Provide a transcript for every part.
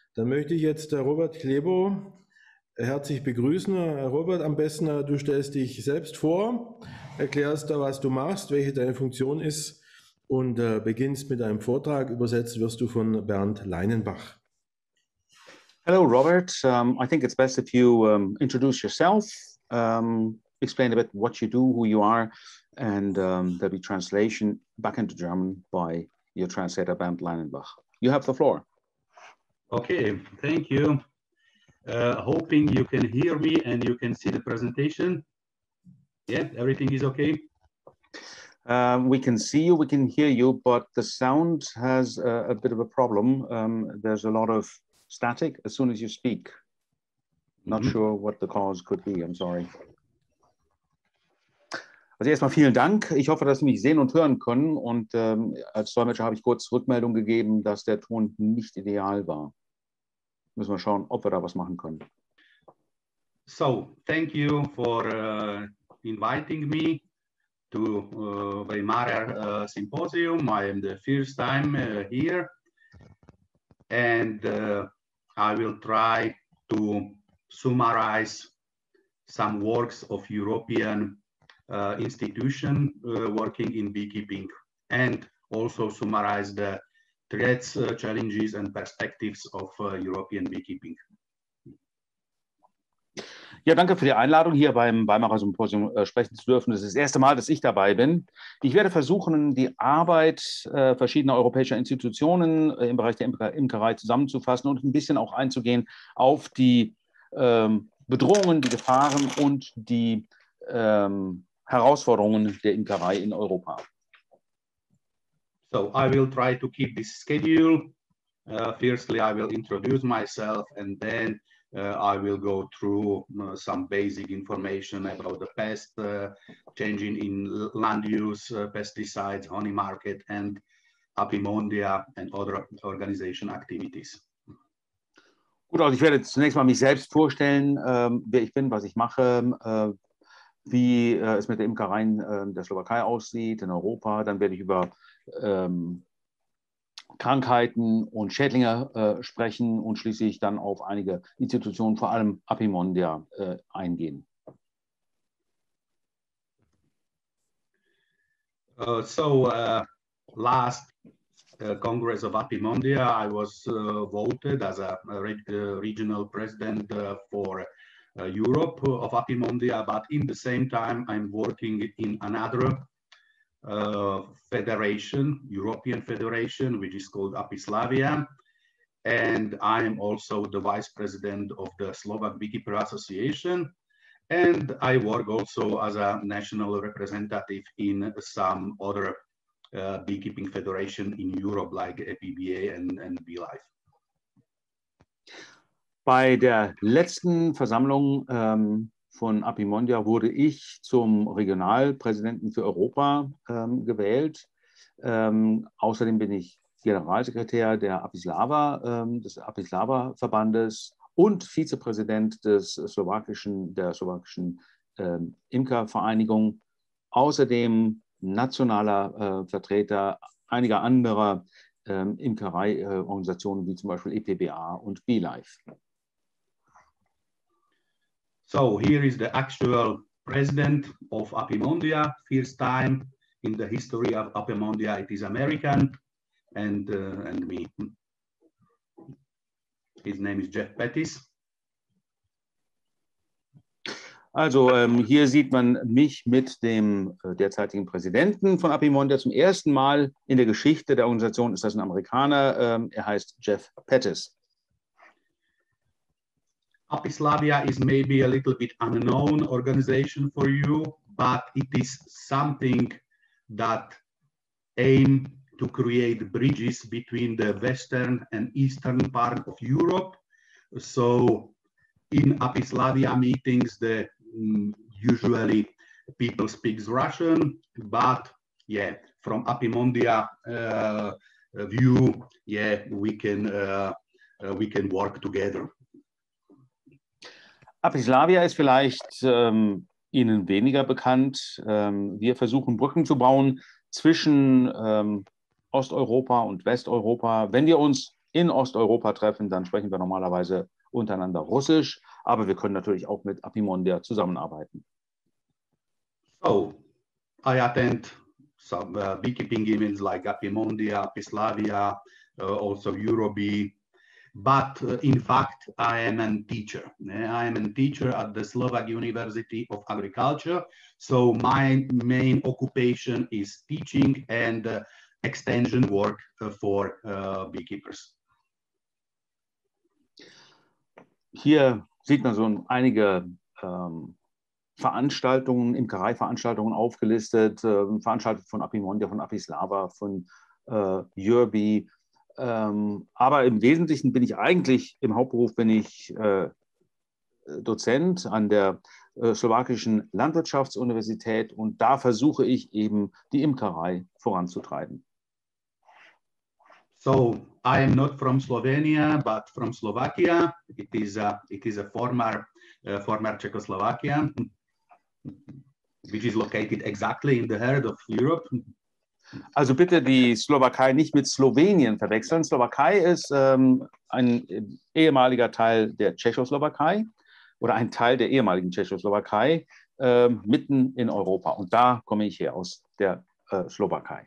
Dann möchte ich jetzt Robert Klebo herzlich begrüßen. Robert, am besten du stellst dich selbst vor, erklärst da, was du machst, welche deine Funktion ist und beginnst mit einem Vortrag. Übersetzt wirst du von Bernd Leinenbach. Hello, Robert. I think it's best if you introduce yourself, explain a bit what you do, who you are, and there'll be translation back into German by your translator, Bernd Leinenbach. You have the floor. Okay, thank you. Hoping you can hear me and you can see the presentation. Yeah, everything is okay? We can see you, we can hear you, but the sound has a bit of a problem. There's a lot of static as soon as you speak. Not sure what the cause could be, I'm sorry. Also erstmal vielen Dank. Ich hoffe, dass Sie mich sehen und hören können. Und als Dolmetscher habe ich kurz Rückmeldung gegeben, dass der Ton nicht ideal war. Müssen wir schauen, ob wir da was machen können. So, thank you for inviting me to Weimarer Symposium. I am the first time here. And I will try to summarize some works of European institution working in beekeeping, and also summarize the threats, challenges, and perspectives of European beekeeping. Ja, danke für die Einladung, hier beim Weimarer Symposium sprechen zu dürfen. Das ist das erste Mal, dass ich dabei bin. Ich werde versuchen, die Arbeit verschiedener europäischer Institutionen im Bereich der Imkerei zusammenzufassen und ein bisschen auch einzugehen auf die Bedrohungen, die Gefahren und die Herausforderungen der Imkerei in Europa. So I will try to keep this schedule. Firstly, I will introduce myself, and then I will go through some basic information about the pest, changing in land use, pesticides, honey market, and Apimondia and other organization activities. Gut, also ich werde zunächst mal mich selbst vorstellen, wer ich bin, was ich mache, wie es mit der Imkerei der Slowakei aussieht, in Europa. Dann werde ich über Krankheiten und Schädlinge sprechen und schließlich dann auf einige Institutionen, vor allem Apimondia, eingehen. Last Congress of Apimondia, I was voted as a regional president for Europe of Apimondia, but in the same time I'm working in another federation, European Federation, which is called Apislavia, and I am also the vice president of the Slovak Beekeeper Association, and I work also as a national representative in some other beekeeping federation in Europe, like APBA and BeeLife. Bei der letzten Versammlung von Apimondia wurde ich zum Regionalpräsidenten für Europa gewählt. Außerdem bin ich Generalsekretär der Apislava, des Apislava-Verbandes und Vizepräsident der slowakischen Imkervereinigung. Außerdem nationaler Vertreter einiger anderer Imkereiorganisationen wie zum Beispiel EPBA und BeeLife. So here is the actual president of Apimondia. First time in the history of Apimondia, it is American, and me. His name is Jeff Pettis. Also hier sieht man mich mit dem derzeitigen Präsidenten von Apimondia. Zum ersten Mal in der Geschichte der Organisation ist das ein Amerikaner. Er heißt Jeff Pettis. Apislavia is maybe a little bit unknown organization for you, but it is something that aim to create bridges between the western and eastern part of Europe. So in Apislavia meetings, usually people speak Russian, but yeah, from Apimondia view, yeah, we can work together. Apislavia ist vielleicht Ihnen weniger bekannt. Wir versuchen Brücken zu bauen zwischen Osteuropa und Westeuropa. Wenn wir uns in Osteuropa treffen, dann sprechen wir normalerweise untereinander Russisch, aber wir können natürlich auch mit Apimondia zusammenarbeiten. So, I attend some beekeeping events like Apimondia, Apislavia, also Eurobee, but in fact, I am a teacher. I am a teacher at the Slovak University of Agriculture. So my main occupation is teaching and extension work for beekeepers. Hier sieht man so einige Veranstaltungen, Imkereiveranstaltungen aufgelistet, veranstaltet von Apimondia, von Apislava, von Eurobee. Aber im Wesentlichen bin ich eigentlich, im Hauptberuf bin ich Dozent an der slowakischen Landwirtschaftsuniversität und da versuche ich eben die Imkerei voranzutreiben. So I am not from Slovenia, but from Slovakia. It is a former Czechoslovakia, which is located exactly in the heart of Europe. Also bitte die Slowakei nicht mit Slowenien verwechseln. Slowakei ist ein ehemaliger Teil der Tschechoslowakei oder ein Teil der ehemaligen Tschechoslowakei mitten in Europa. Und da komme ich her, aus der Slowakei.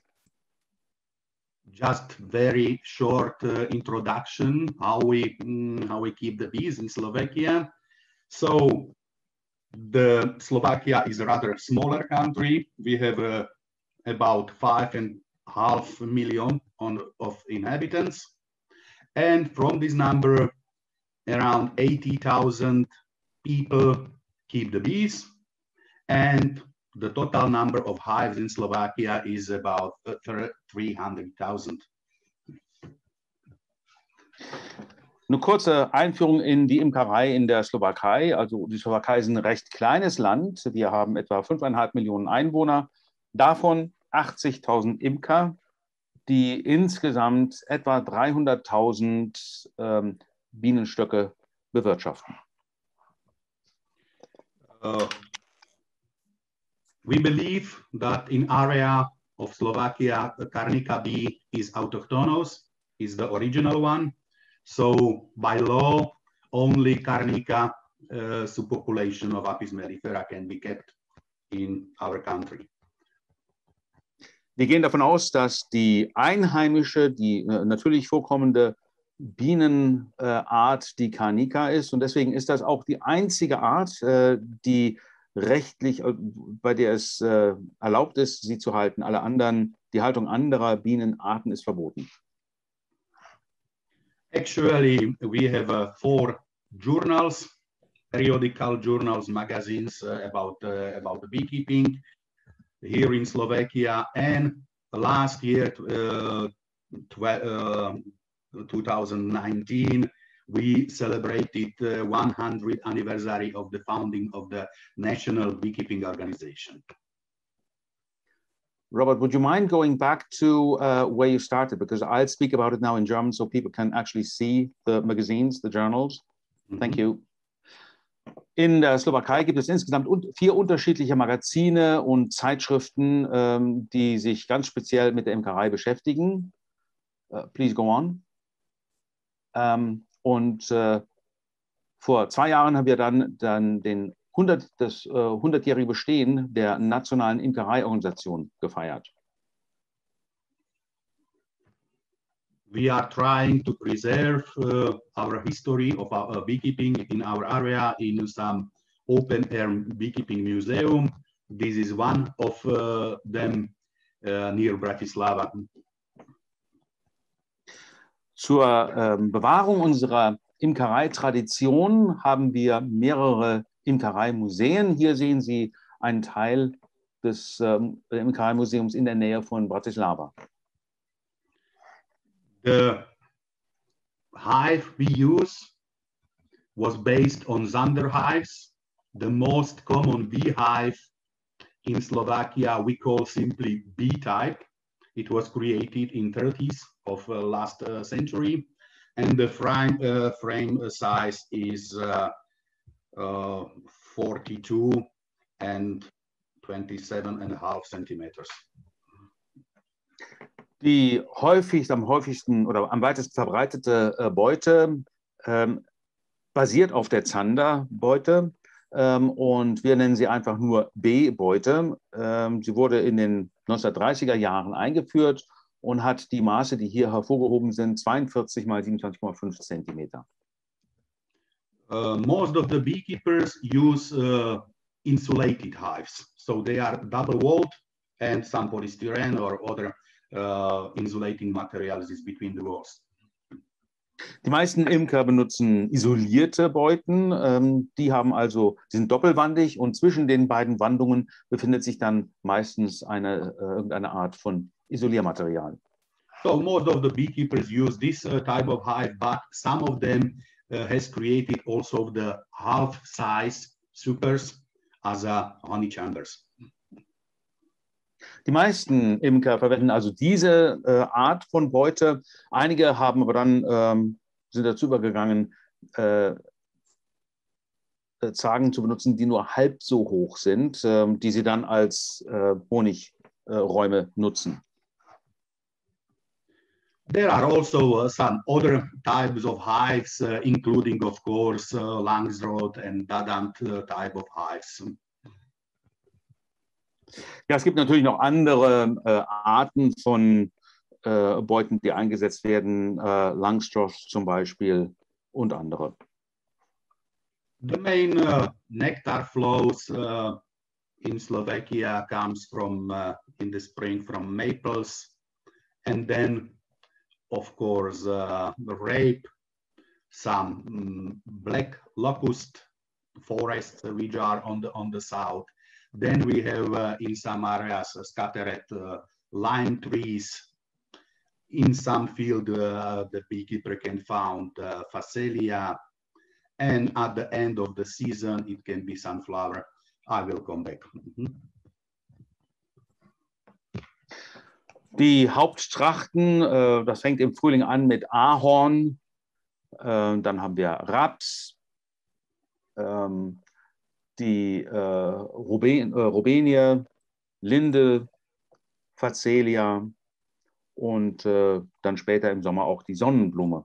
Just very short introduction how we keep the bees in Slovakia. So the Slovakia is a rather smaller country. We have about 5.5 million of inhabitants, and from this number, around 80,000 people keep the bees, and the total number of hives in Slovakia is about 300,000. Eine kurze Einführung in die Imkerei in der Slowakei. Also die Slowakei ist ein recht kleines Land. Wir haben etwa 5,5 Millionen Einwohner, davon 80.000 Imker, die insgesamt etwa 300.000 Bienenstöcke bewirtschaften. We believe that in area of Slovakia, the Carnica bee is autochthonous, is the original one. So by law, only Carnica subpopulation of Apis mellifera can be kept in our country. Wir gehen davon aus, dass die einheimische, die natürlich vorkommende Bienenart die Carnica ist. Und deswegen ist das auch die einzige Art, die rechtlich, bei der es erlaubt ist, sie zu halten. Alle anderen, die Haltung anderer Bienenarten ist verboten. Actually, we have 4 journals, periodical journals, magazines about beekeeping here in Slovakia, and last year, 2019, we celebrated 100th anniversary of the founding of the National Beekeeping Organization. Robert, would you mind going back to where you started? Because I'll speak about it now in German so people can actually see the magazines, the journals. Thank you. In der Slowakei gibt es insgesamt 4 unterschiedliche Magazine und Zeitschriften, die sich ganz speziell mit der Imkerei beschäftigen. Please go on. Vor 2 Jahren haben wir dann das 100-jährige Bestehen der Nationalen Imkereiorganisation gefeiert. We are trying to preserve our history of our beekeeping in our area in some open-air beekeeping museum. This is one of them near Bratislava. Zur Bewahrung unserer Imkereitradition haben wir mehrere Imkereimuseen. Hier sehen Sie einen Teil des Imkereimuseums in der Nähe von Bratislava. The hive we use was based on Zander hives. The most common beehive in Slovakia we call simply B-type. It was created in 30s of last century, and the frame size is 42 and 27.5 centimeters. Die am häufigsten oder am weitesten verbreitete Beute basiert auf der Zanderbeute und wir nennen sie einfach nur B-Beute. Sie wurde in den 1930er Jahren eingeführt und hat die Maße, die hier hervorgehoben sind, 42 mal 27,5 Zentimeter. Most of the beekeepers use insulated hives, so they are double-walled and some polystyrene or other insulating materials is between the walls. Die meisten Imker benutzen isolierte Beuten. Die sind doppelwandig und zwischen den beiden Wandungen befindet sich dann meistens irgendeine Art von Isoliermaterial. So most of the beekeepers use this type of hive, but some of them has created also the half-size supers as honey chambers. Die meisten Imker verwenden also diese Art von Beute. Einige haben aber dann sind dazu übergegangen, Zagen zu benutzen, die nur halb so hoch sind, die sie dann als Honigräume nutzen. There are also some other types of hives, including, of course, Langstroth and Dadant type of hives. Ja, es gibt natürlich noch andere Arten von Beuten, die eingesetzt werden, Langstroth zum Beispiel und andere. The main nectar flows in Slovakia comes from in the spring from maples, and then, of course, rape, some black locust forests which are on the south. Then we have in some areas scattered lime trees. In some field, the beekeeper can find Phacelia, and at the end of the season, it can be sunflower. I will come back. Die Haupttrachten, das fängt im Frühling an mit Ahorn, dann haben wir Raps, die Robenie, Linde, Phacelia und dann später im Sommer auch die Sonnenblume.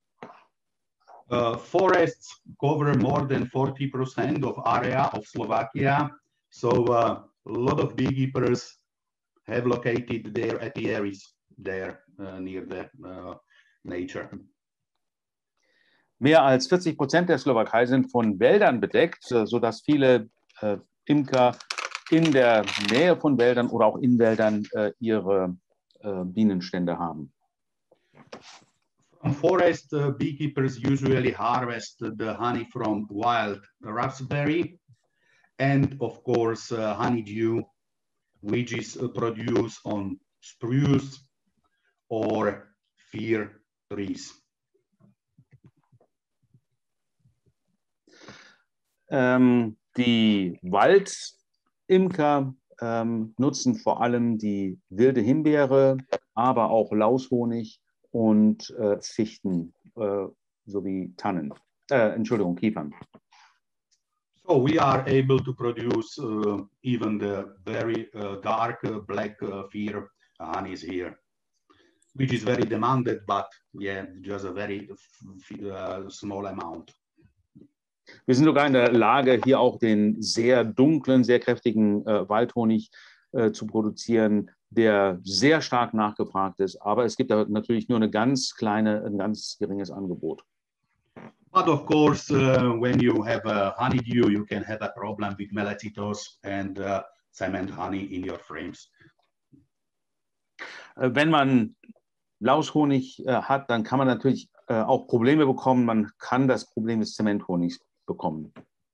Forests cover more than 40% of area of Slovakia, so a lot of beekeepers have located their apiaries there near the nature. Mehr als 40% der Slowakei sind von Wäldern bedeckt, sodass viele Imker in der Nähe von Wäldern oder auch in Wäldern ihre Bienenstände haben. From forest, beekeepers usually harvest the honey from wild raspberry and, of course, honeydew, which is produced on spruce or fir trees. Die Waldimker nutzen vor allem die wilde Himbeere, aber auch Laushonig und Fichten sowie Tannen. Kiefern. So we are able to produce even the very dark black fir honeys here, which is very demanded, but yeah, just a very small amount. Wir sind sogar in der Lage, hier auch den sehr dunklen, sehr kräftigen Waldhonig zu produzieren, der sehr stark nachgefragt ist. Aber es gibt da natürlich nur ein ganz geringes Angebot. But of course, when you have a honeydew, you can have a problem with melatitos and cement honey in your frames. Wenn man Laushonig hat, dann kann man natürlich auch Probleme bekommen. Man kann das Problem des Zementhonigs bekommen.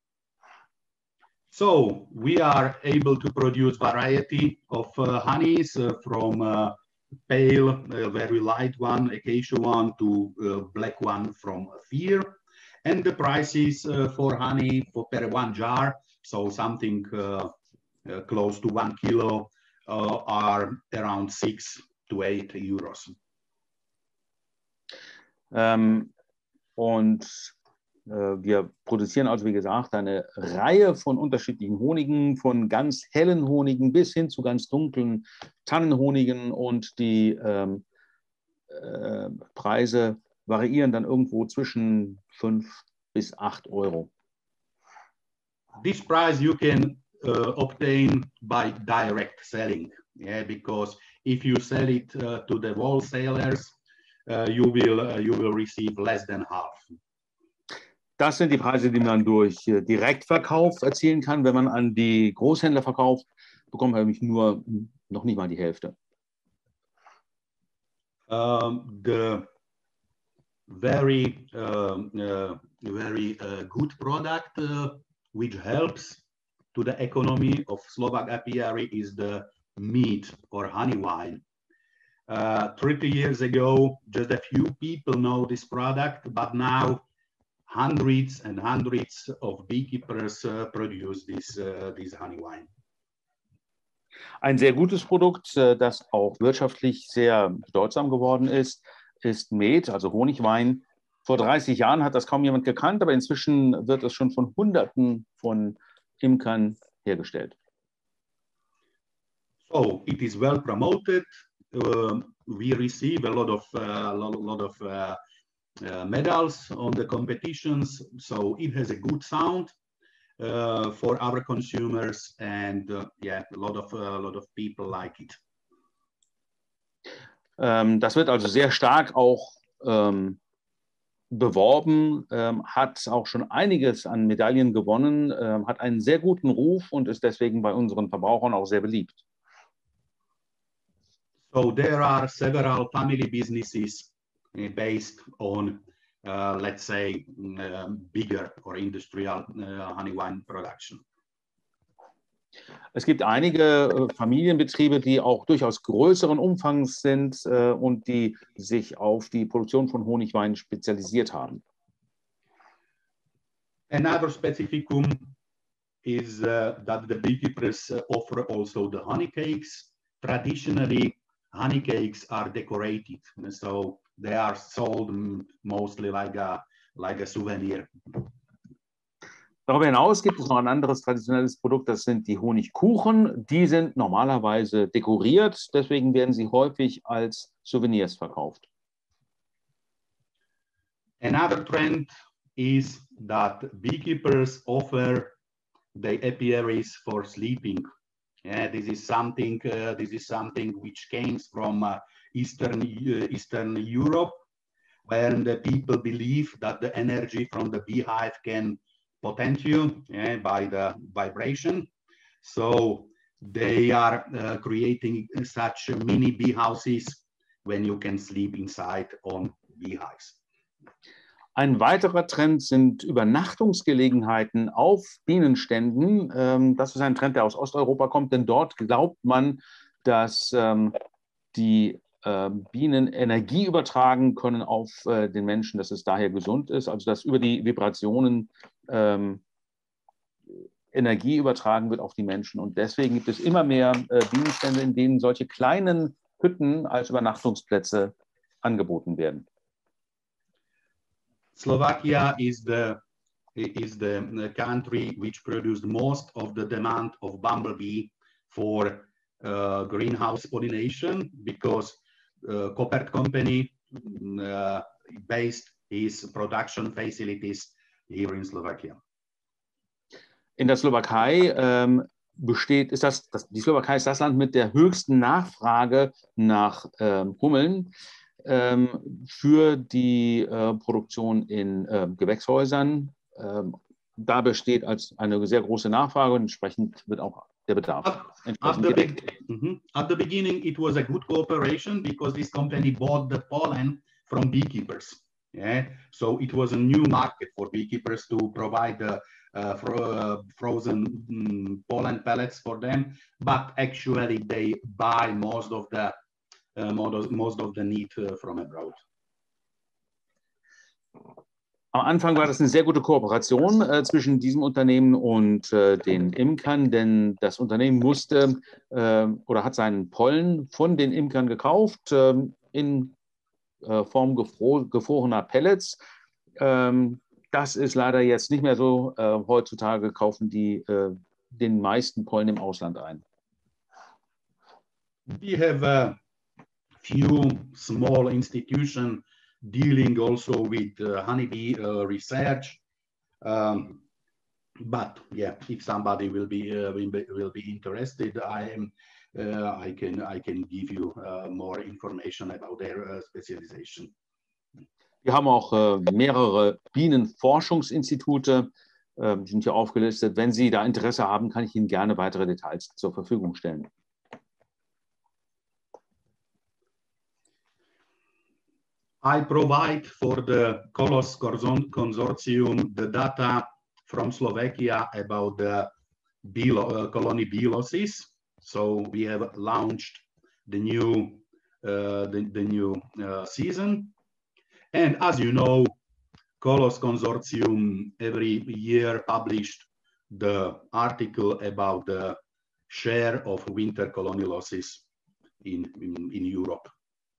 So we are able to produce variety of honeys from pale, very light one, acacia one, to black one from fir. And the prices for honey per one jar, so something close to 1 kilo, are around 6 to 8 euros. Und Wir produzieren also, wie gesagt, eine Reihe von unterschiedlichen Honigen, von ganz hellen Honigen bis hin zu ganz dunklen Tannenhonigen, und die Preise variieren dann irgendwo zwischen 5 bis 8 Euro. This price you can obtain by direct selling, yeah, because if you sell it to the wholesalers, you will receive less than half. Das sind die Preise, die man durch Direktverkauf erzielen kann. Wenn man an die Großhändler verkauft, bekommt man nämlich noch nicht mal die Hälfte. The very good product which helps to the economy of Slovak apiary is the mead or honey wine. 30 years ago, just a few people know this product, but now hundreds and hundreds of beekeepers produce this honey wine. Ein sehr gutes Produkt, das auch wirtschaftlich sehr bedeutsam geworden ist Met, also Honigwein. Vor 30 Jahren hat das kaum jemand gekannt, aber inzwischen wird es schon von Hunderten von Imkern hergestellt. So it is well promoted. We receive a lot of medals on the competitions, so it has a good sound for our consumers, and yeah, a lot of people like it. Das wird also sehr stark auch beworben, hat auch schon einiges an Medaillen gewonnen, hat einen sehr guten Ruf und ist deswegen bei unseren Verbrauchern auch sehr beliebt. So there are several family businesses based on, let's say, bigger or industrial honey wine production. Es gibt einige Familienbetriebe, die auch durchaus größeren Umfangs sind und die sich auf die Produktion von Honigwein spezialisiert haben. Another specificum is that the beekeepers offer also the honey cakes. Traditionally, honey cakes are decorated, so they are sold mostly like a souvenir. Darüber hinaus gibt es noch ein anderes traditionelles Produkt, das sind die Honigkuchen. Die sind normalerweise dekoriert, deswegen werden sie häufig als Souvenirs verkauft. Another trend is that beekeepers offer the apiaries for sleeping. Yeah, this is something which came from Eastern Europe, where the people believe that the energy from the beehive can potentiate you by the vibration. So they are creating such mini bee houses when you can sleep inside on beehives. Ein weiterer Trend sind Übernachtungsgelegenheiten auf Bienenständen. Das ist ein Trend, der aus Osteuropa kommt, denn dort glaubt man, dass die Bienen Energie übertragen können auf den Menschen, dass es daher gesund ist, also dass über die Vibrationen Energie übertragen wird auf die Menschen. Und deswegen gibt es immer mehr Bienenstände, in denen solche kleinen Hütten als Übernachtungsplätze angeboten werden. Slovakia is the country which produced most of the demand of bumblebee for greenhouse pollination, because Koppert company based its production facilities here in Slovakia. In der Slowakei die Slowakei ist das Land mit der höchsten Nachfrage nach Hummeln für die Produktion in Gewächshäusern. Da besteht als eine sehr große Nachfrage und entsprechend wird auch der Bedarf gedeckt. At the beginning, it was a good cooperation because this company bought the pollen from beekeepers. Yeah, so it was a new market for beekeepers to provide the frozen pollen pellets for them. But actually, they buy most of the need from abroad. Am Anfang war das eine sehr gute Kooperation zwischen diesem Unternehmen und den Imkern, denn das Unternehmen musste oder hat seinen Pollen von den Imkern gekauft in Form gefrorener Pellets. Das ist leider jetzt nicht mehr so. Heutzutage kaufen die den meisten Pollen im Ausland ein. We have a few small institutions dealing also with honeybee research. But yeah, if somebody will be interested, I can give you more information about their specialization. Wir haben auch mehrere Bienenforschungsinstitute, die sind hier aufgelistet. Wenn Sie da Interesse haben, kann ich Ihnen gerne weitere Details zur Verfügung stellen. I provide for the Kolos Consortium the data from Slovakia about the colony bee losses. So we have launched the new season, and as you know, Kolos Consortium every year published the article about the share of winter colony losses in Europe.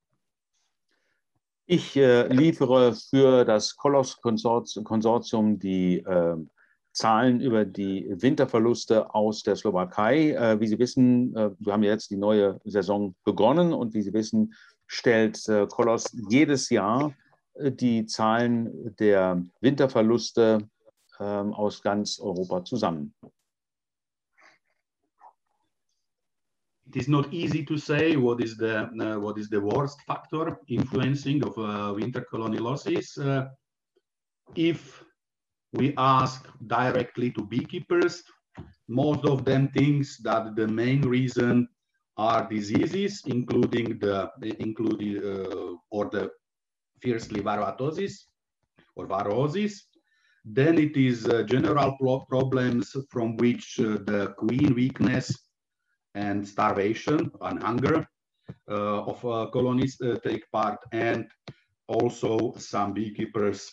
Ich liefere für das Kolos-Konsortium die Zahlen über die Winterverluste aus der Slowakei. Wie Sie wissen, wir haben jetzt die neue Saison begonnen und wie Sie wissen, stellt Kolos jedes Jahr die Zahlen der Winterverluste aus ganz Europa zusammen. It is not easy to say what is the worst factor influencing of winter colony losses. If we ask directly to beekeepers, most of them think that the main reason are diseases, including firstly varroatosis or varrosis. Then it is general problems from which the queen weakness and starvation and hunger of colonies take part, and also some beekeepers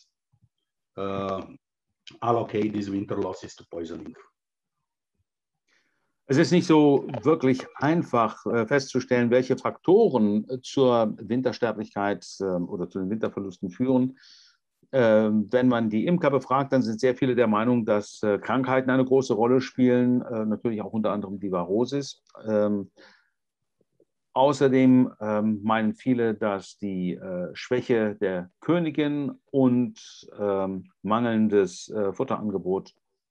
allocate these winter losses to poisoning. Es ist nicht so wirklich einfach festzustellen, welche Faktoren zur Wintersterblichkeit oder zu den Winterverlusten führen. Wenn man die Imker befragt, dann sind sehr viele der Meinung, dass Krankheiten eine große Rolle spielen, natürlich auch unter anderem die Varrosis. Außerdem meinen viele, dass die Schwäche der Königin und mangelndes Futterangebot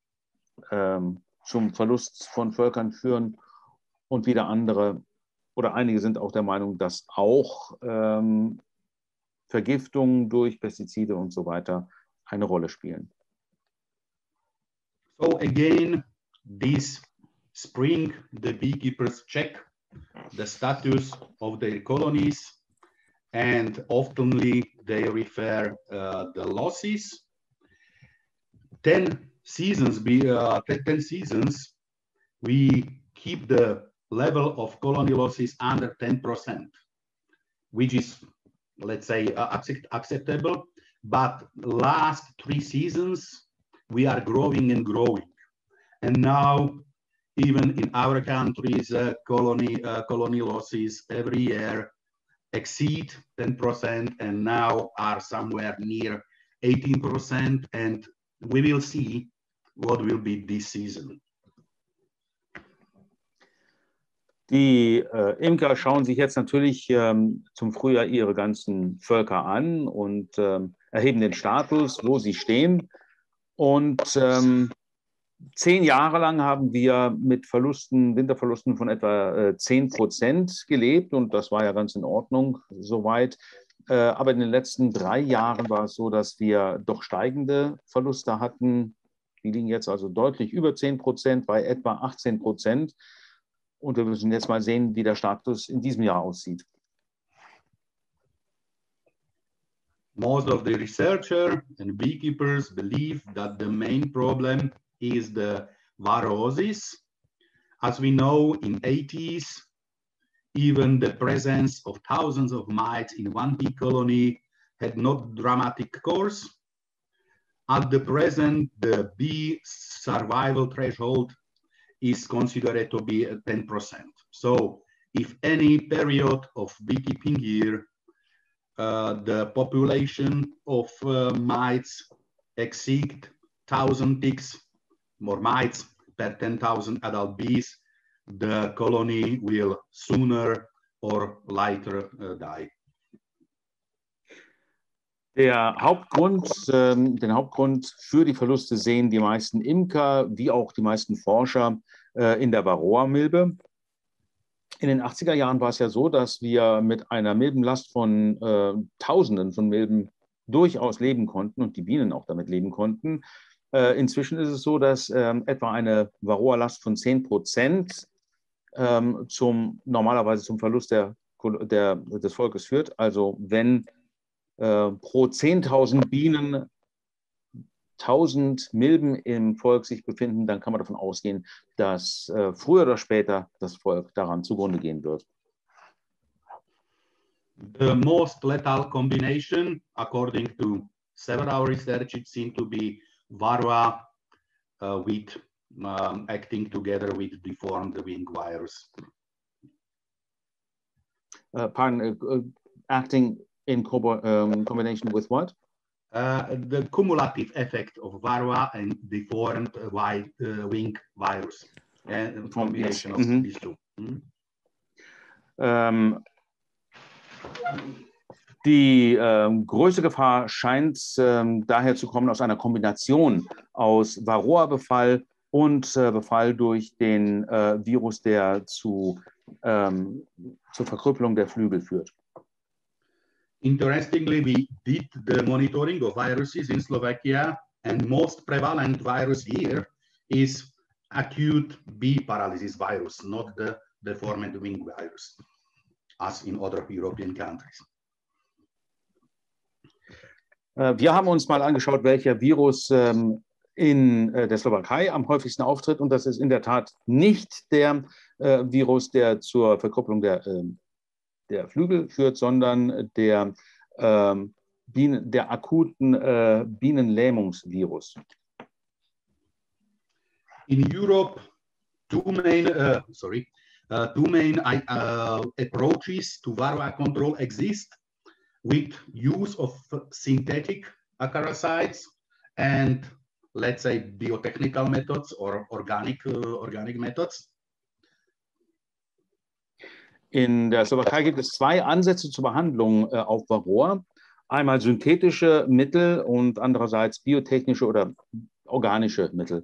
zum Verlust von Völkern führen. Und wieder andere oder einige sind auch der Meinung, dass auch Vergiftungen durch Pestizide und so weiter eine Rolle spielen. So again, this spring, the beekeepers check the status of their colonies, and oftenly they refer the losses. 10 seasons, we keep the level of colony losses under 10%, which is, let's say, acceptable. But last 3 seasons, we are growing and growing. And now, even in our countries, colony losses every year exceed 10% and now are somewhere near 18%. And we will see what will be this season. Die Imker schauen sich jetzt natürlich zum Frühjahr ihre ganzen Völker an und erheben den Status, wo sie stehen. Und 10 Jahre lang haben wir mit Winterverlusten von etwa 10% gelebt und das war ja ganz in Ordnung soweit. Aber in den letzten 3 Jahren war es so, dass wir doch steigende Verluste hatten. Die liegen jetzt also deutlich über 10%, bei etwa 18%. Und wir müssen jetzt mal sehen, wie der Status in diesem Jahr aussieht. Most of the researchers and beekeepers believe that the main problem is the varrosis. As we know, in 80s, even the presence of thousands of mites in one bee colony had not dramatic course. At the present, the bee survival threshold is considered to be 10%. So if any period of beekeeping year, the population of mites exceed 1,000 ticks or mites per 10,000 adult bees, the colony will sooner or later die. Den Hauptgrund für die Verluste sehen die meisten Imker wie auch die meisten Forscher in der Varroa-Milbe. In den 80er Jahren war es ja so, dass wir mit einer Milbenlast von Tausenden von Milben durchaus leben konnten und die Bienen auch damit leben konnten. Inzwischen ist es so, dass etwa eine Varroa-Last von 10% normalerweise zum Verlust des Volkes führt. Also wenn pro 10.000 Bienen 1.000 Milben im Volk sich befinden, dann kann man davon ausgehen, dass früher oder später das Volk daran zugrunde gehen wird. The most lethal combination, according to several research, it seems to be Varroa with acting together with deformed wing virus. Acting in combination with what? The cumulative effect of Varroa and deformed wing virus. And combination of these two. Die größte Gefahr scheint daher zu kommen aus einer Kombination aus Varroa-Befall und Befall durch den Virus, der zur Verkrüppelung der Flügel führt. Interestingly, we did the monitoring of viruses in Slovakia, and most prevalent virus here is acute bee paralysis virus, not the deformed wing virus, as in other European countries. Wir haben uns mal angeschaut, welcher Virus in der Slowakei am häufigsten auftritt, und das ist in der Tat nicht der Virus, der zur Verkrüppelung der Flügel führt, sondern der akuten Bienenlähmungsvirus. In Europe, two main approaches to Varroa control exist, with use of synthetic acaricides and, let's say, biotechnical methods or organic methods. In der Slowakei gibt es zwei Ansätze zur Behandlung auf Varroa. Einmal synthetische Mittel und andererseits biotechnische oder organische Mittel.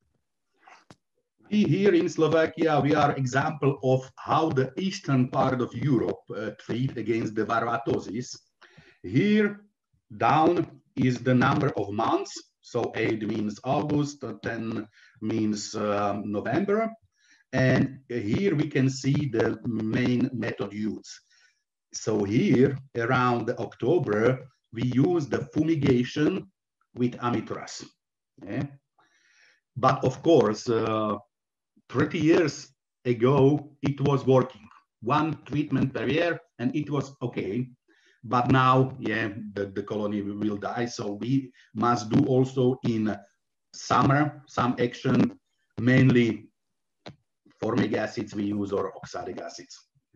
Here in Slovakia, we are example of how the eastern part of Europe treat against the varroatosis. Here down is the number of months. So 8 means August, 10 means November. And here we can see the main method used. So here around October, we use the fumigation with Amitraz. Yeah? But of course, 30 years ago, it was working. One treatment per year, and it was okay. But now, yeah, the colony will die. So we must do also in summer some action, mainly formic acids we use or oxalic acids.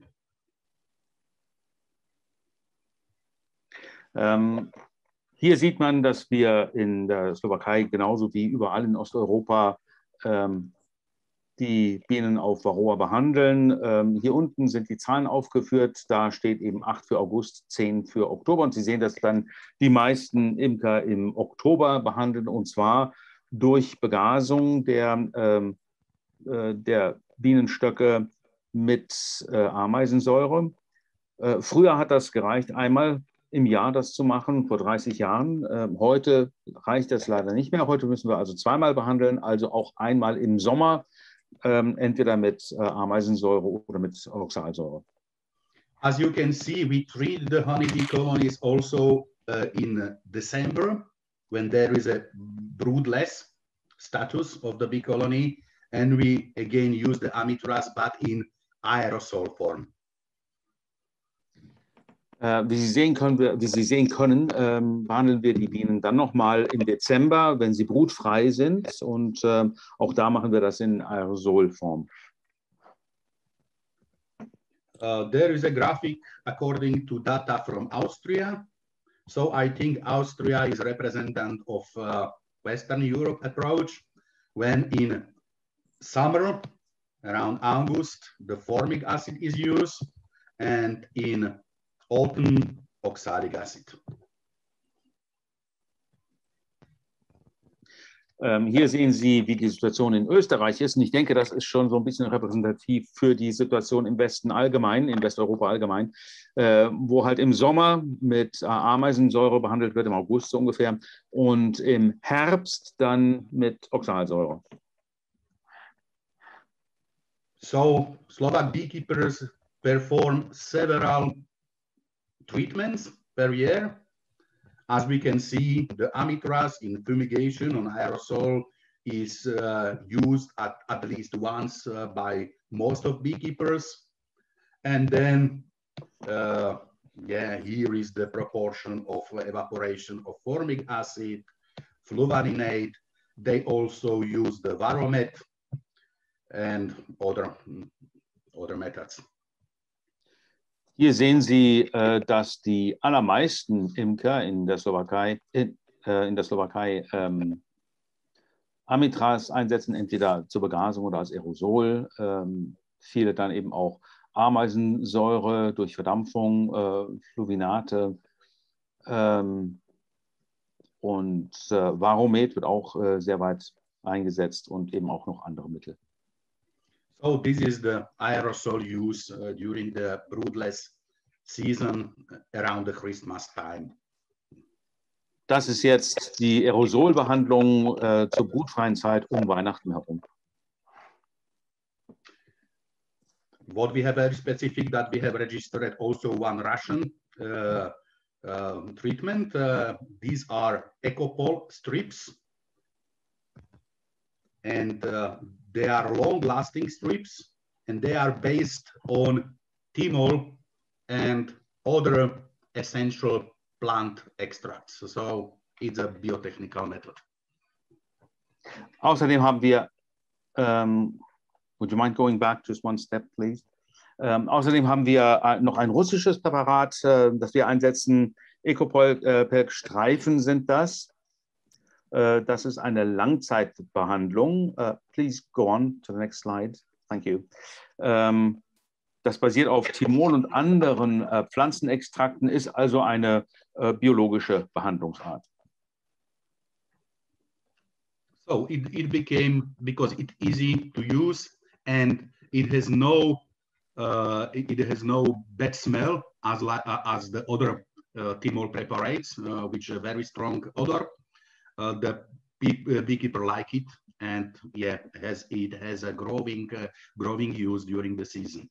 Hier sieht man, dass wir in der Slowakei genauso wie überall in Osteuropa die Bienen auf Varroa behandeln. Hier unten sind die Zahlen aufgeführt. Da steht eben 8 für August, 10 für Oktober. Und Sie sehen, dass dann die meisten Imker im Oktober behandeln, und zwar durch Begasung der Bienenstöcke mit Ameisensäure. Früher hat das gereicht, einmal im Jahr das zu machen, vor 30 Jahren. Heute reicht das leider nicht mehr. Heute müssen wir also zweimal behandeln, also auch einmal im Sommer, entweder mit Ameisensäure oder mit Oxalsäure. As you can see, we treat the honeybee colonies also in December, when there is a broodless status of the bee colony, and we again use the Amitraz, but in aerosol form. Wie Sie sehen können, behandeln wir die Bienen dann nochmal im Dezember, wenn sie brutfrei sind, und auch da machen wir das in Aerosolform. There is a graphic according to data from Austria, So I think Austria is representative of Western Europe approach, when in summer, around August, the formic acid is used, and in autumn, oxalic acid. Hier sehen Sie, wie die Situation in Österreich ist. Und ich denke, das ist schon so ein bisschen repräsentativ für die Situation im Westen allgemein, in Westeuropa allgemein, wo halt im Sommer mit Ameisensäure behandelt wird, im August so ungefähr, und im Herbst dann mit Oxalsäure. So Slovak beekeepers perform several treatments per year. As we can see, the amitraz in fumigation on aerosol is used at least once by most of beekeepers. And then, here is the proportion of evaporation of formic acid, fluvarinate. They also use the Varomet and other methods. Hier sehen Sie, dass die allermeisten Imker in der Slowakei, Amitraz einsetzen, entweder zur Begasung oder als Aerosol. Viele dann eben auch Ameisensäure durch Verdampfung, Fluvinate und Varomet wird auch sehr weit eingesetzt und eben auch noch andere Mittel. So this is the aerosol use during the broodless season around the Christmas time. Das ist jetzt die Aerosolbehandlung zur brutfreien Zeit um Weihnachten herum. What we have very specific that we have registered also one Russian treatment. These are Ecopol strips, and they are long-lasting strips, and they are based on thymol and other essential plant extracts. So it's a biotechnical method. Außerdem haben wir, would you mind going back just one step, please? Außerdem haben wir noch ein russisches Präparat, das wir einsetzen. Ecopol-Streifen sind das. Das ist eine Langzeitbehandlung. Please go on to the next slide. Thank you. Das basiert auf Thymol und anderen Pflanzenextrakten, ist also eine biologische Behandlungsart. So it became, because it's easy to use and it has no bad smell as the other thymol preparates, which are very strong odor. The beekeeper like it, and yeah, it has a growing use during the season.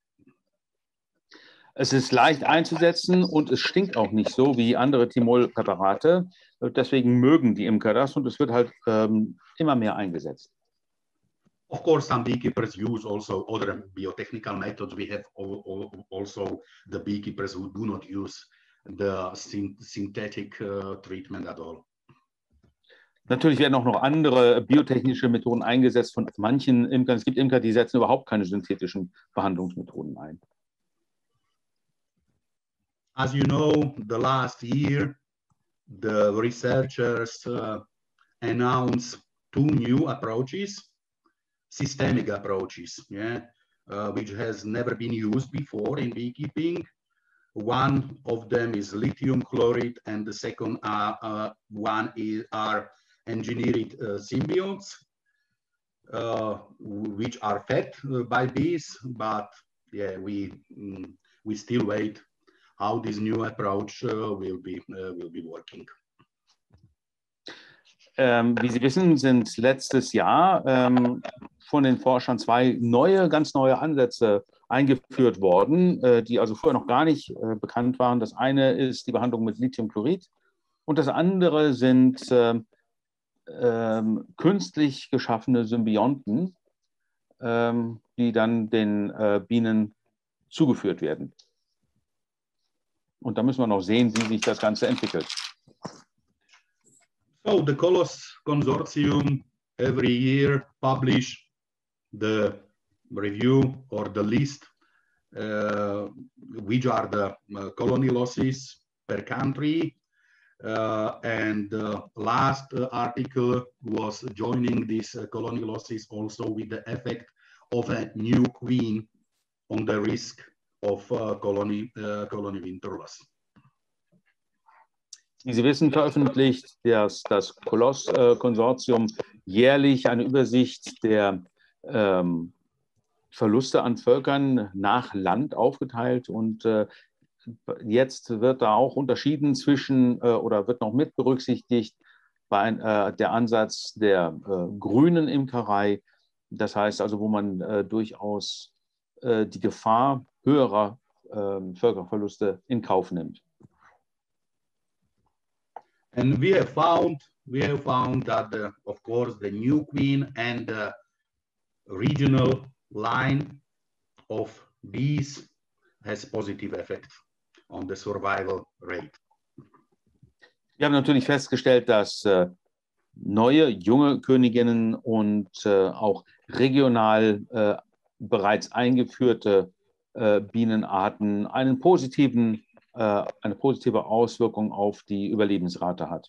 Es ist leicht einzusetzen und es stinkt auch nicht so wie andere Thymol-Präparate. Deswegen mögen die Imker das und es wird halt immer mehr eingesetzt. Of course, some beekeepers use also other biotechnical methods. We have also the beekeepers who do not use the synthetic treatment at all. Natürlich werden auch noch andere biotechnische Methoden eingesetzt von manchen Imkern. Es gibt Imker, die setzen überhaupt keine synthetischen Behandlungsmethoden ein. As you know, the last year, the researchers announced two new approaches, systemic approaches, which has never been used before in beekeeping. One of them is lithium chloride, and the second one are engineered symbionts, which are fed by bees. But yeah, we still wait how this new approach will be working. Wie Sie wissen, sind letztes Jahr von den Forschern zwei ganz neue Ansätze eingeführt worden, die also vorher noch gar nicht bekannt waren. Das eine ist die Behandlung mit Lithiumchlorid und das andere sind künstlich geschaffene Symbionten, die dann den Bienen zugeführt werden. Und da müssen wir noch sehen, wie sich das Ganze entwickelt. So the Colos Consortium every year publish the review or the list, which are the colony losses per country And the last article was joining these colony losses also with the effect of a new queen on the risk of colony winter loss. Wie Sie wissen, veröffentlicht das Koloss-Konsortium jährlich eine Übersicht der Verluste an Völkern nach Land aufgeteilt. Und jetzt wird da auch unterschieden zwischen oder wird noch mit berücksichtigt der Ansatz der grünen Imkerei. Das heißt also, wo man durchaus die Gefahr höherer Völkerverluste in Kauf nimmt. And we have found that, of course, the new queen and the regional line of bees has positive effect on the survival rate. Wir haben natürlich festgestellt, dass neue, junge Königinnen und auch regional bereits eingeführte Bienenarten eine positive Auswirkung auf die Überlebensrate hat.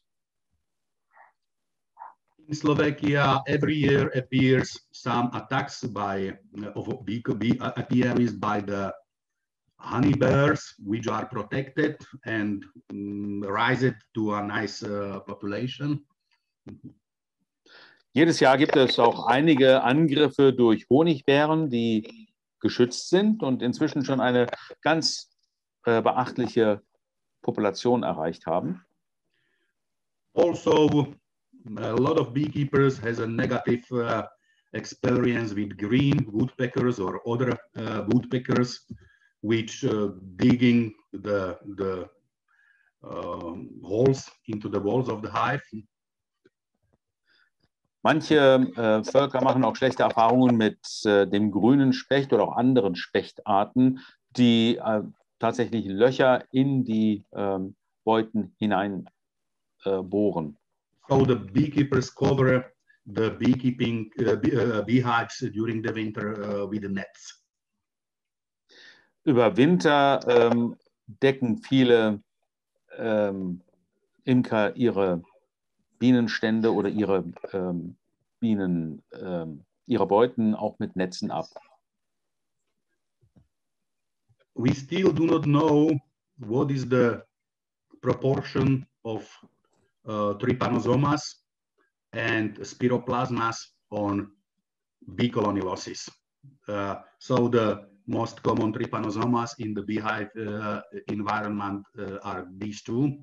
In Slovakia, every year appears some attacks of apiaries by the honey bears, which are protected and rise it to a nice population. Jedes Jahr gibt es auch einige Angriffe durch Honigbären, die geschützt sind und inzwischen schon eine ganz beachtliche Population erreicht haben. Also, a lot of beekeepers has a negative experience with green woodpeckers or other woodpeckers, which digging the holes into the walls of the hive. Manche Völker machen auch schlechte Erfahrungen mit dem grünen Specht oder auch anderen Spechtarten, die tatsächlich Löcher in die Beuten hinein bohren. So the beekeepers cover the beehives during the winter with the nets. Über Winter decken viele Imker ihre Bienenstände oder ihre Beuten auch mit Netzen ab. We still do not know what is the proportion of trypanosomas and spiroplasmas on bee colony losses. So the most common trypanosomas in the beehive environment are these two.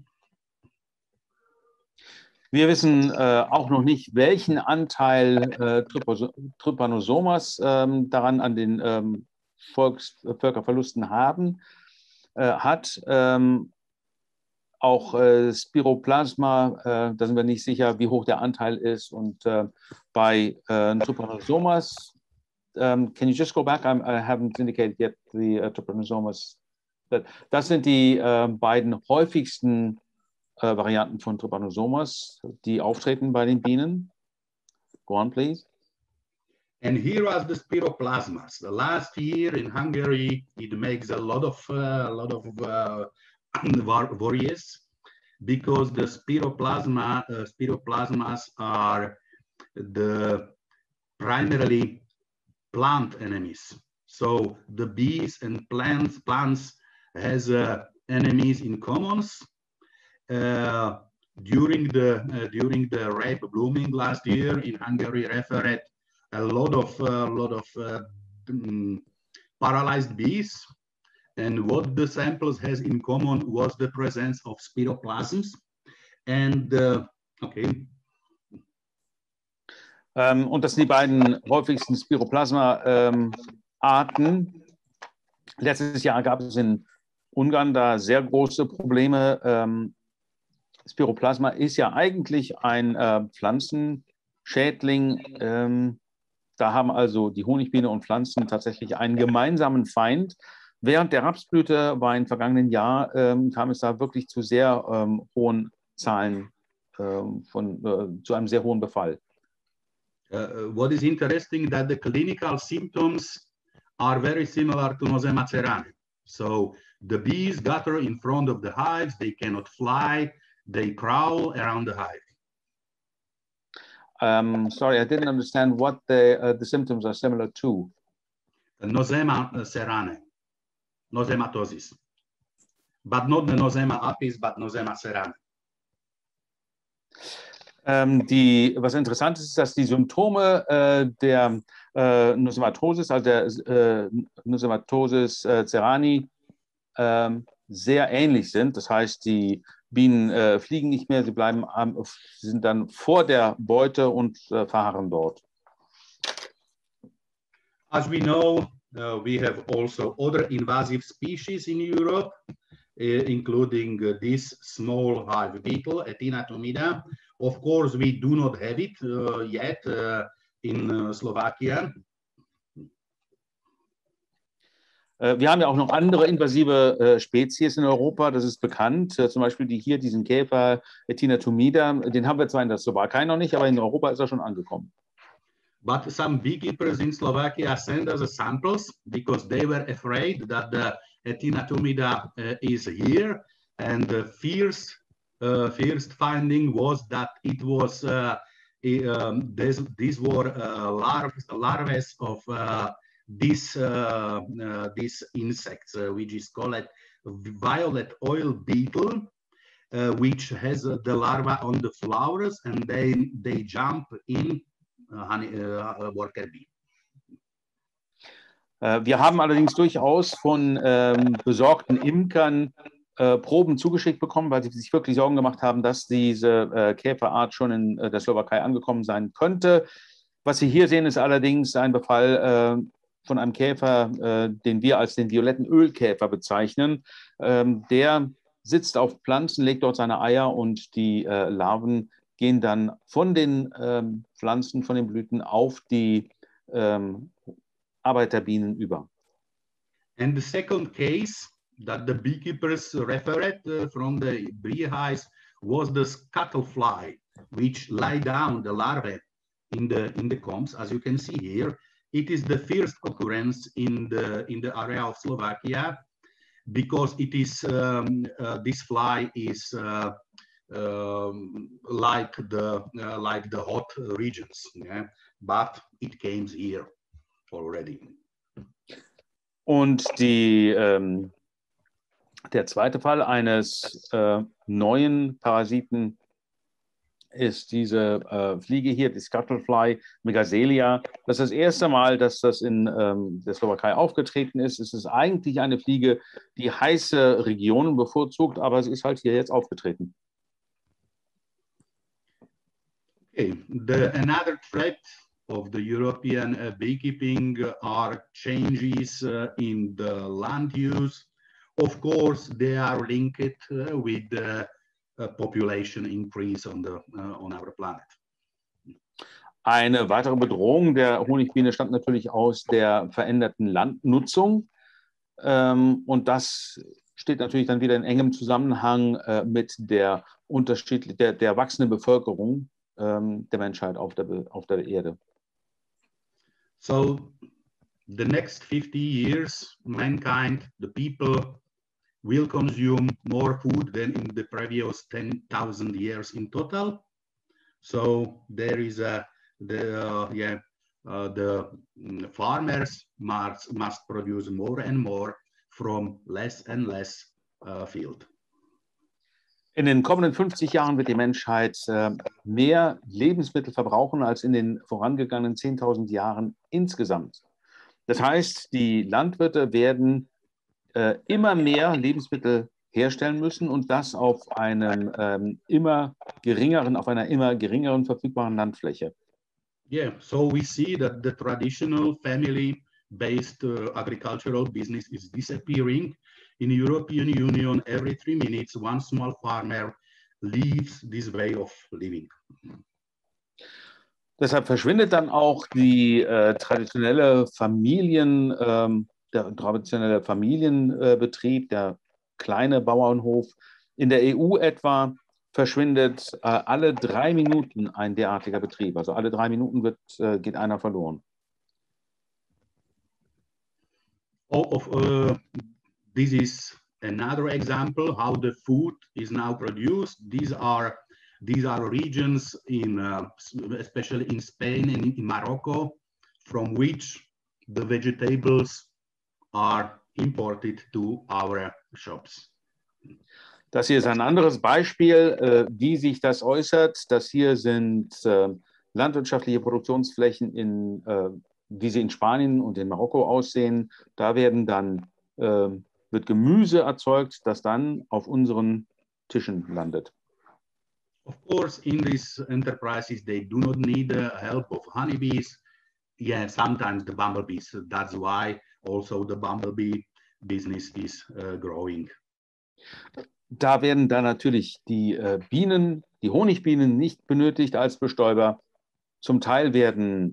Wir wissen auch noch nicht, welchen Anteil Trypanosomas daran an den Völkerverlusten hat. Auch Spiroplasma, da sind wir nicht sicher, wie hoch der Anteil ist. Und bei Trypanosomas, can you just go back? I haven't indicated yet the Trypanosomas. Das sind die beiden häufigsten Varianten von Trypanosomas, die auftreten bei den Bienen. Go on, please. And here are the spiroplasmas. The last year in Hungary, it makes a lot of worries because the spiroplasmas are the primarily plant enemies. So the bees and plants has enemies in commons. During the rape blooming last year in Hungary, referred a lot of paralyzed bees, and what the samples has in common was the presence of spiroplasms. And und das sind die beiden häufigsten Spiroplasma-Arten. Letztes Jahr gab es in Ungarn da sehr große Probleme. Spiroplasma ist ja eigentlich ein Pflanzenschädling. Da haben also die Honigbiene und Pflanzen tatsächlich einen gemeinsamen Feind. Während der Rapsblüte war im vergangenen Jahr, kam es da wirklich zu sehr hohen Zahlen, zu einem sehr hohen Befall. What is interesting that the clinical symptoms are very similar to Nosema ceranae. So the bees gather in front of the hives, they cannot fly, they prowl around the hive. Sorry, I didn't understand what the symptoms are similar to. Nosema serranae, nosematosis. But not the Nosema apis, but Nosema serranae. Was interessant ist, dass die Symptome der Nosematosis, also der Nosematosis cerani, sehr ähnlich sind. Das heißt, die Bienen fliegen nicht mehr, sie sind dann vor der Beute und verharren dort. As we know, we have also other invasive species in Europe, including this small hive beetle, Aethina tumida. Of course, we do not have it yet in Slovakia. Wir haben ja auch noch andere invasive Spezies in Europa, das ist bekannt. Zum Beispiel diesen Käfer Aethina tumida, den haben wir zwar in der Slowakei noch nicht, aber in Europa ist er schon angekommen. But some beekeepers in Slovakia sent us samples because they were afraid that the Aethina tumida is here. And the first finding was that it was these were larvae of these insects, which is called violet oil beetle, which has the larva on the flowers, and they jump in honey worker bee. Wir haben allerdings durchaus von besorgten Imkern Proben zugeschickt bekommen, weil sie sich wirklich Sorgen gemacht haben, dass diese Käferart schon in der Slowakei angekommen sein könnte. Was Sie hier sehen, ist allerdings ein Befall von einem Käfer, den wir als den violetten Ölkäfer bezeichnen. Der sitzt auf Pflanzen, legt dort seine Eier und die Larven gehen dann von den Pflanzen, von den Blüten auf die Arbeiterbienen über. And the second case that the beekeepers referred from the beehives was the scuttlefly, which lie down the larvae in the combs. As you can see here, it is the first occurrence in the area of Slovakia, because it is this fly is like the hot regions, yeah? But it came here already. Und der zweite Fall eines neuen Parasiten ist diese Fliege hier, die Scuttlefly Megaselia. Das ist das erste Mal, dass das in der Slowakei aufgetreten ist. Es ist eigentlich eine Fliege, die heiße Regionen bevorzugt, aber sie ist halt hier jetzt aufgetreten. Okay, another threat of the European beekeeping are changes in the land use. Of course, they are linked with the population increase on our planet. Eine weitere Bedrohung der Honigbiene stammt natürlich aus der veränderten Landnutzung. Und das steht natürlich dann wieder in engem Zusammenhang mit der wachsenden Bevölkerung der Menschheit auf der Erde. So, the next 50 years, mankind, the people, will consume more food than in the previous 10,000 years in total. So there is the farmers must produce more and more from less and less field. In den kommenden 50 Jahren wird die Menschheit mehr Lebensmittel verbrauchen als in den vorangegangenen 10.000 Jahren insgesamt. Das heißt, die Landwirte werden immer mehr Lebensmittel herstellen müssen und das auf einer immer geringeren verfügbaren Landfläche. Yeah, so we see that the traditional family-based agricultural business is disappearing. In the European Union, every 3 minutes, one small farmer leaves this way of living. Deshalb verschwindet dann auch die traditionelle Familienbetrieb, der kleine Bauernhof. In der EU etwa verschwindet alle 3 Minuten ein derartiger Betrieb. Also alle 3 Minuten geht einer verloren. This is another example how the food is now produced. These are regions in especially in Spain and in Morocco, from which the vegetables are imported to our shops. Das hier ist ein anderes Beispiel, wie sich das äußert. Das hier sind landwirtschaftliche Produktionsflächen, wie sie in Spanien und in Marokko aussehen. Da wird Gemüse erzeugt, das dann auf unseren Tischen landet. Of course, in these enterprises, they do not need the help of honeybees. Yeah, sometimes the bumblebees. That's why also the bumblebee business is growing. Da werden dann natürlich die Bienen, die Honigbienen nicht benötigt als Bestäuber. Zum Teil werden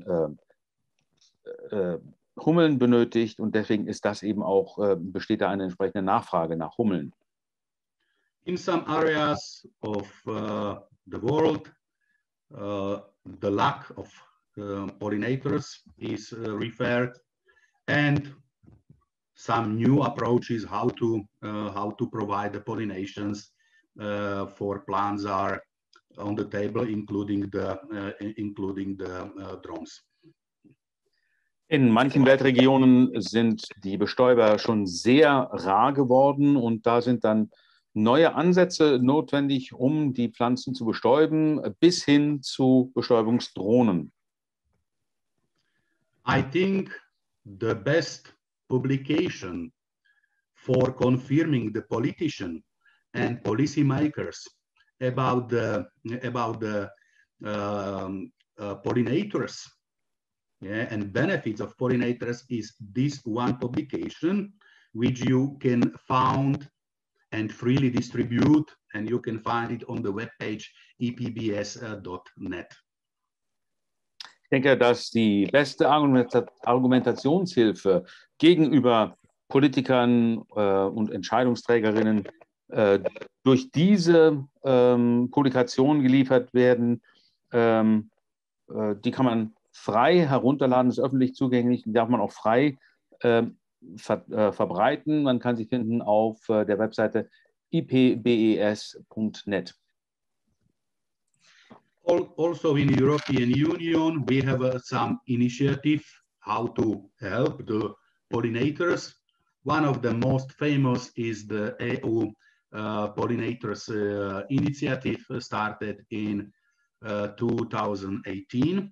Hummeln benötigt und deswegen ist das eben auch, besteht da eine entsprechende Nachfrage nach Hummeln. In some areas of the world, the lack of pollinators is referred, and some new approaches how to provide the pollinations for plants are on the table, including the drones. In manchen Weltregionen sind die Bestäuber schon sehr rar geworden und da sind dann neue Ansätze notwendig, um die Pflanzen zu bestäuben, bis hin zu Bestäubungsdrohnen. I think the best publication for confirming the politician and policymakers about the pollinators, yeah, and benefits of pollinators is this one publication, which you can find and freely distribute, and you can find it on the webpage epbs.net. Ich denke, dass die beste Argumentationshilfe gegenüber Politikern und Entscheidungsträgerinnen durch diese Publikationen geliefert werden. Die kann man frei herunterladen, ist öffentlich zugänglich, die darf man auch frei verbreiten. Man kann sie finden auf der Webseite ipbes.net. Also in European Union, we have some initiative how to help the pollinators. One of the most famous is the EU Pollinators Initiative, started in 2018.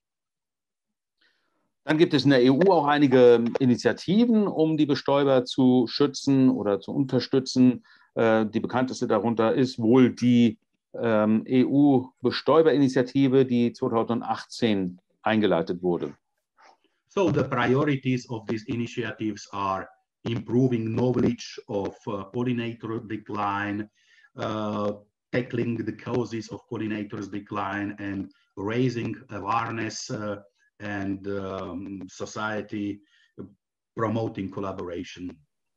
Dann gibt es in der EU auch einige Initiativen, um die Bestäuber zu schützen oder zu unterstützen. Die bekannteste darunter ist wohl die EU-Bestäuberinitiative, die 2018 eingeleitet wurde. So the priorities of these initiatives are improving knowledge of pollinator decline, tackling the causes of pollinators decline, and raising awareness and society, promoting collaboration.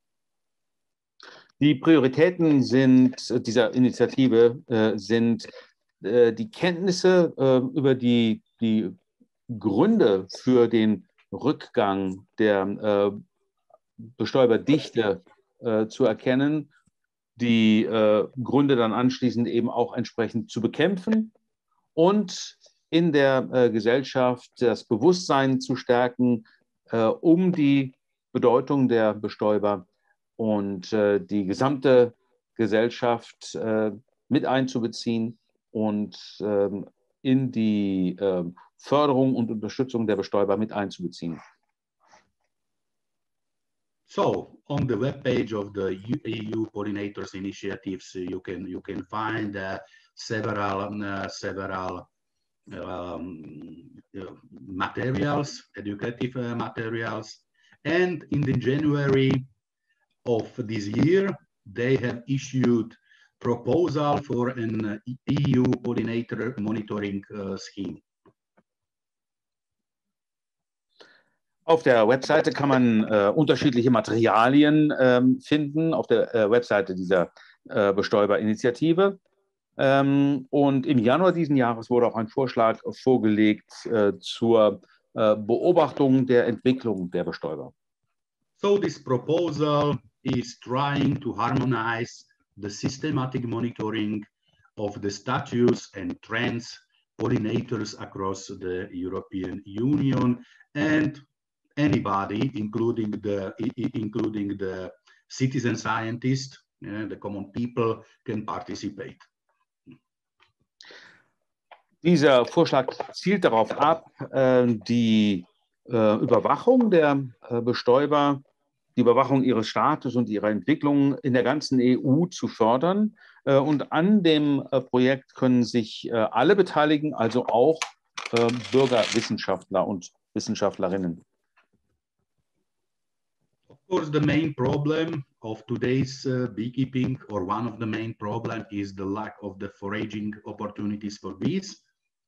Die Prioritäten dieser Initiative sind die Kenntnisse über die Gründe für den Rückgang der Bestäuberdichte zu erkennen, die Gründe dann anschließend eben auch entsprechend zu bekämpfen und in der Gesellschaft das Bewusstsein zu stärken, um die Bedeutung der Bestäuber und die gesamte Gesellschaft mit einzubeziehen und in die Förderung und Unterstützung der Bestäuber mit einzubeziehen. So on the webpage of the EU Pollinators Initiatives, you can find several materials, educative materials, and in the January of this year, they have issued proposal for an EU pollinator monitoring scheme. Auf der Webseite kann man unterschiedliche Materialien finden, auf der Webseite dieser Bestäuberinitiative. Und im Januar diesen Jahres wurde auch ein Vorschlag vorgelegt zur Beobachtung der Entwicklung der Bestäuber. So this proposal is trying to harmonize the systematic monitoring of the status and trends pollinators across the European Union, and anybody, including the citizen scientists, the common people, can participate. Dieser Vorschlag zielt darauf ab, die Überwachung der Bestäuber, die Überwachung ihres Status und ihrer Entwicklung in der ganzen EU zu fördern. Und an dem Projekt können sich alle beteiligen, also auch Bürger, Wissenschaftler und Wissenschaftlerinnen. Of course, the main problem of today's beekeeping, or one of the main problems, is the lack of the foraging opportunities for bees.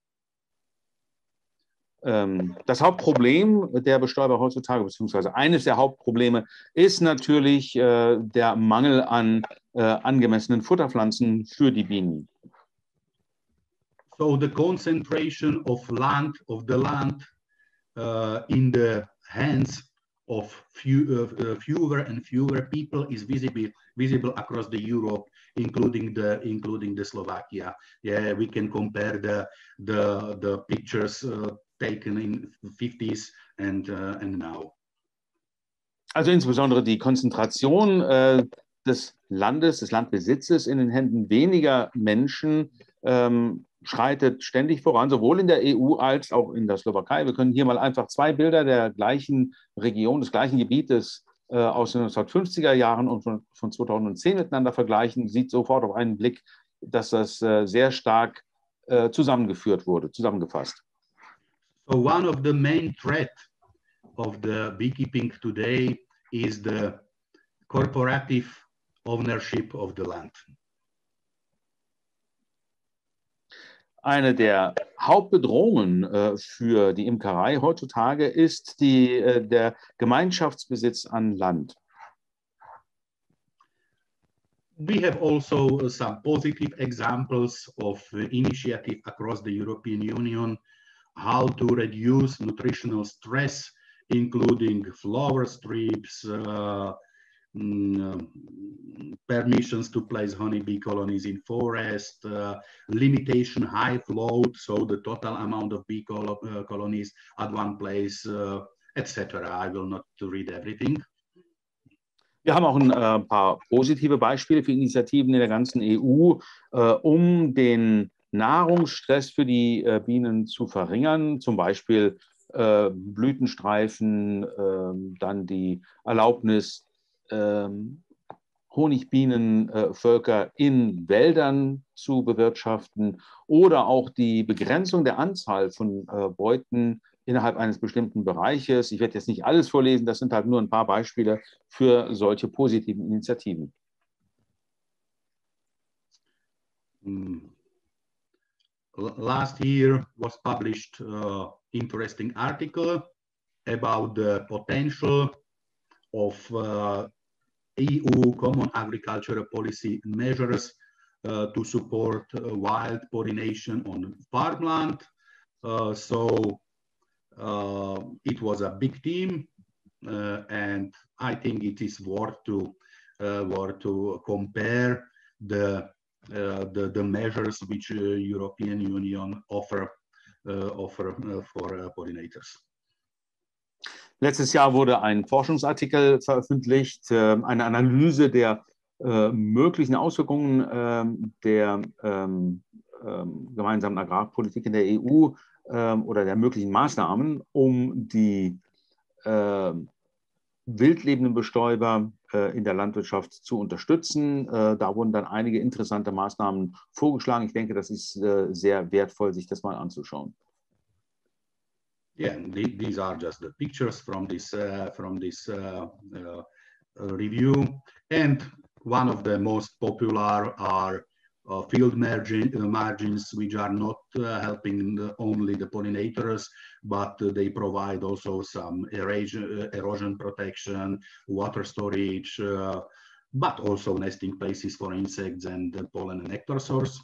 Das Hauptproblem der Bestäuber heutzutage, beziehungsweise eines der Hauptprobleme, ist natürlich der Mangel an angemessenen Futterpflanzen für die Bienen. So the concentration of the land in the hands of fewer and fewer people is visible across the Europe, including the Slovakia. Yeah, we can compare the pictures taken in the 50s and now. Also insbesondere die Konzentration des Landbesitzes in den Händen weniger Menschen schreitet ständig voran, sowohl in der EU als auch in der Slowakei. Wir können hier mal einfach zwei Bilder der gleichen Region, des gleichen Gebietes aus den 1950er Jahren und von 2010 miteinander vergleichen. Sieht sofort auf einen Blick, dass das sehr stark zusammengefasst. So one of the main threats of the beekeeping today is the corporative ownership of the land. Eine der Hauptbedrohungen für die Imkerei heutzutage ist der Gemeinschaftsbesitz an Land. We have also some positive examples of initiative across the European Union, how to reduce nutritional stress, including flower strips, permissions to place honeybee colonies in forest, limitation high float, so the total amount of bee colonies at one place, etc. I will not read everything. Wir haben auch ein paar positive Beispiele für Initiativen in der ganzen EU, um den Nahrungsstress für die Bienen zu verringern, zum Beispiel Blütenstreifen, dann die Erlaubnis, Honigbienenvölker in Wäldern zu bewirtschaften oder auch die Begrenzung der Anzahl von Beuten innerhalb eines bestimmten Bereiches. Ich werde jetzt nicht alles vorlesen, das sind halt nur ein paar Beispiele für solche positiven Initiativen. Last year was published interesting article about the potential of EU Common Agricultural Policy measures to support wild pollination on farmland. So it was a big team, and I think it is worth to compare the measures which European Union offer for pollinators. Letztes Jahr wurde ein Forschungsartikel veröffentlicht, eine Analyse der möglichen Auswirkungen der gemeinsamen Agrarpolitik in der EU oder der möglichen Maßnahmen, um die wildlebenden Bestäuber in der Landwirtschaft zu unterstützen. Da wurden dann einige interessante Maßnahmen vorgeschlagen. Ich denke, das ist sehr wertvoll, sich das mal anzuschauen. Yeah, these are just the pictures from this review, and one of the most popular are field margins, which are not helping only the pollinators, but they provide also some erosion protection, water storage, but also nesting places for insects and pollen and nectar source.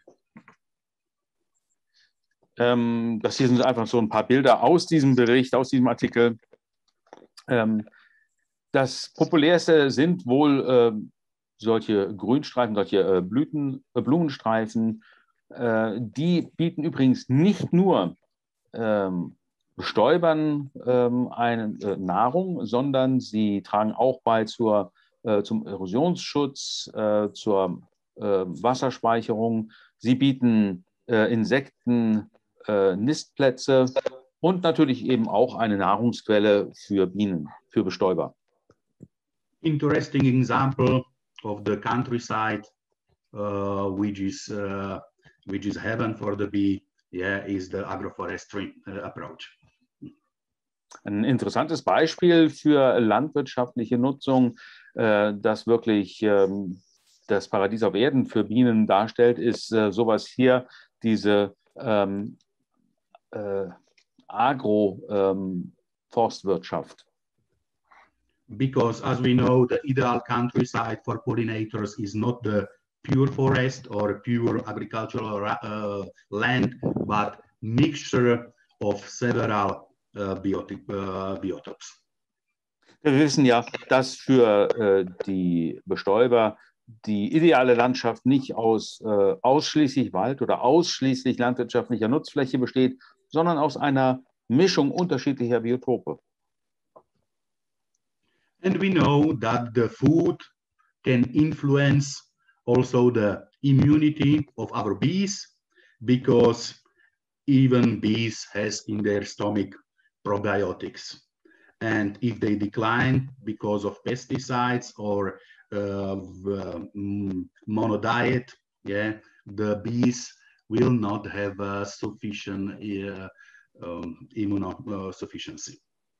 Das hier sind einfach so ein paar Bilder aus diesem Bericht, aus diesem Artikel. Das populärste sind wohl solche Grünstreifen, solche Blumenstreifen. Die bieten übrigens nicht nur Bestäubern eine Nahrung, sondern sie tragen auch bei zum Erosionsschutz, zur Wasserspeicherung. Sie bieten Insekten Nistplätze und natürlich eben auch eine Nahrungsquelle für Bienen, für Bestäuber. Interesting example of the countryside, which is heaven for the bee, yeah, is the agroforestry approach. Ein interessantes Beispiel für landwirtschaftliche Nutzung, das wirklich das Paradies auf Erden für Bienen darstellt, ist sowas hier, diese Agroforstwirtschaft. Because as we know, the ideal countryside for pollinators is not the pure forest or pure agricultural land, but mixture of several biotops. Wir wissen ja, dass für die Bestäuber die ideale Landschaft nicht aus ausschließlich Wald oder ausschließlich landwirtschaftlicher Nutzfläche besteht, sondern aus einer Mischung unterschiedlicher Biotope. And we know that the food can influence also the immunity of our bees, because even bees has in their stomach probiotics. And if they decline because of pesticides or monodiet, yeah, the bees will not have sufficient immunosufficiency.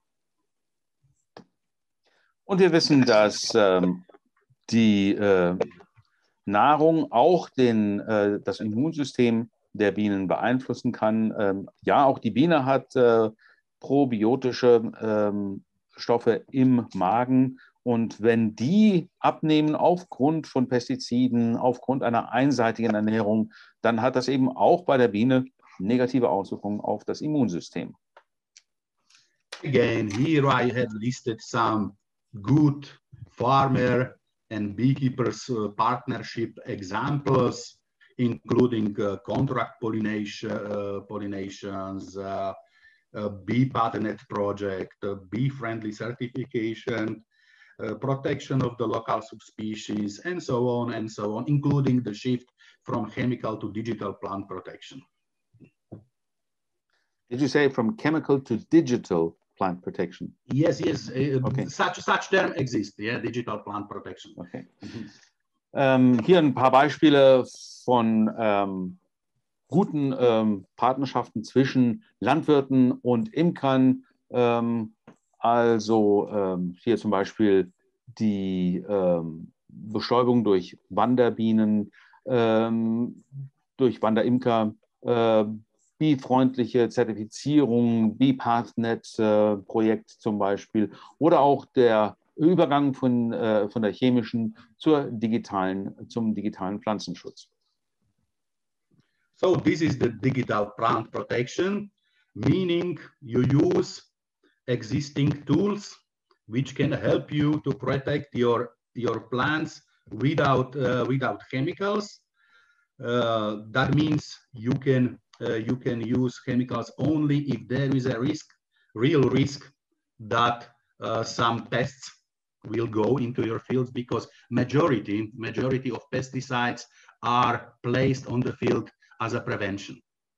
Und wir wissen, dass die Nahrung auch das Immunsystem der Bienen beeinflussen kann. Ja, auch die Biene hat probiotische Stoffe im Magen. Und wenn die abnehmen aufgrund von Pestiziden, aufgrund einer einseitigen Ernährung, dann hat das eben auch bei der Biene negative Auswirkungen auf das Immunsystem. Again, here I have listed some good farmer and beekeepers partnership examples, including contract pollinations, bee patent project, bee-friendly certification, protection of the local subspecies, and so on, including the shift from chemical to digital plant protection. Did you say from chemical to digital plant protection? Yes. Okay. Such term exists, yeah, digital plant protection. Okay. Hier ein paar Beispiele von guten Partnerschaften zwischen Landwirten und Imkern. Hier zum Beispiel die Bestäubung durch Wanderbienen, durch Wanderimker, biefreundliche Zertifizierung, Bee-Pathnet-Projekt zum Beispiel, oder auch der Übergang von der chemischen zum digitalen Pflanzenschutz. So this is the digital plant protection, meaning you use existing tools which can help you to protect your plants without chemicals. That means you can use chemicals only if there is a real risk that some pests will go into your fields, because majority of pesticides are placed on the field as a prevention.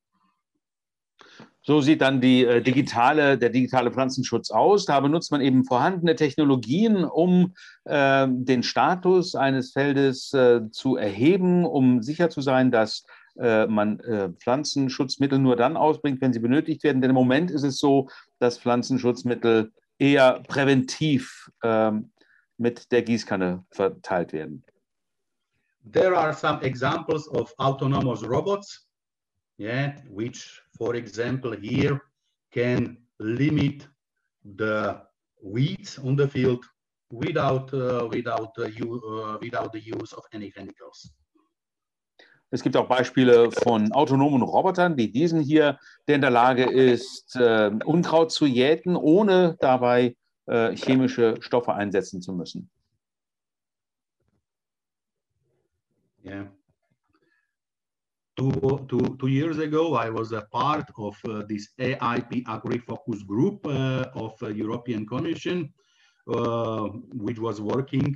So sieht dann der digitale Pflanzenschutz aus. Da benutzt man eben vorhandene Technologien, um den Status eines Feldes zu erheben, um sicher zu sein, dass man Pflanzenschutzmittel nur dann ausbringt, wenn sie benötigt werden. Denn im Moment ist es so, dass Pflanzenschutzmittel eher präventiv mit der Gießkanne verteilt werden. There are some examples of autonomous robots, yeah, which, for example, here can limit the weeds on the field without the use of any chemicals. Es gibt auch Beispiele von autonomen Robotern, wie diesen hier, der in der Lage ist, Unkraut zu jäten, ohne dabei chemische Stoffe einsetzen zu müssen. Yeah. Two years ago, I was a part of this AIP Agri-Focus Group of European Commission, which was working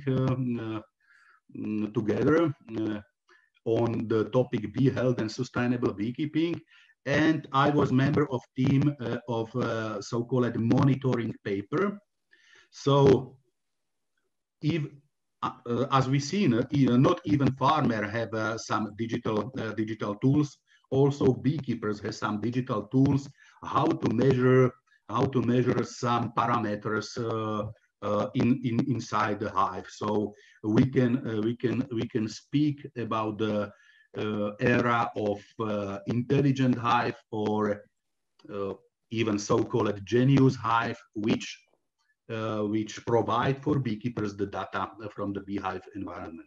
together on the topic bee health and sustainable beekeeping. And I was member of team of so-called monitoring paper. So if as we see, not even farmers have some digital tools. Also, beekeepers have some digital tools how to measure some parameters inside the hive. So we can speak about the era of intelligent hive, or even so-called genius hive, which provide for beekeepers the data from the beehive environment.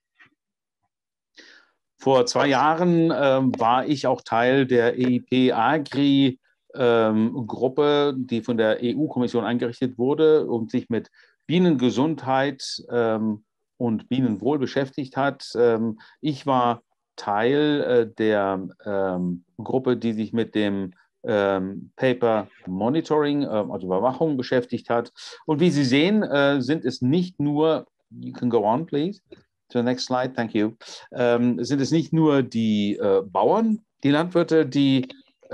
Vor 2 Jahren war ich auch Teil der EIP Agri Gruppe, die von der EU-Kommission eingerichtet wurde und sich mit Bienengesundheit und Bienenwohl beschäftigt hat. Ich war Teil der Gruppe, die sich mit dem Paper Monitoring, also Überwachung, beschäftigt hat. Und wie Sie sehen, sind es nicht nur, you can go on, please, to the next slide, thank you, sind es nicht nur die Bauern, die Landwirte, die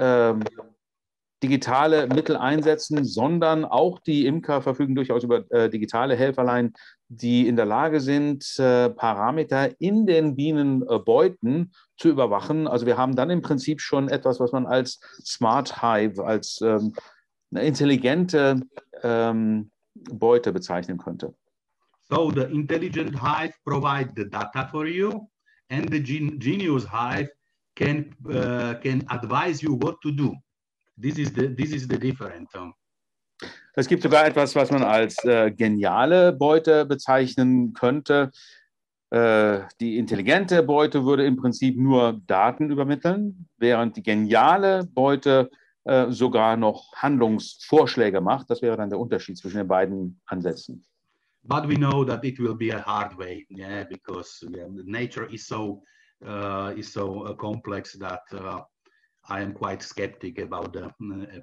digitale Mittel einsetzen, sondern auch die Imker verfügen durchaus über digitale Helferlein, die in der Lage sind, Parameter in den Bienenbeuten zu überwachen. Also wir haben dann im Prinzip schon etwas, was man als Smart Hive, als eine intelligente Beute bezeichnen könnte. So the intelligent hive provides the data for you, and the genius hive can advise you what to do. This is the difference. Es gibt sogar etwas, was man als geniale Beute bezeichnen könnte. Die intelligente Beute würde im Prinzip nur Daten übermitteln, während die geniale Beute sogar noch Handlungsvorschläge macht. Das wäre dann der Unterschied zwischen den beiden Ansätzen. But we know that it will be a hard way, yeah, because nature is so complex that I am quite skeptic about the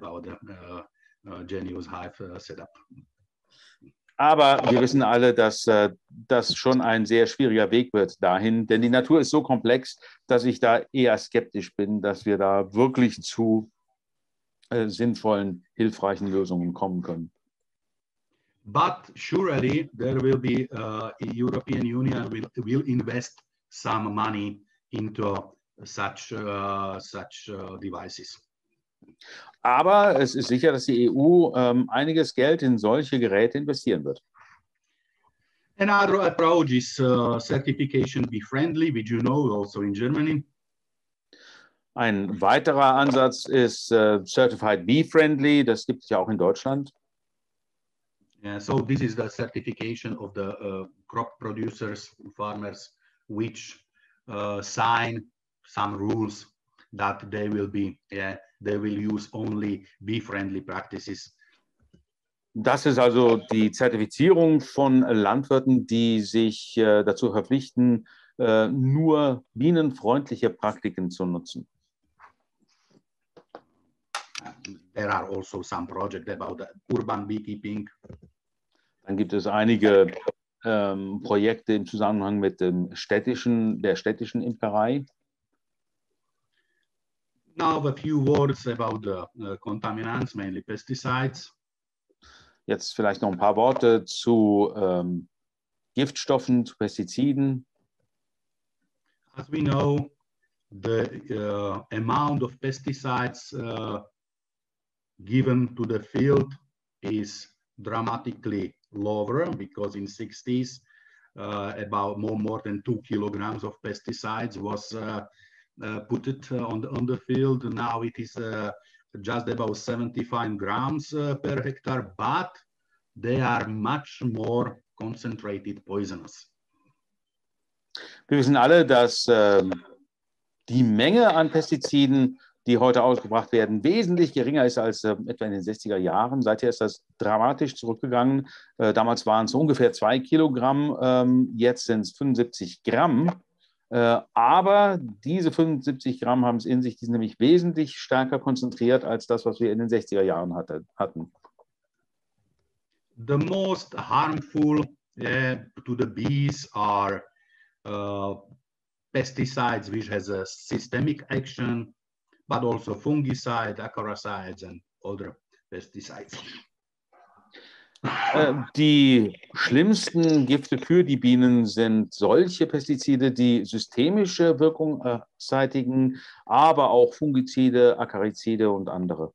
genius hive setup. Aber wir wissen alle, dass das schon ein sehr schwieriger Weg wird dahin, denn die Natur ist so komplex, dass ich da eher skeptisch bin, dass wir da wirklich zu sinnvollen, hilfreichen Lösungen kommen können. But surely there will be European Union will invest some money into such devices. Aber es ist sicher, dass die EU einiges Geld in solche Geräte investieren wird. Another approach is certification bee friendly, which you know also in Germany. Ein weiterer Ansatz ist Certified Bee Friendly, das gibt es ja auch in Deutschland. Yeah, so this is the certification of the crop producers, farmers, which sign some rules that they will use only bee-friendly practices. Das ist also die Zertifizierung von Landwirten, die sich dazu verpflichten, nur bienenfreundliche Praktiken zu nutzen. There are also some projects about urban beekeeping. Dann gibt es einige Projekte im Zusammenhang mit der städtischen Imkerei. Now a few words about the contaminants, mainly pesticides. Jetzt vielleicht noch ein paar Worte zu Giftstoffen, zu Pestiziden. As we know, the amount of pesticides given to the field is dramatically lower, because in 60s about more than 2 kilograms of pesticides was put on the field. Now it is just about 75 grams per hectare, but they are much more concentrated poisonous. Wir wissen alle, dass die Menge an Pestiziden, die heute ausgebracht werden, wesentlich geringer ist als etwa in den 60er Jahren. Seither ist das dramatisch zurückgegangen. Damals waren es ungefähr 2 Kilogramm, jetzt sind es 75 Gramm. Aber diese 75 Gramm haben es in sich, die sind nämlich wesentlich stärker konzentriert als das, was wir in den 60er Jahren hatten. The most harmful to the bees are pesticides which has a systemic action, but also fungicides, acaricides and other pesticides. Die schlimmsten Gifte für die Bienen sind solche Pestizide, die systemische Wirkung zeitigen, aber auch Fungizide, Akarizide und andere.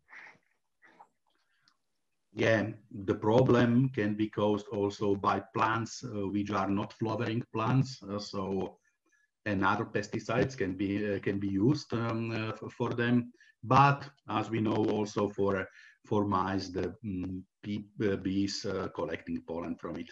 Yeah, the problem can be caused also by plants which are not flowering plants. So another pesticides can be used for them. But as we know, also for mice, the bees collecting pollen from it.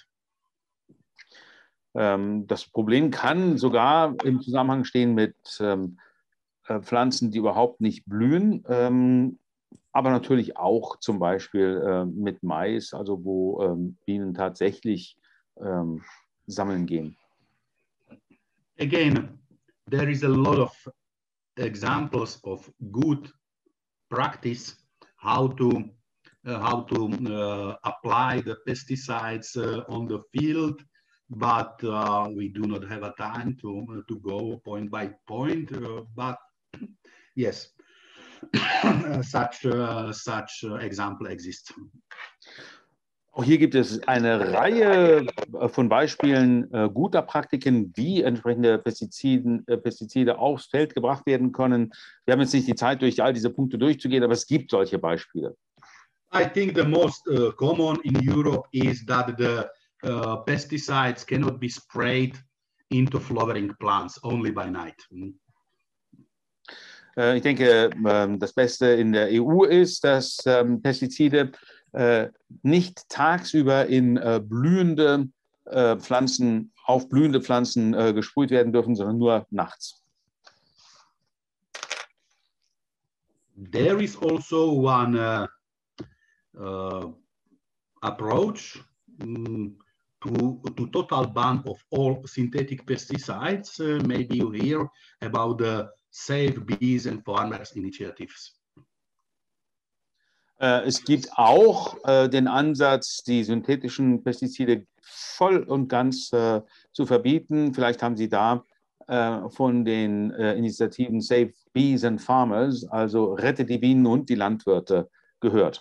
Das Problem kann sogar im Zusammenhang stehen mit Pflanzen, die überhaupt nicht blühen, aber natürlich auch zum Beispiel mit Mais, also wo Bienen tatsächlich sammeln gehen. Again, there is a lot of examples of good practice how to apply the pesticides on the field, but we do not have a time to go point by point. But yes, such example exists. Auch hier gibt es eine Reihe von Beispielen guter Praktiken, wie entsprechende Pestizide aufs Feld gebracht werden können. Wir haben jetzt nicht die Zeit, durch all diese Punkte durchzugehen, aber es gibt solche Beispiele. I think the most common in Europe is that the pesticides cannot be sprayed into flowering plants, only by night. Ich denke, das Beste in der EU ist, dass Pestizide nicht tagsüber in blühende Pflanzen, auf blühende Pflanzen gesprüht werden dürfen, sondern nur nachts. There is also one approach to total ban of all synthetic pesticides. Maybe you hear about the Save Bees and Farmers initiatives. Es gibt auch den Ansatz, die synthetischen Pestizide voll und ganz zu verbieten. Vielleicht haben Sie da von den Initiativen Save Bees and Farmers, also Rette die Bienen und die Landwirte, gehört.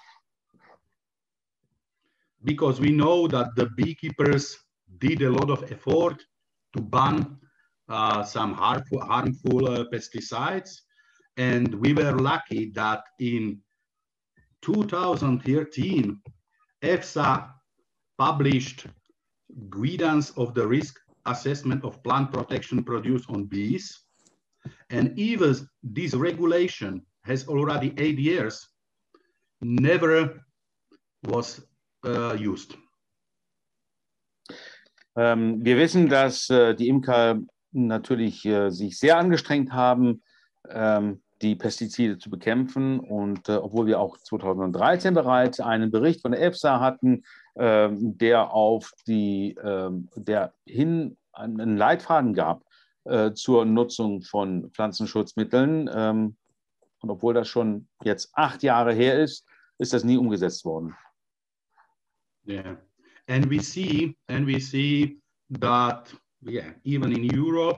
Because we know that the beekeepers did a lot of effort to ban some harmful pesticides, and we were lucky that in 2013, EFSA published guidance of the risk assessment of plant protection produced on bees. And even this regulation has already 8 years, never was used. Wir wissen, dass die Imker natürlich sich sehr angestrengt haben, die Pestizide zu bekämpfen. Und obwohl wir auch 2013 bereits einen Bericht von der EFSA hatten, der einen Leitfaden gab zur Nutzung von Pflanzenschutzmitteln. Und obwohl das schon jetzt 8 Jahre her ist, ist das nie umgesetzt worden. Yeah, and we see that even in Europe,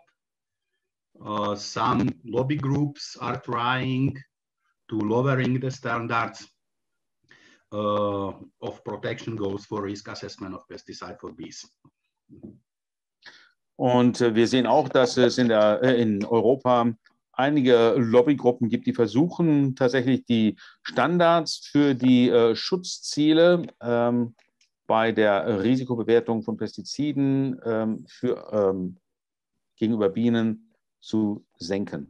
some lobby groups are trying to lowering the standards of protection goals for risk assessment of pesticide for bees. Und wir sehen auch, dass es in Europa einige Lobbygruppen gibt, die versuchen tatsächlich die Standards für die Schutzziele bei der Risikobewertung von Pestiziden gegenüber Bienen zu senken.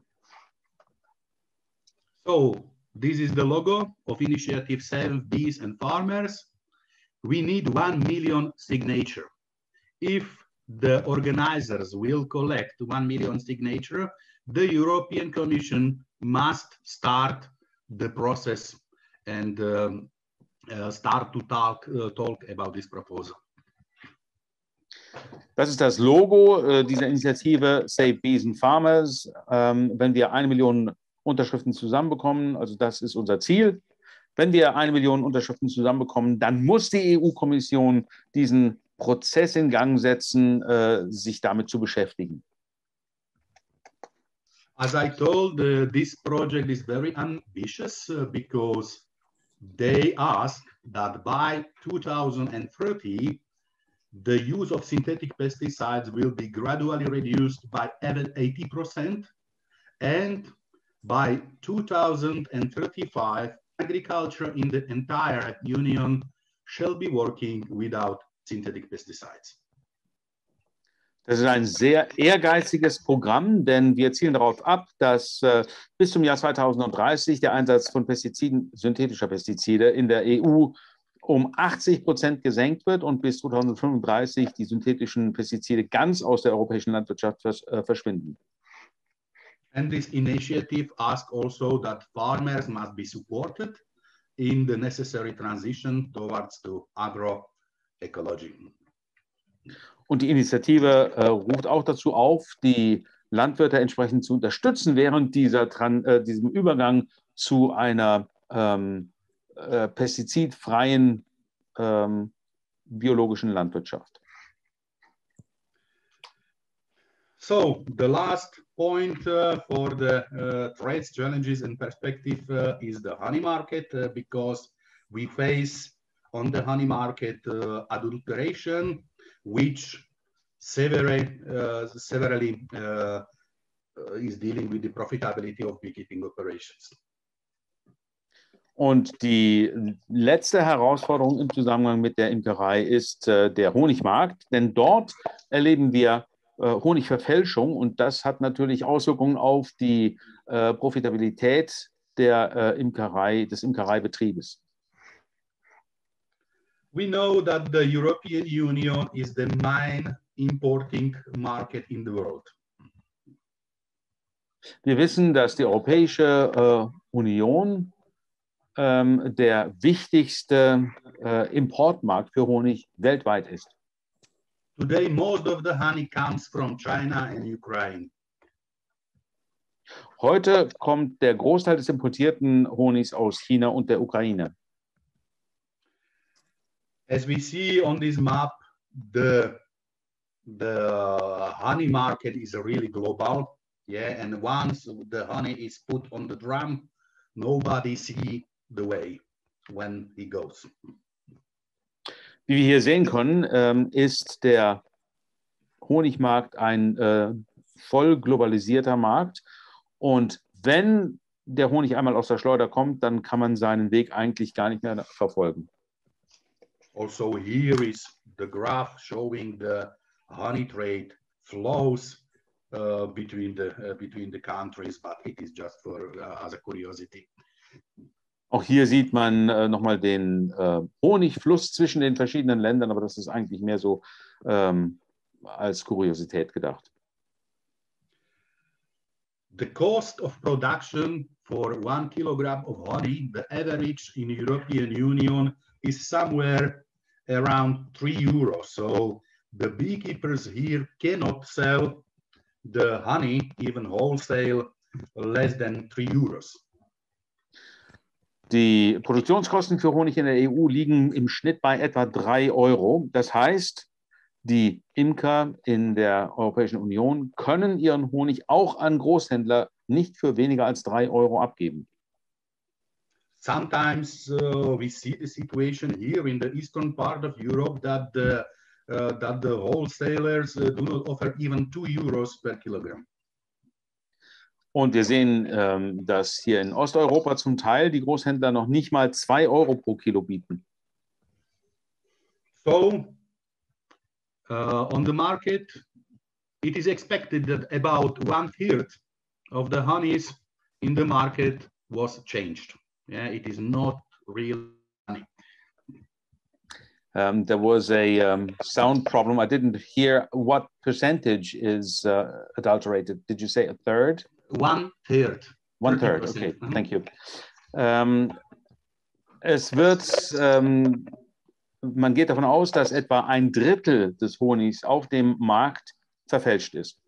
So, this is the logo of Initiative Save Bees and Farmers. We need 1 million signature. If the organizers will collect 1 million signature, the European Commission must start the process and start to talk about this proposal. Das ist das Logo dieser Initiative Save Bees and Farmers. Wenn wir 1 Million Unterschriften zusammenbekommen, also das ist unser Ziel. Wenn wir 1 Million Unterschriften zusammenbekommen, dann muss die EU-Kommission diesen Prozess in Gang setzen, sich damit zu beschäftigen. As I told, this project is very ambitious because they ask that by 2030, the use of synthetic pesticides will be gradually reduced by 80%, and by 2035, agriculture in the entire Union shall be working without synthetic pesticides. Das ist ein sehr ehrgeiziges Programm, denn wir zielen darauf ab, dass bis zum Jahr 2030 der Einsatz von Pestiziden, synthetischer Pestizide in der EU um 80% gesenkt wird und bis 2035 die synthetischen Pestizide ganz aus der europäischen Landwirtschaft verschwinden. And this initiative asks also that farmers must be supported in the necessary transition towards the agroecology. Und die Initiative ruft auch dazu auf, die Landwirte entsprechend zu unterstützen während diesem Übergang zu einer pestizidfreien biologischen Landwirtschaft. So the last point for the trade challenges and perspective is the honey market, because we face on the honey market adulteration, which severally is dealing with the profitability of beekeeping operations. Und die letzte Herausforderung im Zusammenhang mit der Imkerei ist der Honigmarkt, denn dort erleben wir Honigverfälschung und das hat natürlich Auswirkungen auf die Profitabilität der des Imkereibetriebes. We know that the European Union is the main importing market in the world. Wir wissen, dass die Europäische Union der wichtigste Importmarkt für Honig weltweit ist. Today, most of the honey comes from China and Ukraine. Heute kommt der Großteil des importierten Honigs aus China und der Ukraine. As we see on this map, the honey market is really global. Yeah, and once the honey is put on the drum, nobody see the way when he goes. Wie wir hier sehen können, ist der Honigmarkt ein voll globalisierter Markt. Und wenn der Honig einmal aus der Schleuder kommt, dann kann man seinen Weg eigentlich gar nicht mehr verfolgen. Also here is the graph showing the honey trade flows between the countries, but it is just for as a curiosity. Auch hier sieht man nochmal den Honigfluss zwischen den verschiedenen Ländern, aber das ist eigentlich mehr so als Kuriosität gedacht. The cost of production for 1 kilogram of honey, the average in European Union is somewhere around 3 euros. So the beekeepers here cannot sell the honey, even wholesale, less than 3 euros. Die Produktionskosten für Honig in der EU liegen im Schnitt bei etwa 3 Euro. Das heißt, die Imker in der Europäischen Union können ihren Honig auch an Großhändler nicht für weniger als 3 Euro abgeben. Sometimes we see the situation here in the eastern part of Europe that the wholesalers do not offer even 2 euros per kilogram. Und wir sehen, dass hier in Osteuropa zum Teil die Großhändler noch nicht mal 2 Euro pro Kilo bieten. So, on the market, it is expected that about 1/3 of the honeys in the market was changed. Yeah, it is not real honey. There was a sound problem. I didn't hear what percentage is adulterated. Did you say 1/3? 1/3. 1/3, okay, thank you. Man geht davon aus, dass etwa 1/3 des Honigs auf dem Markt verfälscht ist.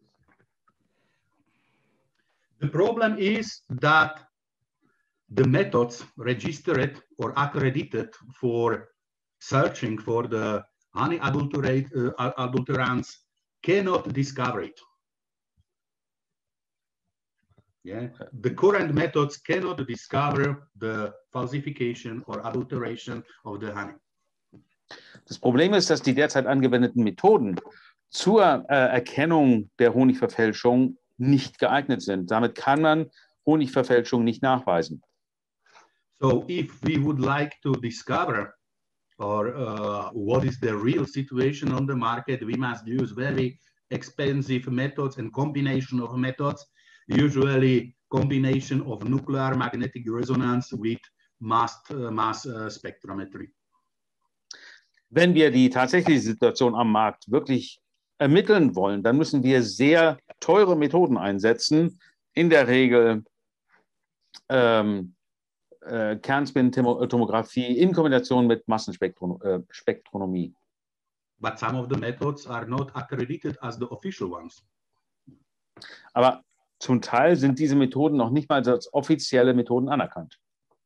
The problem is that the methods registered or accredited for searching for the honey adulterants cannot discover it. Yeah, the current methods cannot discover the falsification or adulteration of the honey. Das Problem ist, dass die derzeit angewendeten Methoden zur Erkennung der Honigverfälschung nicht geeignet sind. Damit kann man Honigverfälschung nicht nachweisen. So if we would like to discover or what is the real situation on the market, we must use very expensive methods and combination of methods, usually combination of nuclear magnetic resonance with mass spectrometry. Wenn wir die tatsächliche Situation am Markt wirklich ermitteln wollen, dann müssen wir sehr teure Methoden einsetzen, in der Regel Kernspintomographie in Kombination mit Massenspektronomie. But some of the methods are not accredited as the official ones. Aber zum Teil sind diese Methoden noch nicht mal als offizielle Methoden anerkannt.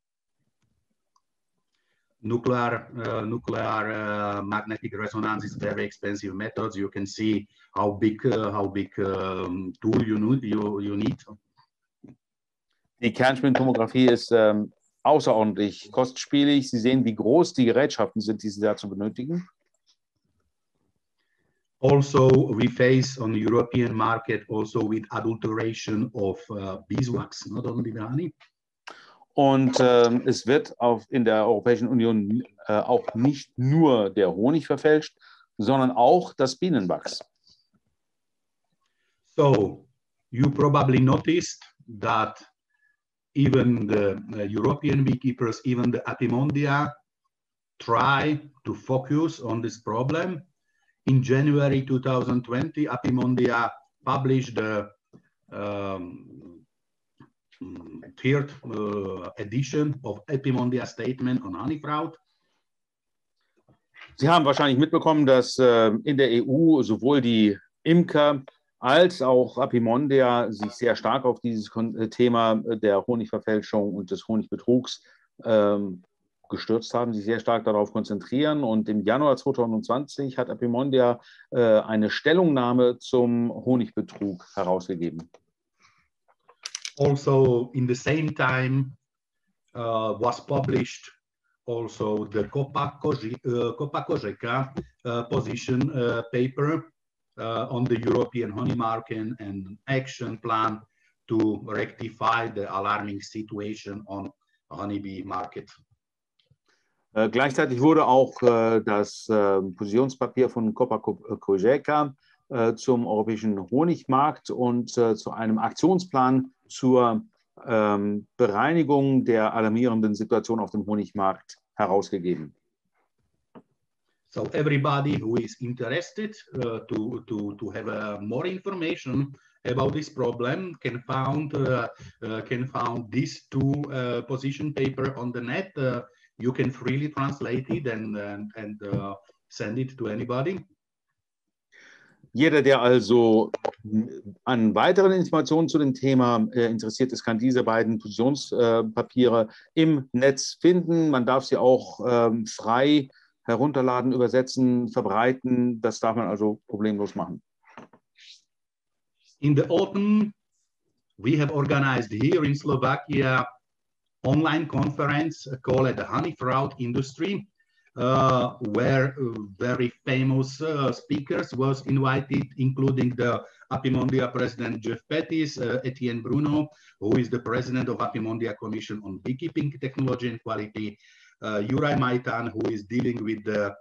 Nuclear magnetic resonance is very expensive methods. You can see how big tool you need. Die Kernspintomographie ist außerordentlich kostspielig. Sie sehen, wie groß die Gerätschaften sind, die Sie dazu benötigen. Also, we face on the European market also with adulteration of beeswax, not only the honey. Und es wird in der Europäischen Union auch nicht nur der Honig verfälscht, sondern auch das Bienenwachs. So, you probably noticed that even the European beekeepers, even the Apimondia, try to focus on this problem. In January 2020, Apimondia published the third edition of Apimondia Statement on Honey Fraud. Sie haben wahrscheinlich mitbekommen, dass in der EU sowohl die Imker als auch Apimondia sich sehr stark auf dieses Thema der Honigverfälschung und des Honigbetrugs gestürzt haben, sich sehr stark darauf konzentrieren. Und im Januar 2020 hat Apimondia eine Stellungnahme zum Honigbetrug herausgegeben. Also, in the same time, was published also the Copa Cogeca position paper on the European honey market and action plan to rectify the alarming situation on honeybee market. Gleichzeitig wurde auch das Positionspapier von Copa Cogeca zum europäischen Honigmarkt und zu einem Aktionsplan zur Bereinigung der alarmierenden Situation auf dem Honigmarkt herausgegeben. So everybody who is interested to have more information about this problem can found these two position paper on the net. You can freely translate it and send it to anybody. Jeder, der also an weiteren Informationen zu dem Thema interessiert ist, kann diese beiden Positionspapiere im Netz finden. Man darf sie auch frei herunterladen, übersetzen, verbreiten. Das darf man also problemlos machen. In the autumn, we have organized here in Slovakia online conference called the Honey Fraud Industry, where very famous speakers was invited, including the Apimondia president Jeff Pettis, Etienne Bruno, who is the president of Apimondia Commission on Beekeeping Technology and Quality, Juraj Majtan, who is dealing with the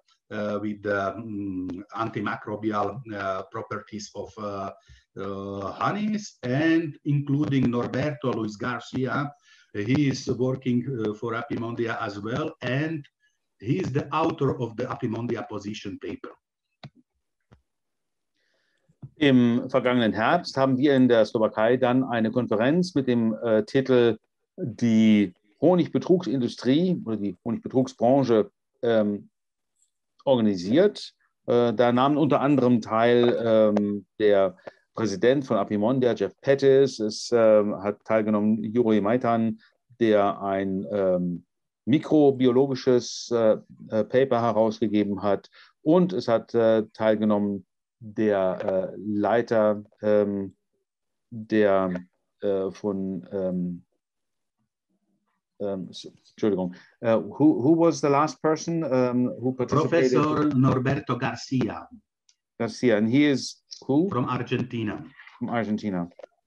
antimicrobial properties of honeys, and including Norberto Luis Garcia. He is working for Apimondia as well, and he is the author of the Apimondia position paper. Im vergangenen Herbst haben wir in der Slowakei dann eine Konferenz mit dem Titel Die Honigbetrugsindustrie oder die Honigbetrugsbranche organisiert. Da nahmen unter anderem teil der Präsident von Apimondia, Jeff Pettis, es hat teilgenommen Juraj Maitan, der ein mikrobiologisches Paper herausgegeben hat, und es hat teilgenommen der Leiter Entschuldigung, who was the last person who participated? Professor Norberto Garcia. Garcia, and he is who? From Argentina. From Argentina.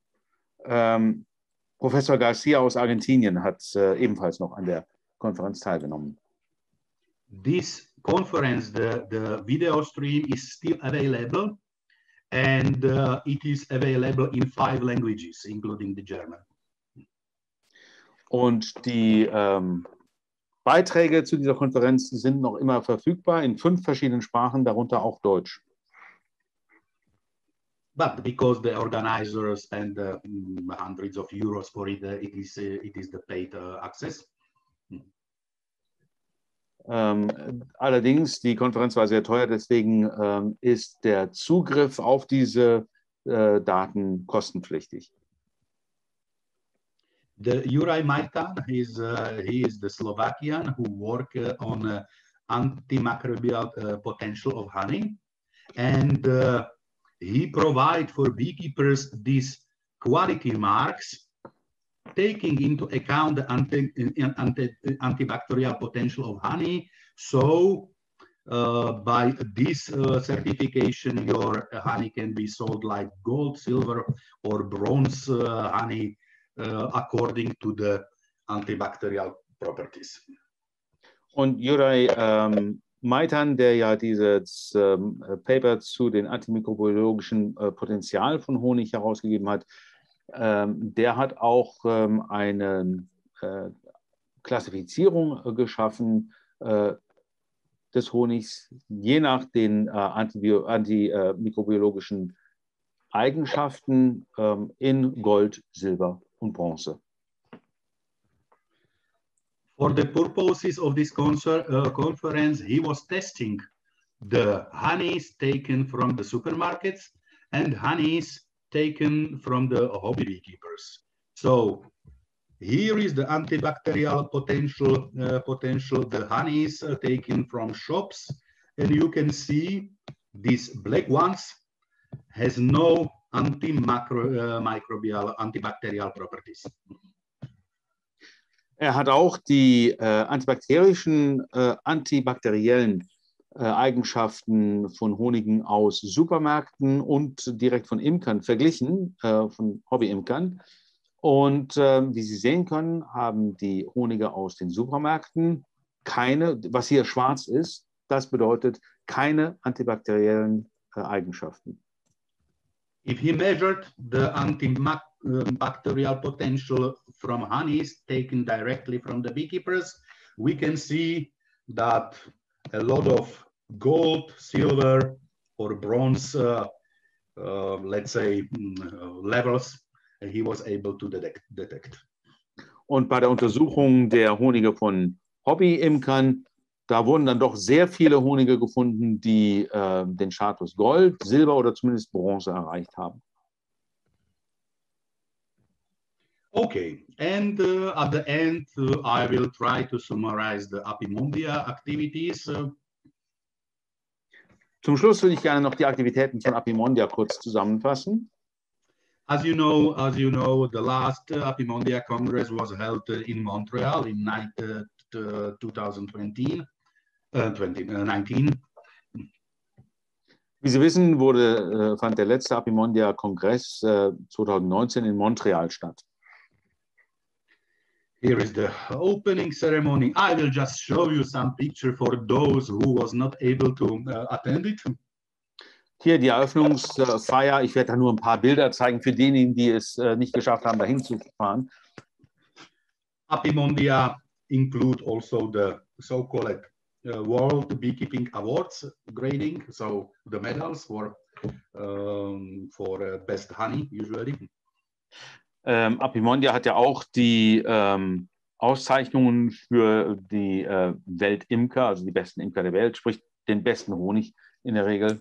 Professor Garcia aus Argentinien hat ebenfalls noch an der Konferenz teilgenommen. This conference, the video stream is still available, and it is available in 5 languages, including the German. Und die Beiträge zu dieser Konferenz sind noch immer verfügbar in 5 verschiedenen Sprachen, darunter auch Deutsch. But because the organizers spend hundreds of euros for it, it is the paid access. Allerdings, die Konferenz war sehr teuer, deswegen ist der Zugriff auf diese Daten kostenpflichtig. The Juraj Maitan, he is the Slovakian who work on antimicrobial potential of honey, and he provide for beekeepers these quality marks, taking into account the antibacterial potential of honey. So by this certification, your honey can be sold like gold, silver, or bronze honey according to the antibacterial properties. Und Juraj Maitan, der ja dieses Paper zu den antimikrobiologischen Potenzial von Honig herausgegeben hat, der hat auch eine Klassifizierung geschaffen des Honigs, je nach den antimikrobiologischen Eigenschaften in Gold, Silber und Bronze. For the purposes of this conference, he was testing the honeys taken from the supermarkets and honeys taken from the hobby beekeepers. So here is the antibacterial potential, the honeys taken from shops, and you can see these black ones has no antibacterial properties. Er hat auch die antibakteriellen Eigenschaften von Honigen aus Supermärkten und direkt von Imkern verglichen, von Hobbyimkern. Und wie Sie sehen können, haben die Honige aus den Supermärkten keine, was hier schwarz ist, das bedeutet keine antibakteriellen Eigenschaften. If he measured the antibacterial potential from honeys taken directly from the beekeepers, we can see that a lot of gold, silver, or bronze, let's say, levels, he was able to detect. Und bei der Untersuchung der Honige von Hobbyimkern, da wurden dann doch sehr viele Honige gefunden, die den Status Gold, Silber oder zumindest Bronze erreicht haben. Okay, and at the end, I will try to summarize the Apimondia activities. Zum Schluss will ich gerne noch die Aktivitäten von Apimondia kurz zusammenfassen. As you know, the last Apimondia Congress was held in Montreal in 2019. Wie Sie wissen, fand der letzte Apimondia-Kongress 2019 in Montreal statt. Here is the opening ceremony. I will just show you some picture for those who was not able to attend it. Hier die Eröffnungsfeier. Ich werde da nur ein paar Bilder zeigen für diejenigen, die es nicht geschafft haben, dahin zu fahren. Apimondia include also the so-called World Beekeeping Awards grading, so the medals for for best honey usually. Apimondia hat ja auch die Auszeichnungen für die Weltimker, also die besten Imker der Welt, sprich den besten Honig in der Regel.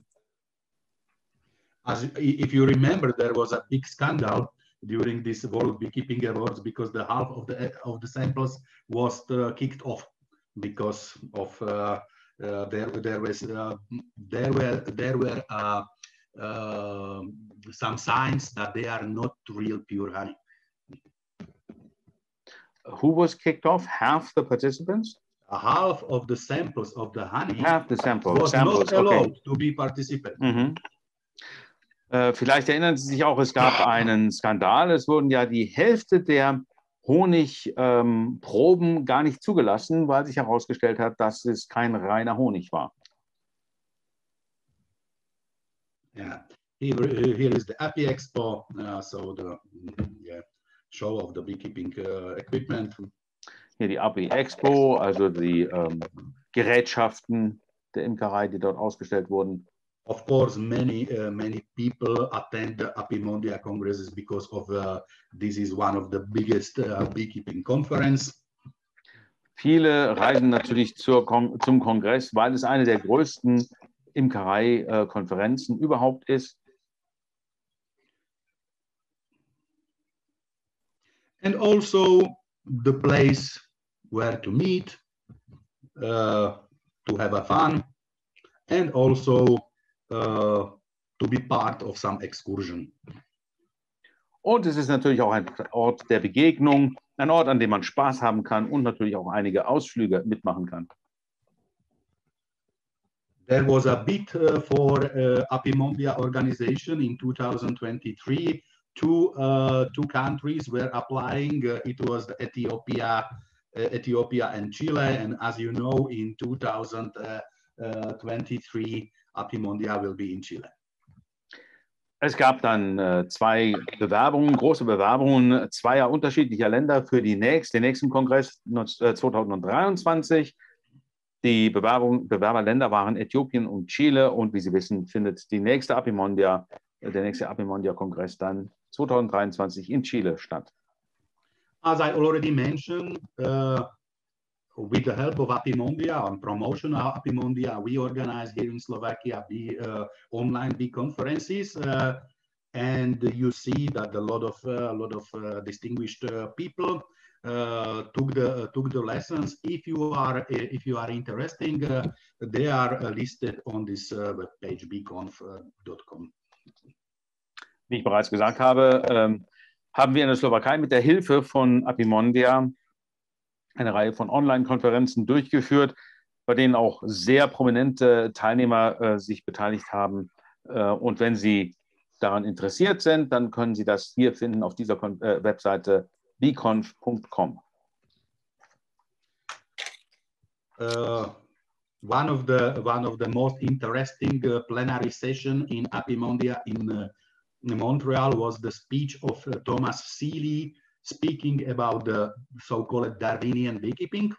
If you remember, there was a big scandal during this World Beekeeping Awards because the half of the samples was kicked off because of there were some signs that they are not real pure honey. Who was kicked off? Half the participants? Half of the samples of the honey Half the samples was not allowed okay. to be participated. Mhm. Vielleicht erinnern Sie sich auch, es gab einen Skandal. Es wurden ja die Hälfte der Honigproben gar nicht zugelassen, weil sich herausgestellt hat, dass es kein reiner Honig war. Yeah, here is the Api Expo, so the show of the beekeeping equipment. Hier die Api Expo, also die Gerätschaften der Imkerei, die dort ausgestellt wurden. Of course, many people attend the Apimondia congresses because of this is one of the biggest beekeeping conference. Viele reisen natürlich zum Kongress, weil es eine der größten Imkerei-Konferenzen überhaupt ist. And also the place where to meet, to have a fun, and also to be part of some excursion. Und es ist natürlich auch ein Ort der Begegnung, ein Ort, an dem man Spaß haben kann und natürlich auch einige Ausflüge mitmachen kann. There was a bid for Apimondia organization in 2023. Two countries were applying. It was Ethiopia and Chile. And as you know, in 2023, Apimondia will be in Chile. Es gab dann zwei Bewerbungen, große Bewerbungen zweier unterschiedlicher Länder für den nächsten Kongress 2023. Die Bewerberländer waren Äthiopien und Chile. Und wie Sie wissen, findet der nächste Apimondia-Kongress dann 2023 in Chile statt. As I already mentioned, with the help of Apimondia and promotion of Apimondia, we organize here in Slovakia online bee conferences, and you see that a lot of distinguished people took the lessons. If you are interested, they are listed on this web page beeconf.com. Wie ich bereits gesagt habe, haben wir in der Slowakei mit der Hilfe von Apimondia eine Reihe von Online-Konferenzen durchgeführt, bei denen auch sehr prominente Teilnehmer sich beteiligt haben. Und wenn Sie daran interessiert sind, dann können Sie das hier finden auf dieser Webseite beeconf.com. One of the most interesting plenary session in Apimondia in Montreal was the speech of Thomas Seeley, speaking about the so-called Darwinian beekeeping.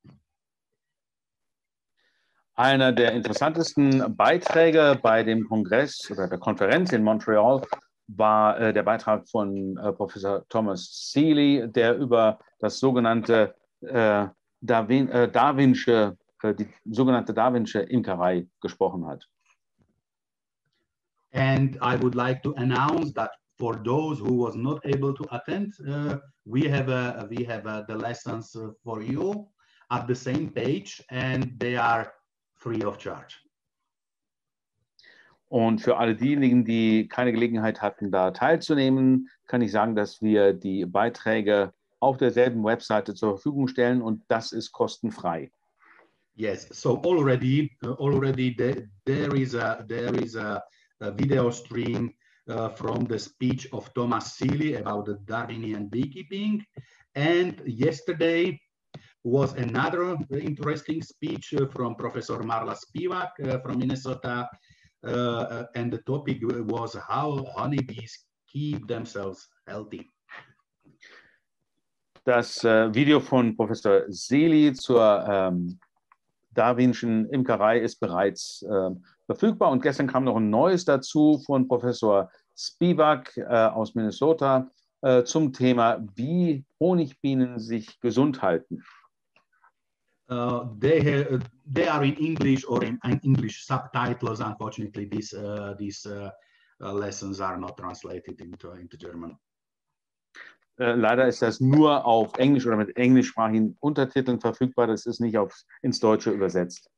Einer der interessantesten Beiträge bei dem Kongress oder der Konferenz in Montreal war der Beitrag von Professor Thomas Seeley, der über das sogenannte Darwinsche Imkerei gesprochen hat. And I would like to announce that for those who was not able to attend, we have the lessons for you at the same page, and they are free of charge. Und für alle diejenigen, die keine Gelegenheit hatten, da teilzunehmen, kann ich sagen, dass wir die Beiträge auf derselben Webseite zur Verfügung stellen und das ist kostenfrei. Yes, so already there is a video stream from the speech of Thomas Seeley about the Darwinian beekeeping, and yesterday was another interesting speech from Professor Marla Spivak from Minnesota, and the topic was how honeybees keep themselves healthy. Das Video von Professor Seeley zur darwinschen Imkerei ist bereits verfügbar. Und gestern kam noch ein neues dazu von Professor Spivak aus Minnesota zum Thema, wie Honigbienen sich gesund halten. They are in English or in English subtitles. Unfortunately, these lessons are not translated into German. Leider ist das nur auf Englisch oder mit englischsprachigen Untertiteln verfügbar. Das ist nicht ins Deutsche übersetzt.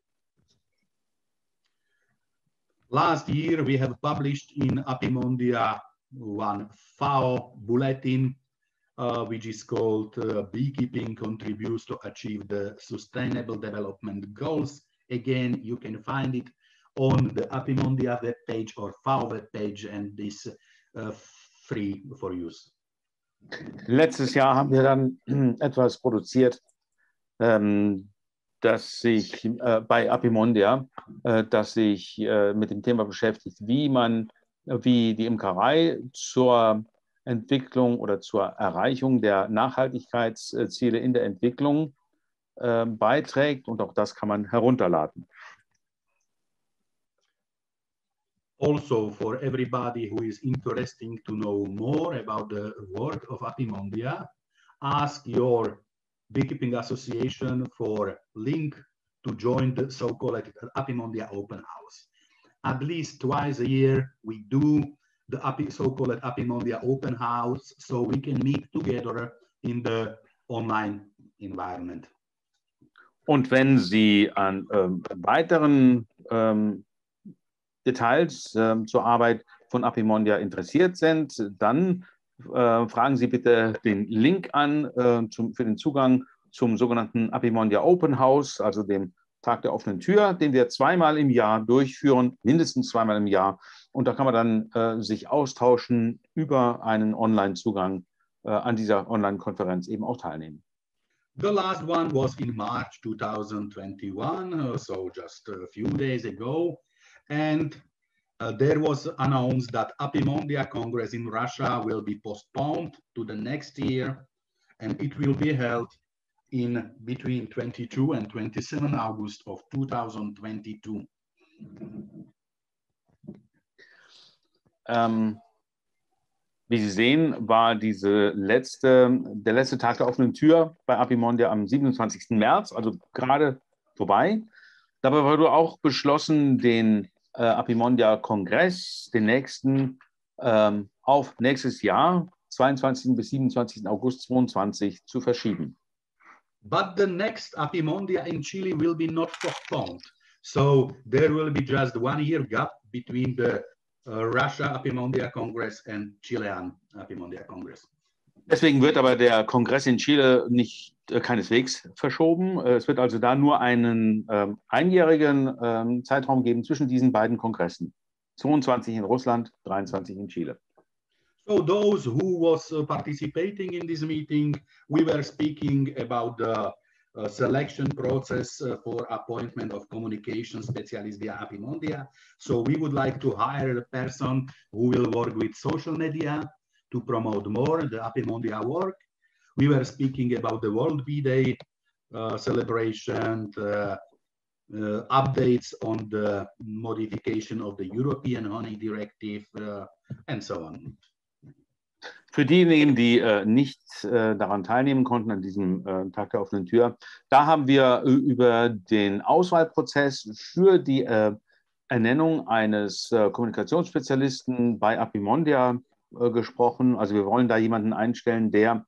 Last year, we have published in Apimondia one FAO bulletin, which is called Beekeeping Contributes to Achieve the Sustainable Development Goals. Again, you can find it on the Apimondia webpage or FAO webpage, and this free for use. Letztes Jahr haben wir dann etwas produziert, das sich bei Apimondia, das sich mit dem Thema beschäftigt, wie die Imkerei zur Entwicklung oder zur Erreichung der Nachhaltigkeitsziele in der Entwicklung beiträgt. Und auch das kann man herunterladen. Also, for everybody who is interested to know more about the work of Apimondia, ask your beekeeping association for link to join the so-called Apimondia Open House. At least twice a year, we do the so-called Apimondia Open House, so we can meet together in the online environment. Und wenn Sie an weiteren Details zur Arbeit von Apimondia interessiert sind, dann fragen Sie bitte den Link an für den Zugang zum sogenannten Apimondia Open House, also dem Tag der offenen Tür, den wir zweimal im Jahr durchführen, mindestens zweimal im Jahr. Und da kann man dann sich austauschen, über einen Online-Zugang an dieser Online-Konferenz eben auch teilnehmen. The last one was in March 2021, so just a few days ago. And there was announced that Apimondia Congress in Russia will be postponed to the next year, and it will be held in between 22 and 27 August of 2022. Wie Sie sehen, war der letzte Tag der offenen Tür bei Apimondia am 27. März, also gerade vorbei. Dabei wurde auch beschlossen, den Apimondia-Kongress, den nächsten, auf nächstes Jahr, 22. bis 27. August 2022, zu verschieben. But the next Apimondia in Chile will be not postponed. So there will be just 1 year gap between the Russia Apimondia Congress and Chilean Apimondia Congress. Deswegen wird aber der Kongress in Chile keineswegs verschoben. Es wird also da nur einen einjährigen Zeitraum geben zwischen diesen beiden Kongressen. 22 in Russland, 23 in Chile. So those who was participating in this meeting, we were speaking about the selection process for appointment of communication specialist via Apimondia. So we would like to hire a person who will work with social media to promote more the Apimondia work. We were speaking about the World Bee Day celebration, updates on the modification of the European Honey Directive, and so on. Für diejenigen, die nicht daran teilnehmen konnten, an diesem Tag der offenen Tür, da haben wir über den Auswahlprozess für die Ernennung eines Kommunikationsspezialisten bei Apimondia gesprochen. Also wir wollen da jemanden einstellen,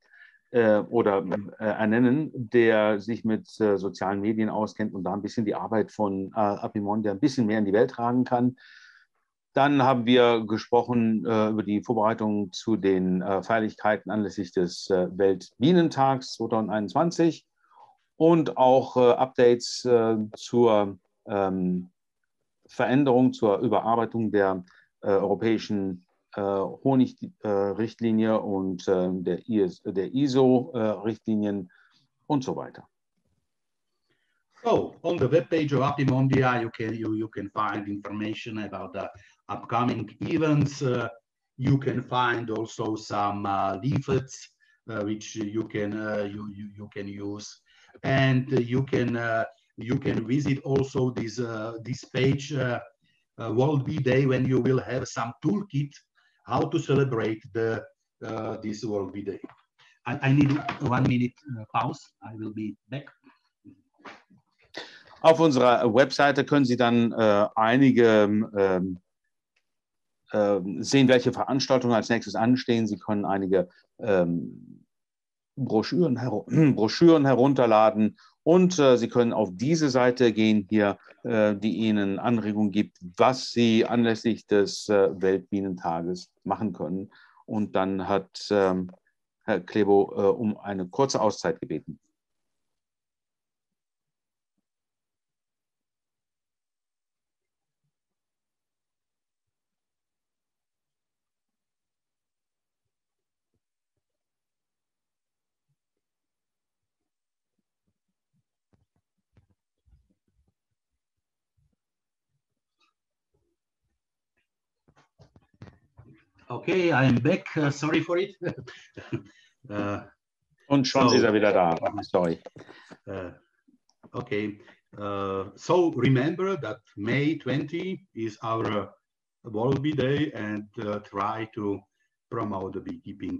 ernennen, der sich mit sozialen Medien auskennt und da ein bisschen die Arbeit von Apimondia ein bisschen mehr in die Welt tragen kann. Dann haben wir gesprochen über die Vorbereitung zu den Feierlichkeiten anlässlich des Weltbienentags 2021 und auch Updates zur Veränderung, zur Überarbeitung der europäischen Honigrichtlinie und der ISO-Richtlinien und so weiter. So on the webpage of Apimondia, you can find information about the upcoming events. You can find also some leaflets which you can use, and you can you can visit also this page, World Bee Day, when you will have some toolkit how to celebrate this World Bee Day. I need 1 minute pause. I will be back. Auf unserer Webseite können Sie dann einige sehen, welche Veranstaltungen als nächstes anstehen. Sie können einige Broschüren herunterladen und Sie können auf diese Seite gehen hier, die Ihnen Anregungen gibt, was Sie anlässlich des Weltbienentages machen können. Und dann hat Herr Klebo um eine kurze Auszeit gebeten. Okay, I'm back. Sorry for it. Und schon ist er wieder da. Sorry. Okay. So remember that May 20 is our World Bee Day, and try to promote the beekeeping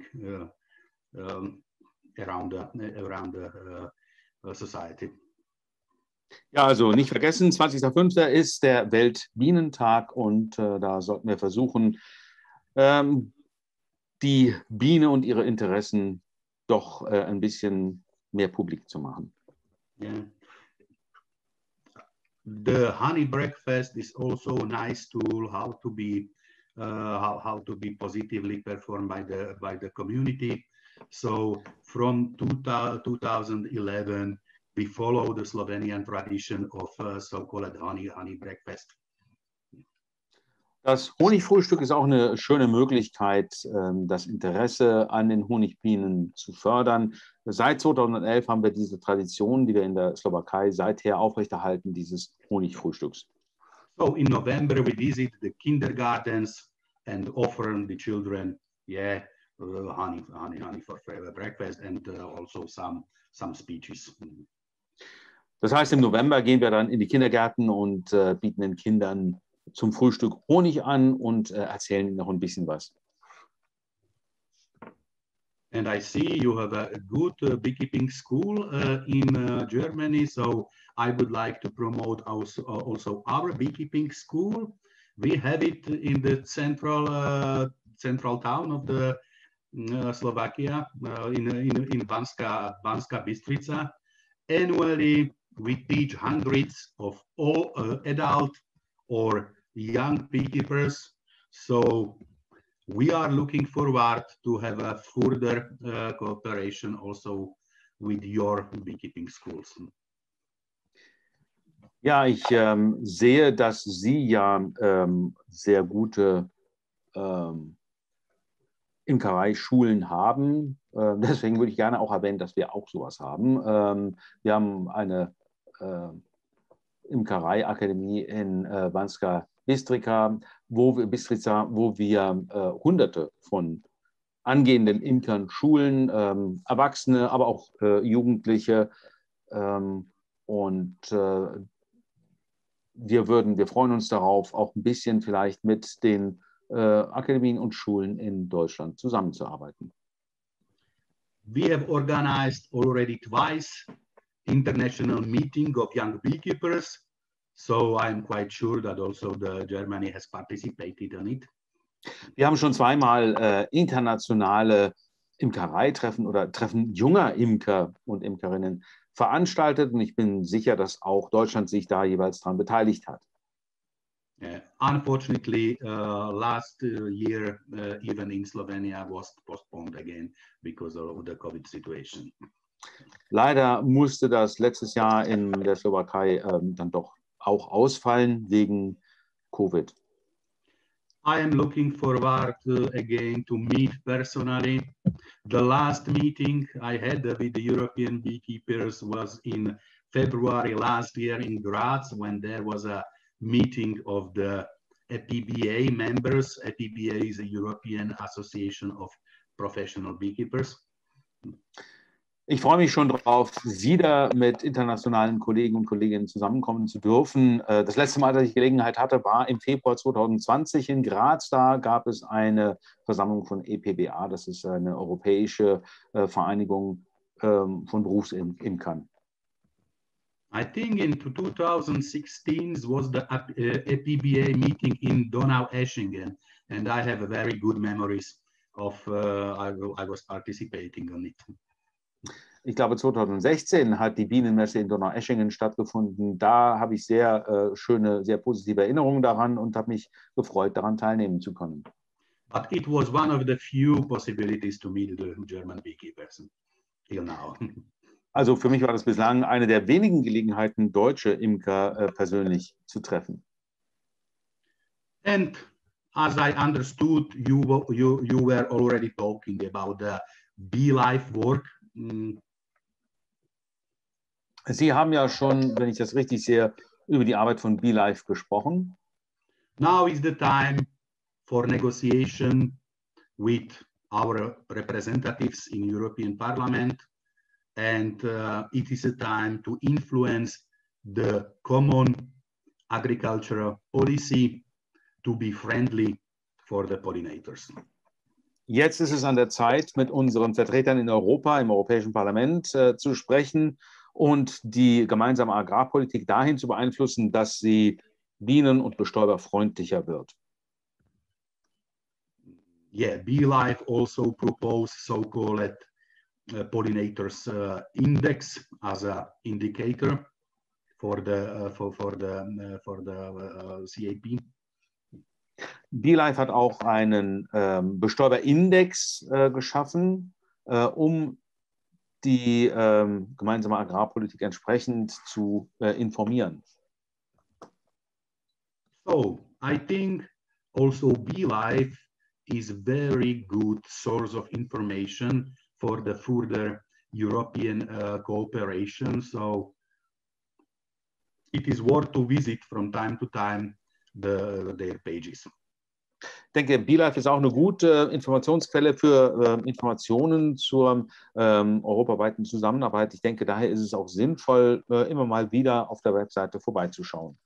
around the society. Ja, also nicht vergessen, 20.05. ist der Weltbienentag und da sollten wir versuchen, die Biene und ihre Interessen doch ein bisschen mehr publik zu machen. Yeah. The honey breakfast is also a nice tool how to be positively performed by the community. So from 2011 we follow the Slovenian tradition of so-called honey breakfast. Das Honigfrühstück ist auch eine schöne Möglichkeit, das Interesse an den Honigbienen zu fördern. Seit 2011 haben wir diese Tradition, die wir in der Slowakei seither aufrechterhalten, dieses Honigfrühstücks. So in November we visit the kindergartens and offer the children, honey for breakfast and also some speeches. Das heißt, im November gehen wir dann in die Kindergärten und bieten den Kindern zum Frühstück Honig an und erzählen ihnen noch ein bisschen was. And I see you have a good beekeeping school in Germany, so I would like to promote also our beekeeping school. We have it in the central town of the Slovakia, in Banská Bystrica. Annually, we teach hundreds of all adult or young beekeepers. So we are looking forward to have a further cooperation also with your beekeeping schools. Ja, ich sehe, dass Sie ja sehr gute Imkereischulen haben. Deswegen würde ich gerne auch erwähnen, dass wir auch sowas haben. Wir haben eine Imkereiakademie in Banská Bystrica, wo wir Hunderte von angehenden Imkern schulen, Erwachsene, aber auch Jugendliche. Wir freuen uns darauf, auch ein bisschen vielleicht mit den Akademien und Schulen in Deutschland zusammenzuarbeiten. We have organized already twice international meeting of young beekeepers, so I'm quite sure that also Germany has participated on it. Wir haben schon zweimal internationale Imkereitreffen oder Treffen junger Imker und Imkerinnen veranstaltet und ich bin sicher, dass auch Deutschland sich da jeweils daran beteiligt hat. Unfortunately, last year, even in Slovenia, was postponed again because of the COVID situation. Leider musste das letztes Jahr in der Slowakei dann doch auch ausfallen wegen Covid. I am looking forward again to meet personally. The last meeting I had with the European beekeepers was in February last year in Graz, when there was a meeting of the EPBA members. EPBA is a European Association of Professional Beekeepers. Ich freue mich schon darauf, wieder mit internationalen Kollegen und Kolleginnen zusammenkommen zu dürfen. Das letzte Mal, dass ich Gelegenheit hatte, war im Februar 2020 in Graz. Da gab es eine Versammlung von EPBA. Das ist eine europäische Vereinigung von Berufsimkern. I think in 2016 was the EPBA meeting in Donaueschingen, and I have very good memories of I was participating on it. Ich glaube, 2016 hat die Bienenmesse in Donaueschingen stattgefunden. Da habe ich sehr schöne, sehr positive Erinnerungen daran und habe mich gefreut, daran teilnehmen zu können. But it was one of the few possibilities to meet the German beekeepers till now. Also für mich war das bislang eine der wenigen Gelegenheiten, deutsche Imker persönlich zu treffen. And as I understood, you were already talking about the bee life work. Sie haben ja schon, wenn ich das richtig sehe, über die Arbeit von BeeLife gesprochen. Now is the time for negotiation with our representatives in European Parliament, and it is a time to influence the common agricultural policy to be friendly for the pollinators. Jetzt ist es an der Zeit, mit unseren Vertretern in Europa, im Europäischen Parlament zu sprechen und die gemeinsame Agrarpolitik dahin zu beeinflussen, dass sie bienen- und bestäuberfreundlicher wird. Yeah, BeeLife also proposed so-called pollinators index as an indicator for the CAP. BeeLife hat auch einen Bestäuberindex geschaffen, um die gemeinsame Agrarpolitik entsprechend zu informieren. So I think also BeeLife is very good source of information for the further European cooperation. So it is worth to visit from time to time their pages. Ich denke, BeeLife ist auch eine gute Informationsquelle für Informationen zur europaweiten Zusammenarbeit. Ich denke, daher ist es auch sinnvoll, immer mal wieder auf der Webseite vorbeizuschauen.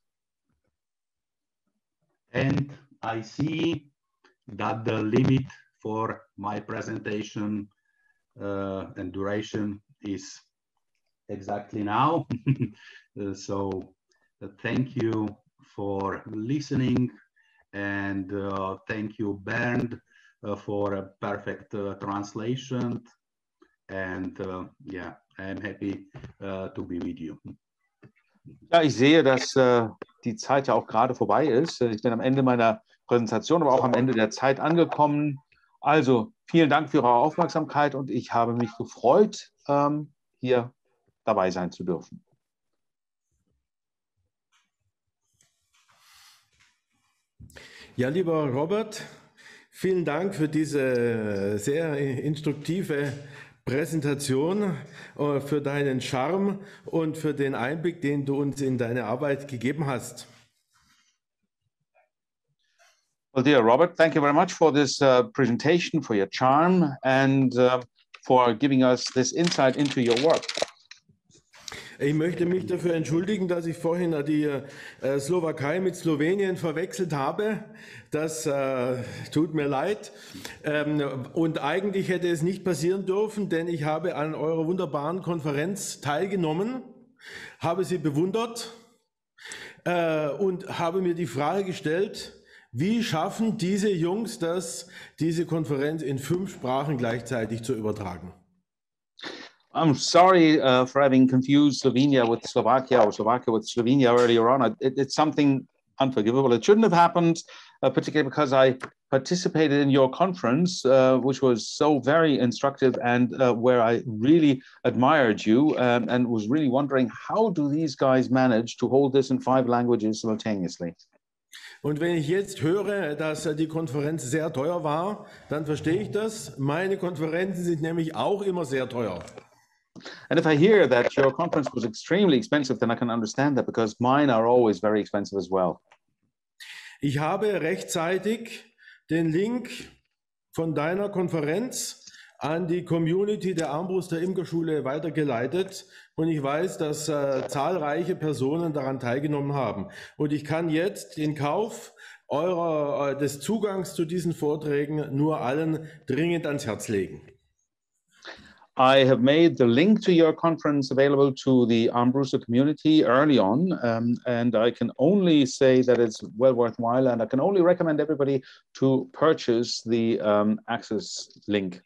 And I see that the limit for my presentation and duration is exactly now. So thank you for listening, and thank you, Bernd, for a perfect translation. And yeah, I'm happy to be with you. Ja, ich sehe, dass die Zeit ja auch gerade vorbei ist. Ich bin am Ende meiner Präsentation, aber auch am Ende der Zeit angekommen. Also vielen Dank für Ihre Aufmerksamkeit und ich habe mich gefreut, hier dabei sein zu dürfen. Ja, lieber Robert, vielen Dank für diese sehr instruktive Präsentation, für deinen Charme und für den Einblick, den du uns in deine Arbeit gegeben hast. Well, dear Robert, thank you very much for this presentation, for your charm, and for giving us this insight into your work. Ich möchte mich dafür entschuldigen, dass ich vorhin die Slowakei mit Slowenien verwechselt habe. Das tut mir leid. Und eigentlich hätte es nicht passieren dürfen, denn ich habe an eurer wunderbaren Konferenz teilgenommen, habe sie bewundert und habe mir die Frage gestellt, wie schaffen diese Jungs das, diese Konferenz in 5 Sprachen gleichzeitig zu übertragen? I'm sorry for having confused Slovenia with Slovakia or Slovakia with Slovenia earlier on. It's something unforgivable. It shouldn't have happened, particularly because I participated in your conference, which was so very instructive and where I really admired you and was really wondering, how do these guys manage to hold this in 5 languages simultaneously? Und wenn ich jetzt höre, dass die Konferenz sehr teuer war, dann verstehe ich das. Meine Konferenzen sind nämlich auch immer sehr teuer. And if I hear that your conference was extremely expensive, then I can understand that because mine are always very expensive as well. Ich habe rechtzeitig den Link von deiner Konferenz an die Community der Armbruster Imkerschule weitergeleitet und ich weiß, dass zahlreiche Personen daran teilgenommen haben. Und ich kann jetzt den Kauf des Zugangs zu diesen Vorträgen nur allen dringend ans Herz legen. I have made the link to your conference available to the Armbruster community early on, and I can only say that it's well worthwhile, and I can only recommend everybody to purchase the access link.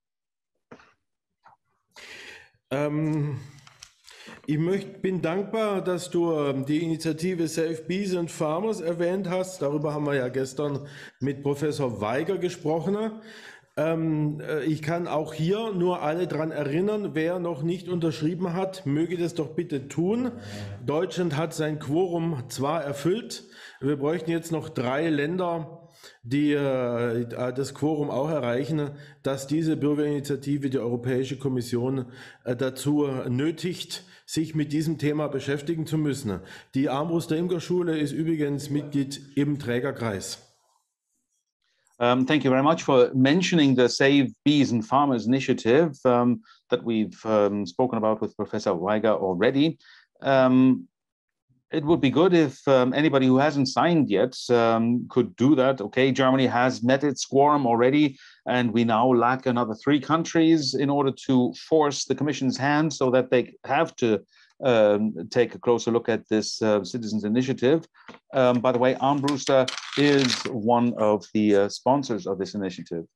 Ich bin dankbar, dass du die Initiative Save Bees and Farmers erwähnt hast. Darüber haben wir ja gestern mit Professor Weiger gesprochen. Ich kann auch hier nur alle daran erinnern, wer noch nicht unterschrieben hat, möge das doch bitte tun. Deutschland hat sein Quorum zwar erfüllt, wir bräuchten jetzt noch 3 Länder, die das Quorum auch erreichen, dass diese Bürgerinitiative die Europäische Kommission dazu nötigt, sich mit diesem Thema beschäftigen zu müssen. Die Armbruster Imkerschule ist übrigens Mitglied im Trägerkreis. Thank you very much for mentioning the Save Bees and Farmers initiative that we've spoken about with Professor Weiger already. It would be good if anybody who hasn't signed yet could do that. Okay, Germany has met its quorum already, and we now lack another 3 countries in order to force the Commission's hand so that they have to take a closer look at this citizens initiative. By the way, Armbruster is one of the sponsors of this initiative.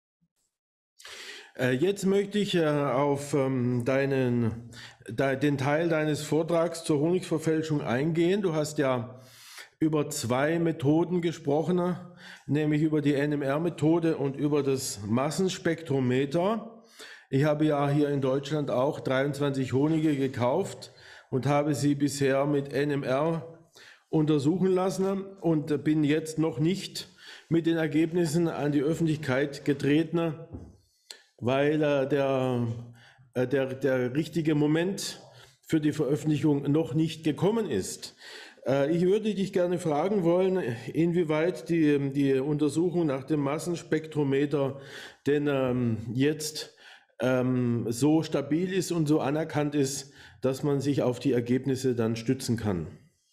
Jetzt möchte ich auf den Teil deines Vortrags zur Honigverfälschung eingehen. Du hast ja über 2 Methoden gesprochen, nämlich über die NMR-Methode und über das Massenspektrometer. Ich habe ja hier in Deutschland auch 23 Honige gekauft und habe sie bisher mit NMR untersuchen lassen und bin jetzt noch nicht mit den Ergebnissen an die Öffentlichkeit getreten, weil der richtige Moment für die Veröffentlichung noch nicht gekommen ist. Ich würde dich gerne fragen wollen, inwieweit die Untersuchung nach dem Massenspektrometer denn jetzt so stabil ist und so anerkannt ist, dass man sich auf die Ergebnisse dann stützen kann.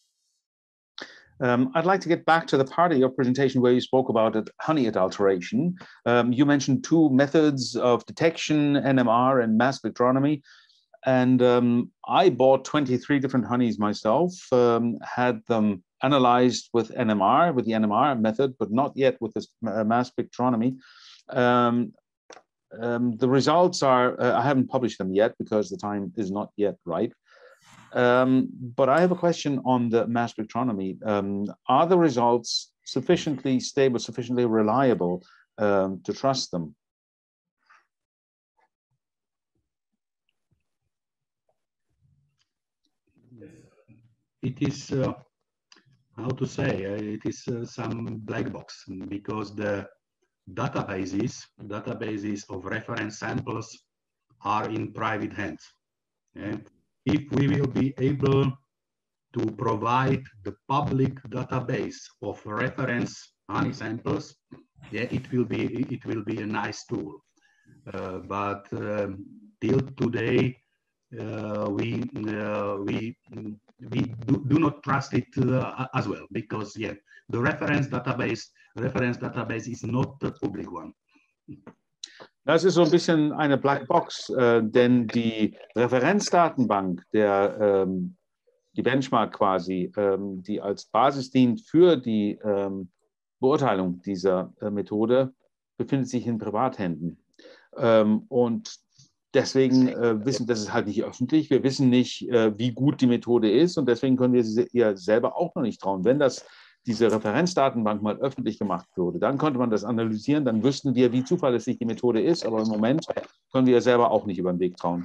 I'd like to get back to the part of your presentation where you spoke about honey adulteration. You mentioned 2 methods of detection, NMR and mass spectrometry. And I bought 23 different honeys myself, had them analyzed with NMR, with the NMR method, but not yet with this mass spectrometry. The results are, I haven't published them yet because the time is not yet right. But I have a question on the mass spectrometry. Are the results sufficiently stable, sufficiently reliable to trust them? It is, how to say, it is some black box because the databases of reference samples are in private hands. And if we will be able to provide the public database of reference honey samples, yeah, it will be a nice tool. But till today, we do not trust it as well because yeah, the reference database is not the public one. Das ist so ein bisschen eine Blackbox, denn die Referenzdatenbank, die Benchmark quasi, die als Basis dient für die Beurteilung dieser Methode, befindet sich in Privathänden. Und deswegen wissen, das ist halt nicht öffentlich. Wir wissen nicht, wie gut die Methode ist und deswegen können wir sie ihr selber auch noch nicht trauen. Wenn diese Referenzdatenbank mal öffentlich gemacht würde, dann könnte man das analysieren, dann wüssten wir, wie zuverlässig die Methode ist, aber im Moment können wir selber auch nicht über den Weg trauen.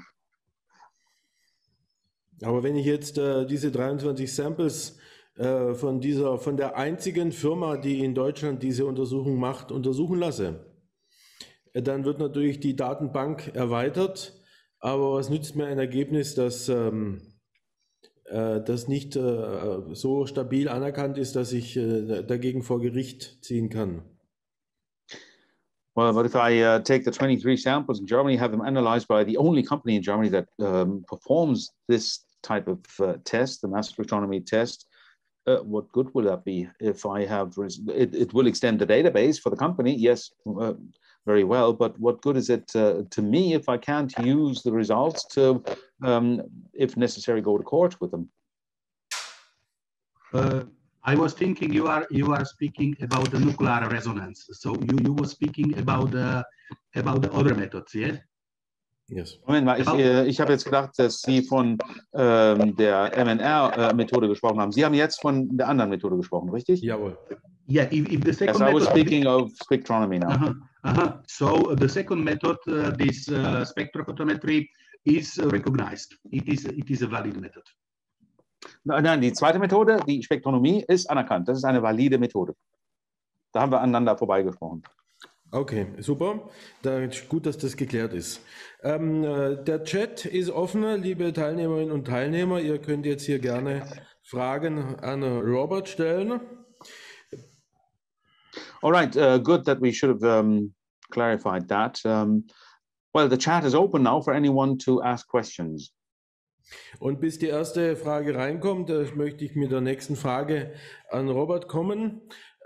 Aber wenn ich jetzt diese 23 Samples von der einzigen Firma, die in Deutschland diese Untersuchung macht, untersuchen lasse, dann wird natürlich die Datenbank erweitert, aber was nützt mir ein Ergebnis, das nicht so stabil anerkannt ist, dass ich dagegen vor Gericht ziehen kann? Well, but if I take the 23 samples in Germany, have them analyzed by the only company in Germany that performs this type of test, the mass spectrometry test, what good will that be if I have, it will extend the database for the company, yes, very well, but what good is it to me if I can't use the results to, if necessary, go to court with them? I was thinking you are speaking about the nuclear resonance. So you were speaking about the other methods, yeah? Yes. Moment mal, ich habe jetzt gedacht, dass Sie von der MNR-Methode gesprochen haben. Sie haben jetzt von der anderen Methode gesprochen, richtig? Jawohl. Yeah, if the second yes, I was method, speaking of spectronomy now. So the second method, this spectrophotometry, is recognized. It is a valid method. Nein, die zweite Methode, die Spektronomie, ist anerkannt. Das ist eine valide Methode. Da haben wir aneinander vorbeigesprochen. Okay, super. Gut, dass das geklärt ist. Der Chat ist offen, liebe Teilnehmerinnen und Teilnehmer. Ihr könnt jetzt hier gerne Fragen an Robert stellen. All right, good that we should have clarified that. Well, the chat is open now for anyone to ask questions. Und bis die erste Frage reinkommt, möchte ich mit der nächsten Frage an Robert kommen.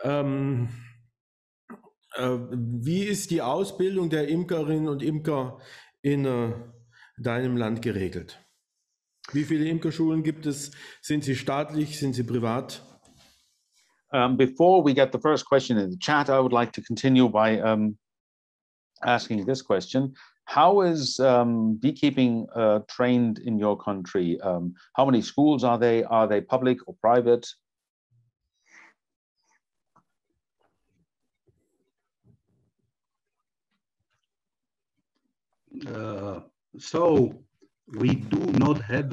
Wie ist die Ausbildung der Imkerinnen und Imker in deinem Land geregelt? Wie viele Imkerschulen gibt es? Sind sie staatlich? Sind sie privat? Before we get the first question in the chat, I would like to continue by asking this question. How is beekeeping trained in your country? How many schools are they? Are they public or private? So we do not have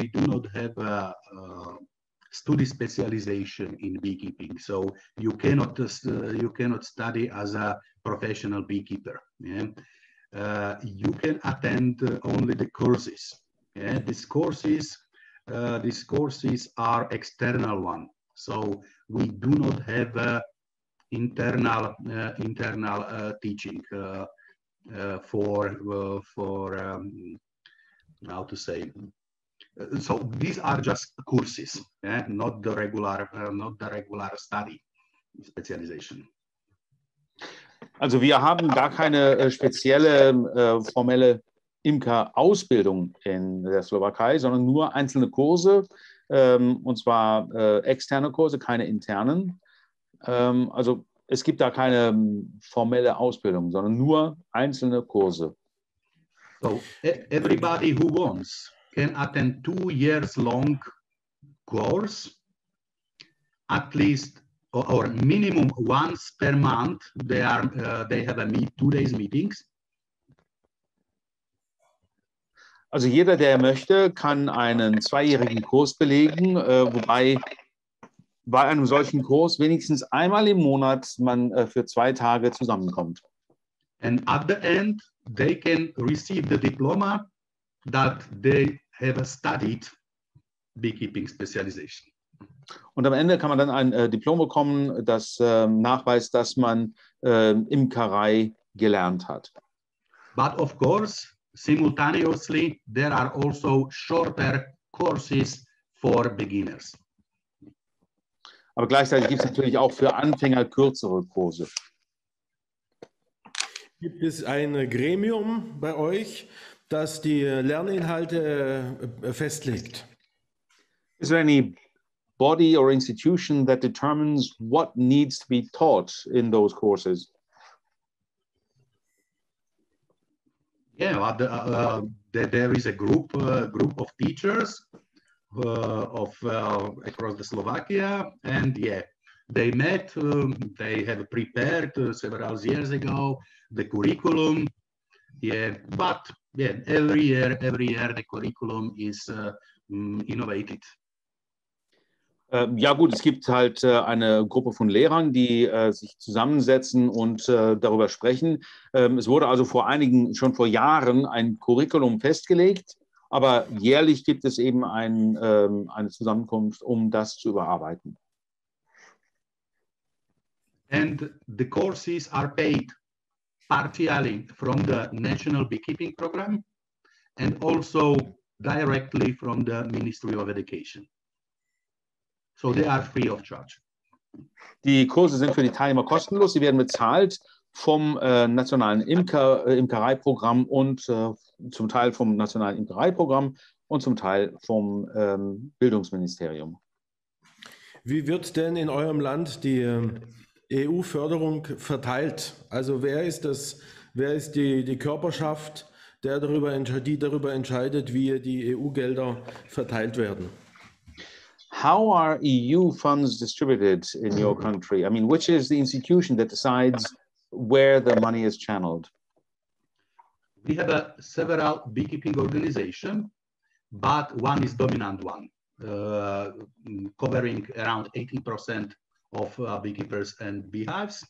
study specialization in beekeeping. So you cannot study as a professional beekeeper. Yeah? You can attend only the courses. Yeah? These courses are external one. So we do not have internal teaching for how to say. So these are just courses, not the regular study specialization. Also wir haben gar keine spezielle formelle Imker-Ausbildung in der Slowakei, sondern nur einzelne Kurse, und zwar externe Kurse, keine internen. Also es gibt da keine formelle Ausbildung, sondern nur einzelne Kurse. So everybody who wants can attend 2 years long course, at least or minimum once per month. They have 2 days meetings. Also jeder, der möchte, kann einen 2-jährigen Kurs belegen, wobei bei einem solchen Kurs wenigstens einmal im Monat man für 2 Tage zusammenkommt. And at the end, they can receive the diploma that they have studied beekeeping specialization. Und am Ende kann man dann ein Diplom bekommen, das nachweist, dass man Imkerei gelernt hat. But of course, simultaneously, there are also shorter courses for beginners. Aber gleichzeitig gibt es natürlich auch für Anfänger kürzere Kurse. Gibt es ein Gremium bei euch, das die Lerninhalte festlegt? Is there any body or institution that determines what needs to be taught in those courses? Yeah, there is a group of teachers across the Slovakia, and yeah, they met. They have prepared several years ago the curriculum. Yeah, but yeah, every year the curriculum is innovated. Ja gut, es gibt halt eine Gruppe von Lehrern, die sich zusammensetzen und darüber sprechen. Es wurde also schon vor Jahren ein Curriculum festgelegt, aber jährlich gibt es eben eine Zusammenkunft, um das zu überarbeiten. And the courses are paid. partially from the National Beekeeping Program and also directly from the Ministry of Education. So they are free of charge. Die Kurse sind für die Teilnehmer kostenlos. Sie werden bezahlt vom nationalen Imkereiprogramm und zum Teil vom nationalen Imkereiprogramm und zum Teil vom Bildungsministerium. Wie wird denn in eurem Land die EU-Förderung verteilt? Also wer ist die Körperschaft, die darüber entscheidet, wie die EU-Gelder verteilt werden? How are EU funds distributed in your country? I mean, which is the institution that decides where the money is channeled? We have several beekeeping organizations, but one is dominant one, covering around 80% of beekeepers and beehives.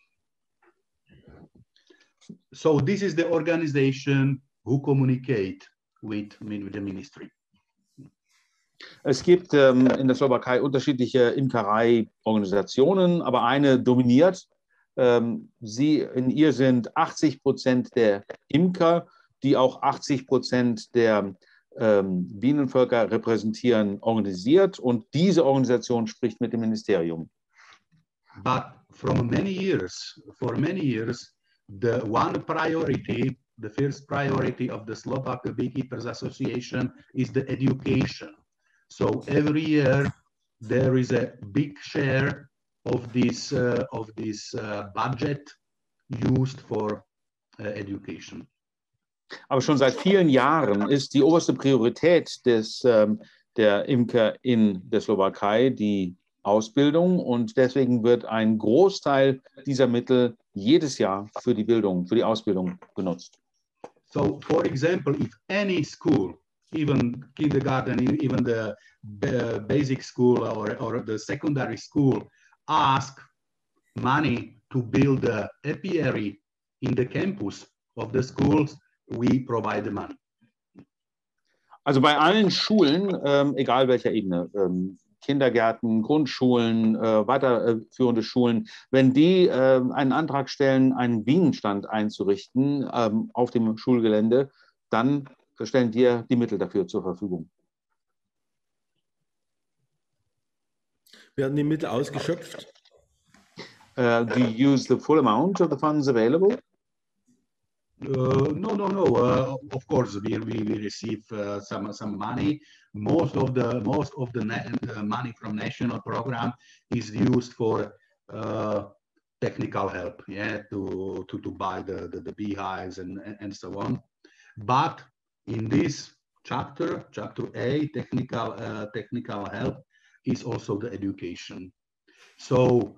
So this is the organization who communicate with the ministry. Es gibt in der Slowakei unterschiedliche Imkerei-Organisationen, aber eine dominiert. In ihr sind 80% der Imker, die auch 80% der Bienenvölker repräsentieren, organisiert, und diese Organisation spricht mit dem Ministerium. But for many years, the first priority of the Slovak Beekeepers Association is the education. So every year there is a big share of this budget used for education. Aber schon seit vielen Jahren ist die oberste Priorität der Imker in der Slowakei die Ausbildung, und deswegen wird ein Großteil dieser Mittel jedes Jahr für die Bildung, für die Ausbildung genutzt. So, for example, if any school, even kindergarten, even the basic school or the secondary school, ask money to build an apiary in the campus of the schools, we provide the money. Also bei allen Schulen, egal welcher Ebene, Kindergärten, Grundschulen, weiterführende Schulen, wenn die einen Antrag stellen, einen Bienenstand einzurichten auf dem Schulgelände, dann stellen wir die Mittel dafür zur Verfügung. Werden die Mittel ausgeschöpft? Do you use the full amount of the funds available? No. Of course, we receive some money. Most of the money from national program is used for technical help, to buy the beehives and so on. But in this chapter A, technical help, is also the education. So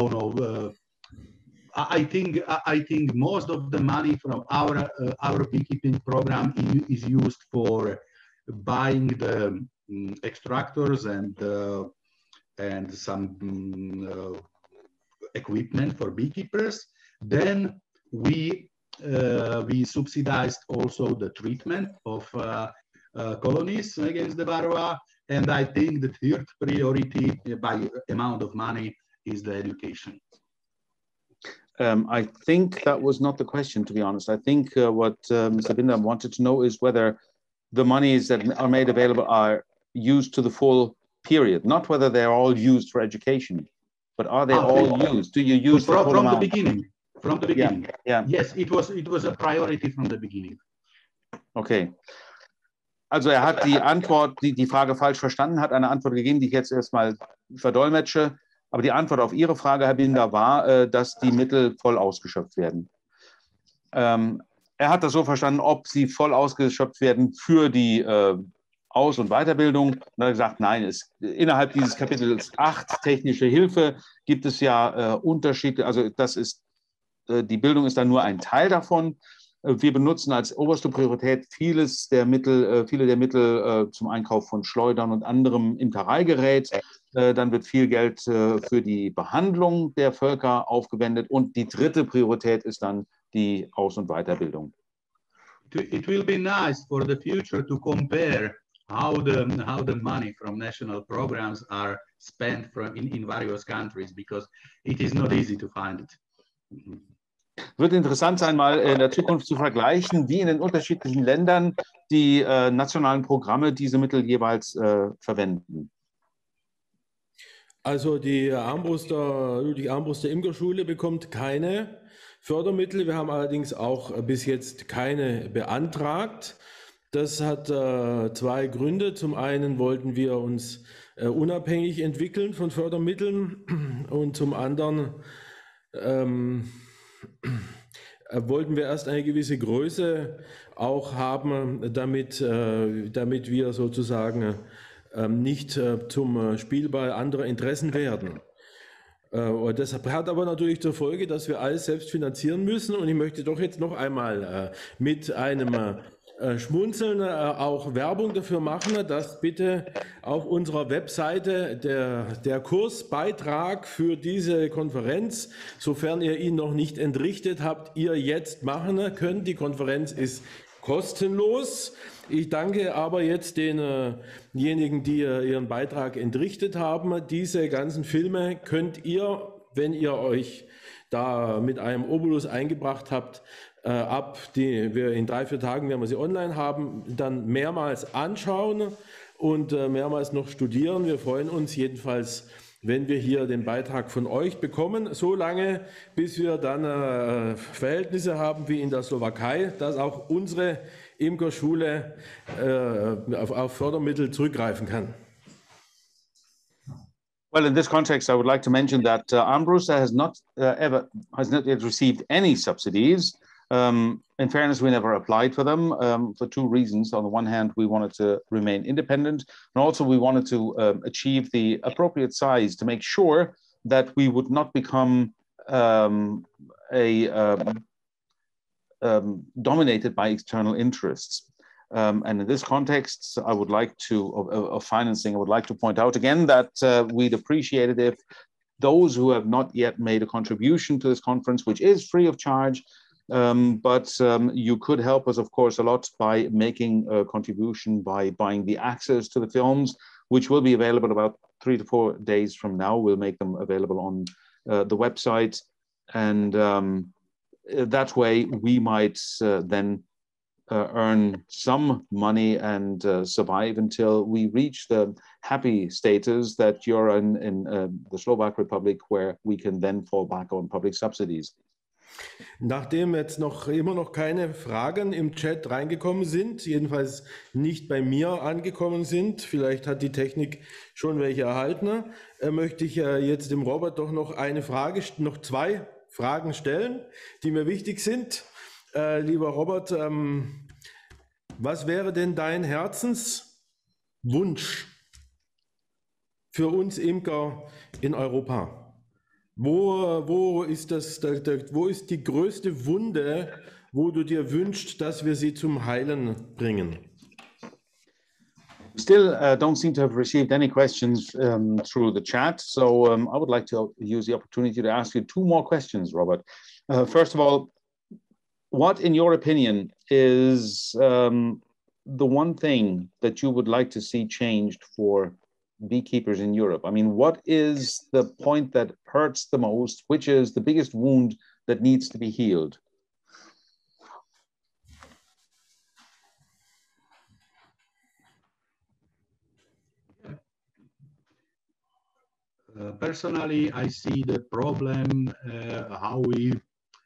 I think most of the money from our beekeeping program is used for buying the extractors and some equipment for beekeepers. Then we subsidized also the treatment of colonies against the varroa, and I think the third priority by amount of money is the education. I think that was not the question, to be honest. I think what Mr. Binder wanted to know is whether the monies that are made available are used to the full period, not whether they're all used for education, but are they all used? Do you use the full amount? From the beginning. Yeah. Yes, it was a priority from the beginning. Okay. Also hat die Antwort, die Frage falsch verstanden, hat eine Antwort gegeben, die ich jetzt erstmal verdolmetsche. Aber die Antwort auf Ihre Frage, Herr Binder, war, dass die Mittel voll ausgeschöpft werden. Er hat das so verstanden, ob sie voll ausgeschöpft werden für die Aus- und Weiterbildung. Und er hat gesagt, nein, innerhalb dieses Kapitels 8 technische Hilfe gibt es ja Unterschiede. Also die Bildung ist dann nur ein Teil davon. Wir benutzen als oberste Priorität viele der Mittel zum Einkauf von Schleudern und anderem Imkereigerät. Dann wird viel Geld für die Behandlung der Völker aufgewendet, und die dritte Priorität ist dann die Aus- und Weiterbildung. It will be nice for the future to compare how the money from national programs are spent in various countries, because it is not easy to find it. Wird interessant sein, mal in der Zukunft zu vergleichen, wie in den unterschiedlichen Ländern die nationalen Programme diese Mittel jeweils verwenden. Also die Ludwig Armbruster Imkerschule bekommt keine Fördermittel. Wir haben allerdings auch bis jetzt keine beantragt. Das hat zwei Gründe. Zum einen wollten wir uns unabhängig entwickeln von Fördermitteln und zum anderen wollten wir erst eine gewisse Größe auch haben, damit wir sozusagen nicht zum Spielball anderer Interessen werden. Und das hat aber natürlich zur Folge, dass wir alles selbst finanzieren müssen. Und ich möchte doch jetzt noch einmal mit einem Schmunzeln auch Werbung dafür machen, dass bitte auf unserer Webseite der Kursbeitrag für diese Konferenz, sofern ihr ihn noch nicht entrichtet habt, ihr jetzt machen könnt. Die Konferenz ist kostenlos. Ich danke aber jetzt denjenigen, die ihren Beitrag entrichtet haben. Diese ganzen Filme könnt ihr, wenn ihr euch da mit einem Obolus eingebracht habt, in 3-4 Tagen werden wir sie online haben, dann mehrmals anschauen und mehrmals noch studieren. Wir freuen uns jedenfalls, wenn wir hier den Beitrag von euch bekommen, so lange, bis wir dann Verhältnisse haben wie in der Slowakei, dass auch unsere Imkerschule auf Fördermittel zurückgreifen kann. Well, in this context, I would like to mention that Armbruster has not yet received any subsidies. In fairness, we never applied for them for two reasons. On the one hand, we wanted to remain independent, and also we wanted to achieve the appropriate size to make sure that we would not become dominated by external interests. And in this context, I would like to, of financing, I would like to point out again that we'd appreciate it if those who have not yet made a contribution to this conference, which is free of charge, but you could help us, of course, a lot by making a contribution by buying the access to the films, which will be available about 3 to 4 days from now. We'll make them available on the website. And that way we might then earn some money and survive until we reach the happy status that you're in the Slovak Republic, where we can then fall back on public subsidies. Nachdem jetzt immer noch keine Fragen im Chat reingekommen sind, jedenfalls nicht bei mir angekommen sind, vielleicht hat die Technik schon welche erhalten, möchte ich jetzt dem Robert doch noch zwei Fragen stellen, die mir wichtig sind. Lieber Robert, was wäre denn dein Herzenswunsch für uns Imker in Europa? Wo ist die größte Wunde, wo du dir wünschst, dass wir sie zum Heilen bringen? Still don't seem to have received any questions through the chat, so I would like to use the opportunity to ask you 2 more questions, Robert. First of all, what, in your opinion, is the one thing that you would like to see changed for beekeepers in Europe? I mean, what is the point that hurts the most? Which is the biggest wound that needs to be healed? Personally, I see the problem how we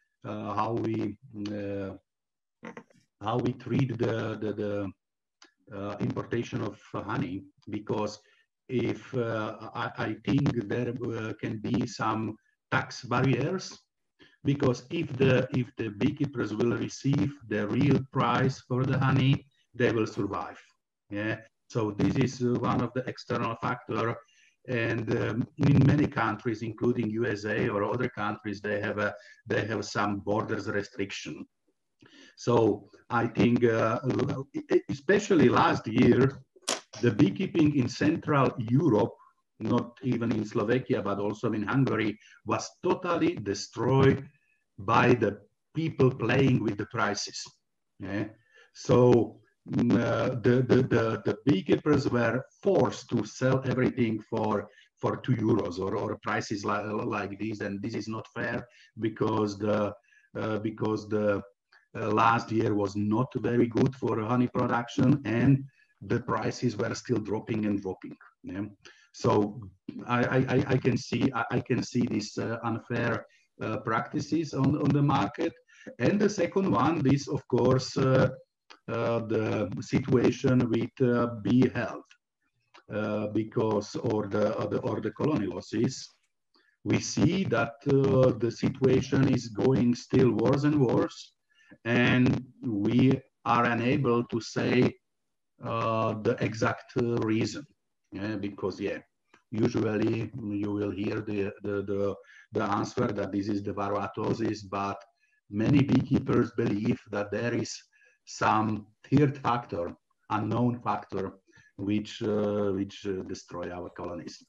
treat the importation of honey, because if I think there can be some tax barriers, because if the beekeepers will receive the real price for the honey, they will survive. Yeah. So this is one of the external factor, and in many countries, including USA or other countries, they have some borders restriction. So I think, especially last year, the beekeeping in Central Europe, not even in Slovakia, but also in Hungary, was totally destroyed by the people playing with the prices. Yeah? So the beekeepers were forced to sell everything for 2 euros or prices like this, and this is not fair, because the because the last year was not very good for honey production, and the prices were still dropping and dropping. Yeah? So I can see these unfair practices on the market. And the second one is, of course, the situation with bee health, because or the colony losses. We see that the situation is going still worse and worse, and we are unable to say the exact reason. Yeah, because usually you will hear the answer that this is the varroatosis, but many beekeepers believe that there is some third factor, unknown factor, which destroy our colonies.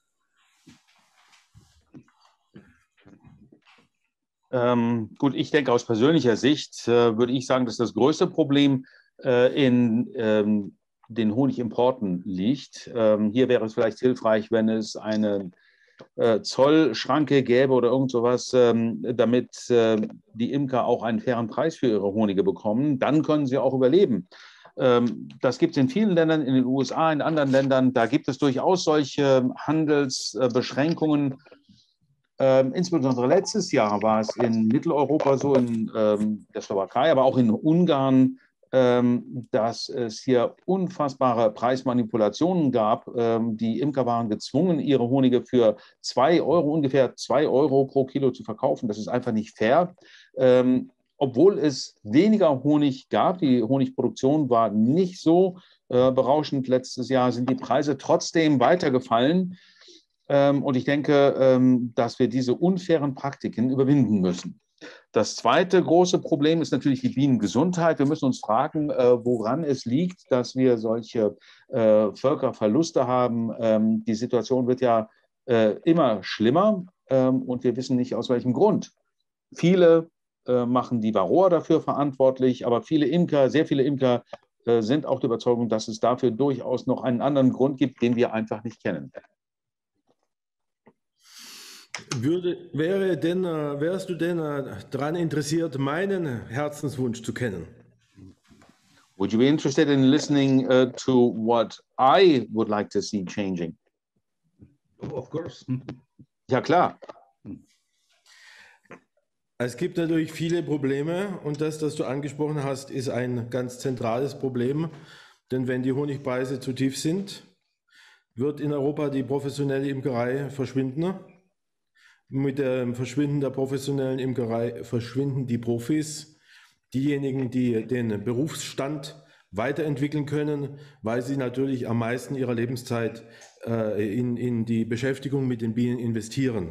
Gut, ich denke, aus persönlicher Sicht würde ich sagen, dass das größte Problem in den Honigimporten liegt. Hier wäre es vielleicht hilfreich, wenn es eine Zollschranke gäbe oder irgend sowas, damit die Imker auch einen fairen Preis für ihre Honige bekommen. Dann können sie auch überleben. Das gibt es in vielen Ländern, in den USA, in anderen Ländern. Da gibt es durchaus solche Handelsbeschränkungen. Insbesondere letztes Jahr war es in Mitteleuropa so, in der Slowakei, aber auch in Ungarn, dass es hier unfassbare Preismanipulationen gab. Die Imker waren gezwungen, ihre Honige für 2 Euro, ungefähr 2 Euro pro Kilo zu verkaufen. Das ist einfach nicht fair. Obwohl es weniger Honig gab, die Honigproduktion war nicht so berauschend letztes Jahr, sind die Preise trotzdem weitergefallen. Und ich denke, dass wir diese unfairen Praktiken überwinden müssen. Das zweite große Problem ist natürlich die Bienengesundheit. Wir müssen uns fragen, woran es liegt, dass wir solche Völkerverluste haben. Die Situation wird ja immer schlimmer und wir wissen nicht, aus welchem Grund. Viele machen die Varroa dafür verantwortlich, aber viele Imker, sehr viele Imker sind auch der Überzeugung, dass es dafür durchaus noch einen anderen Grund gibt, den wir einfach nicht kennen. Wärst du denn daran interessiert, meinen Herzenswunsch zu kennen? Would you be interested in listening to what I would like to see changing? Of course. Ja, klar. Es gibt natürlich viele Probleme und das du angesprochen hast, ist ein ganz zentrales Problem. Denn wenn die Honigpreise zu tief sind, wird in Europa die professionelle Imkerei verschwinden. Mit dem Verschwinden der professionellen Imkerei verschwinden die Profis, diejenigen, die den Berufsstand weiterentwickeln können, weil sie natürlich am meisten ihrer Lebenszeit in die Beschäftigung mit den Bienen investieren.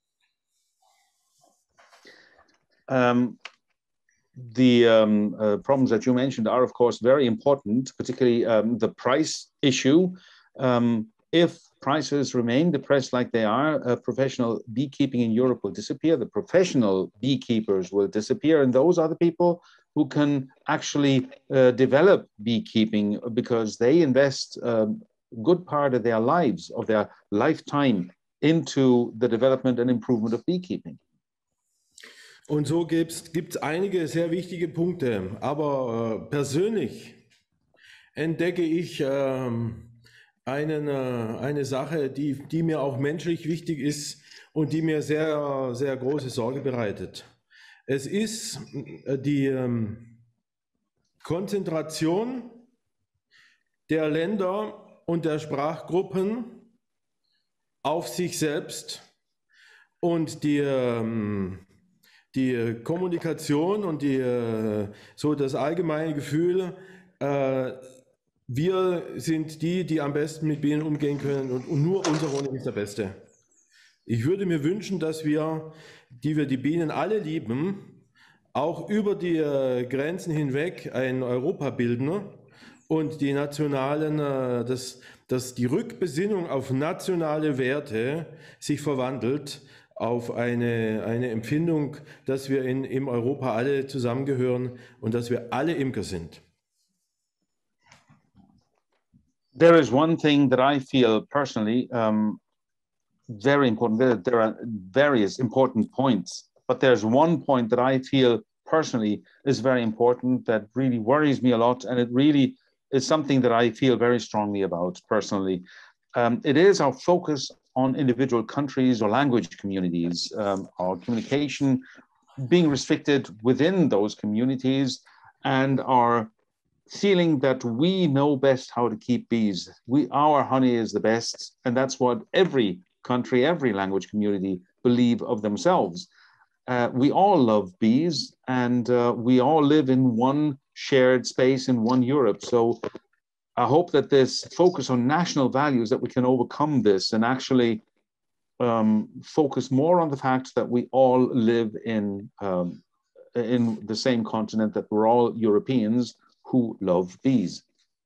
The problems that you mentioned are, of course, very important, particularly the price issue. If prices remain depressed like they are, professional beekeeping in Europe will disappear. The professional beekeepers will disappear. And those are the people who can actually develop beekeeping because they invest a good part of their lives, of their lifetime, into the development and improvement of beekeeping. Und so gibt's einige sehr wichtige Punkte. Aber persönlich entdecke ich eine Sache, die mir auch menschlich wichtig ist und die mir sehr, sehr große Sorge bereitet. Es ist die Konzentration der Länder und der Sprachgruppen auf sich selbst und die Kommunikation und so das allgemeine Gefühl, wir sind die am besten mit Bienen umgehen können und nur unser Honig ist der beste. Ich würde mir wünschen, dass wir die Bienen alle lieben, auch über die Grenzen hinweg ein Europa bilden und die nationalen, dass die Rückbesinnung auf nationale Werte sich verwandelt auf eine Empfindung, dass wir im Europa alle zusammengehören und dass wir alle Imker sind. There is one thing that I feel personally very important. There are various important points, but there's one point that I feel personally is very important, that really worries me a lot, and it really is something that I feel very strongly about personally. It is our focus on individual countries or language communities, our communication being restricted within those communities, and our feeling that we know best how to keep bees. Our honey is the best, and that's what every country, every language community believe of themselves. We all love bees, and we all live in one shared space in one Europe. So I hope that this focus on national values, that we can overcome this and actually focus more on the fact that we all live in the same continent, that we're all Europeans who love bees.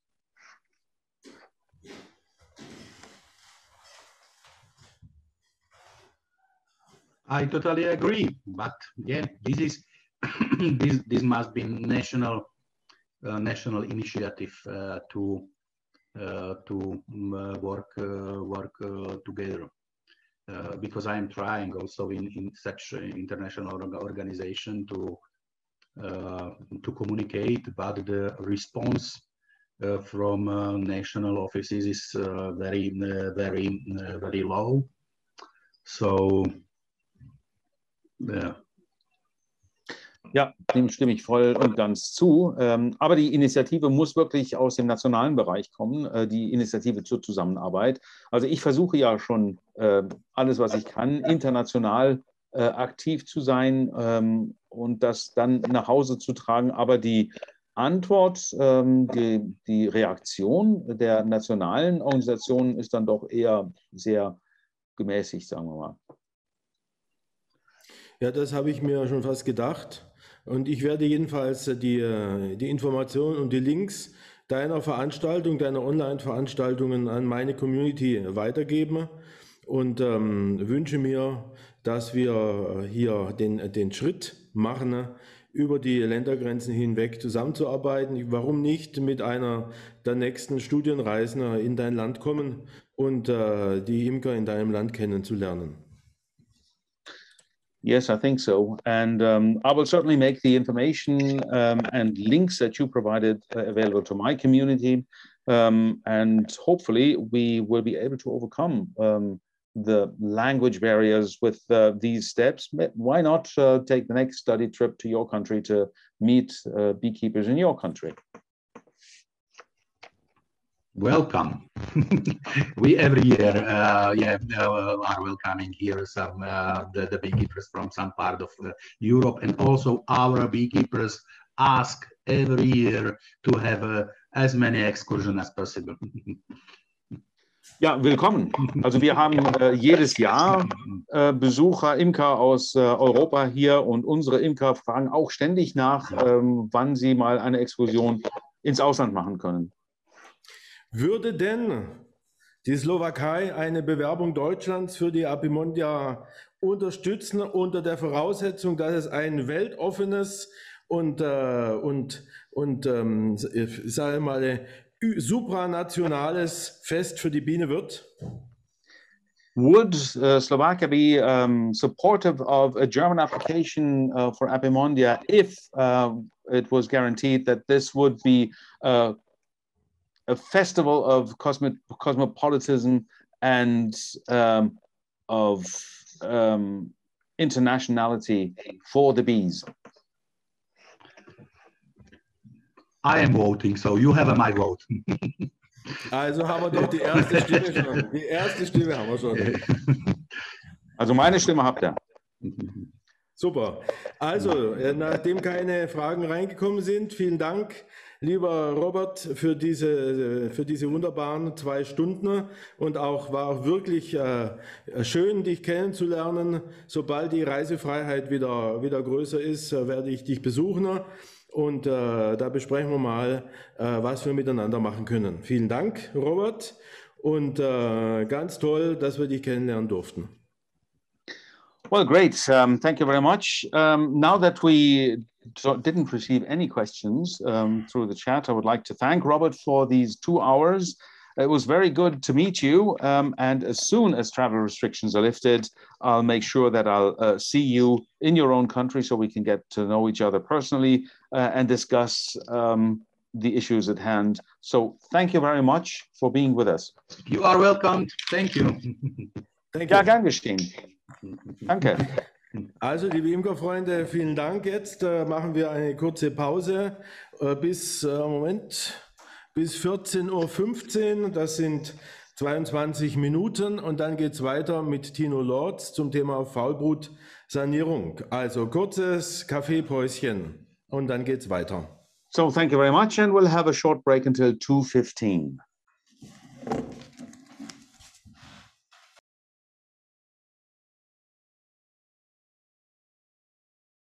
I totally agree, but yeah, this is this must be national initiative to work together. Because I am trying also in such international organization to communicate, but the response from national offices is very low. So yeah. Ja, dem stimme ich voll und ganz zu. Aber die Initiative muss wirklich aus dem nationalen Bereich kommen, die Initiative zur Zusammenarbeit. Also ich versuche ja schon alles, was ich kann, international aktiv zu sein und das dann nach Hause zu tragen. Aber die Antwort, die Reaktion der nationalen Organisationen ist dann doch eher sehr gemäßigt, sagen wir mal. Ja, das habe ich mir schon fast gedacht. Und ich werde jedenfalls die Informationen und die Links deiner Veranstaltung, deiner Online-Veranstaltungen an meine Community weitergeben und wünsche mir, dass wir hier den Schritt machen, über die Ländergrenzen hinweg zusammenzuarbeiten. Warum nicht mit einer der nächsten Studienreisen in dein Land kommen und die Imker in deinem Land kennenzulernen? Yes, I think so. And I will certainly make the information and links that you provided available to my community. And hopefully we will be able to overcome the language barriers with these steps. Why not take the next study trip to your country to meet beekeepers in your country? Welcome. We every year are welcoming here some the beekeepers from some part of Europe, and also our beekeepers ask every year to have as many excursions as possible. Ja, willkommen. Also wir haben jedes Jahr Besucher, Imker aus Europa hier, und unsere Imker fragen auch ständig nach, wann sie mal eine Exkursion ins Ausland machen können. Würde denn die Slowakei eine Bewerbung Deutschlands für die Apimondia unterstützen, unter der Voraussetzung, dass es ein weltoffenes und sagen wir mal, supranationales Fest für die Biene wird? Would Slovakia be supportive of a German application for Apimondia if it was guaranteed that this would be a festival of cosmopolitanism and of internationality for the bees? I am voting, so you have my vote. Also haben wir doch die erste Stimme schon. Die erste Stimme haben wir schon. Also meine Stimme habt ihr. Super. Also, nachdem keine Fragen reingekommen sind, vielen Dank, lieber Robert, für diese wunderbaren 2 Stunden, und war auch wirklich schön, dich kennenzulernen. Sobald die Reisefreiheit wieder größer ist, werde ich dich besuchen, und da besprechen wir mal, was wir miteinander machen können. Vielen Dank, Robert, und ganz toll, dass wir dich kennenlernen durften. Well, great. Thank you very much. Now that we didn't receive any questions through the chat, I would like to thank Robert for these 2 hours It was very good to meet you. And as soon as travel restrictions are lifted, I'll make sure that I'll see you in your own country so we can get to know each other personally and discuss the issues at hand. So thank you very much for being with us. You are welcome. Thank you. Thank you. Ja, gern geschehen. Danke. Also, liebe Imkerfreunde, vielen Dank. Jetzt machen wir eine kurze Pause bis 14:15 Uhr. Das sind 22 Minuten und dann geht es weiter mit Tino Lorz zum Thema Faulbrutsanierung. Also kurzes Kaffeepäuschen und dann geht es weiter. So thank you very much, and we'll have a short break until 2:15.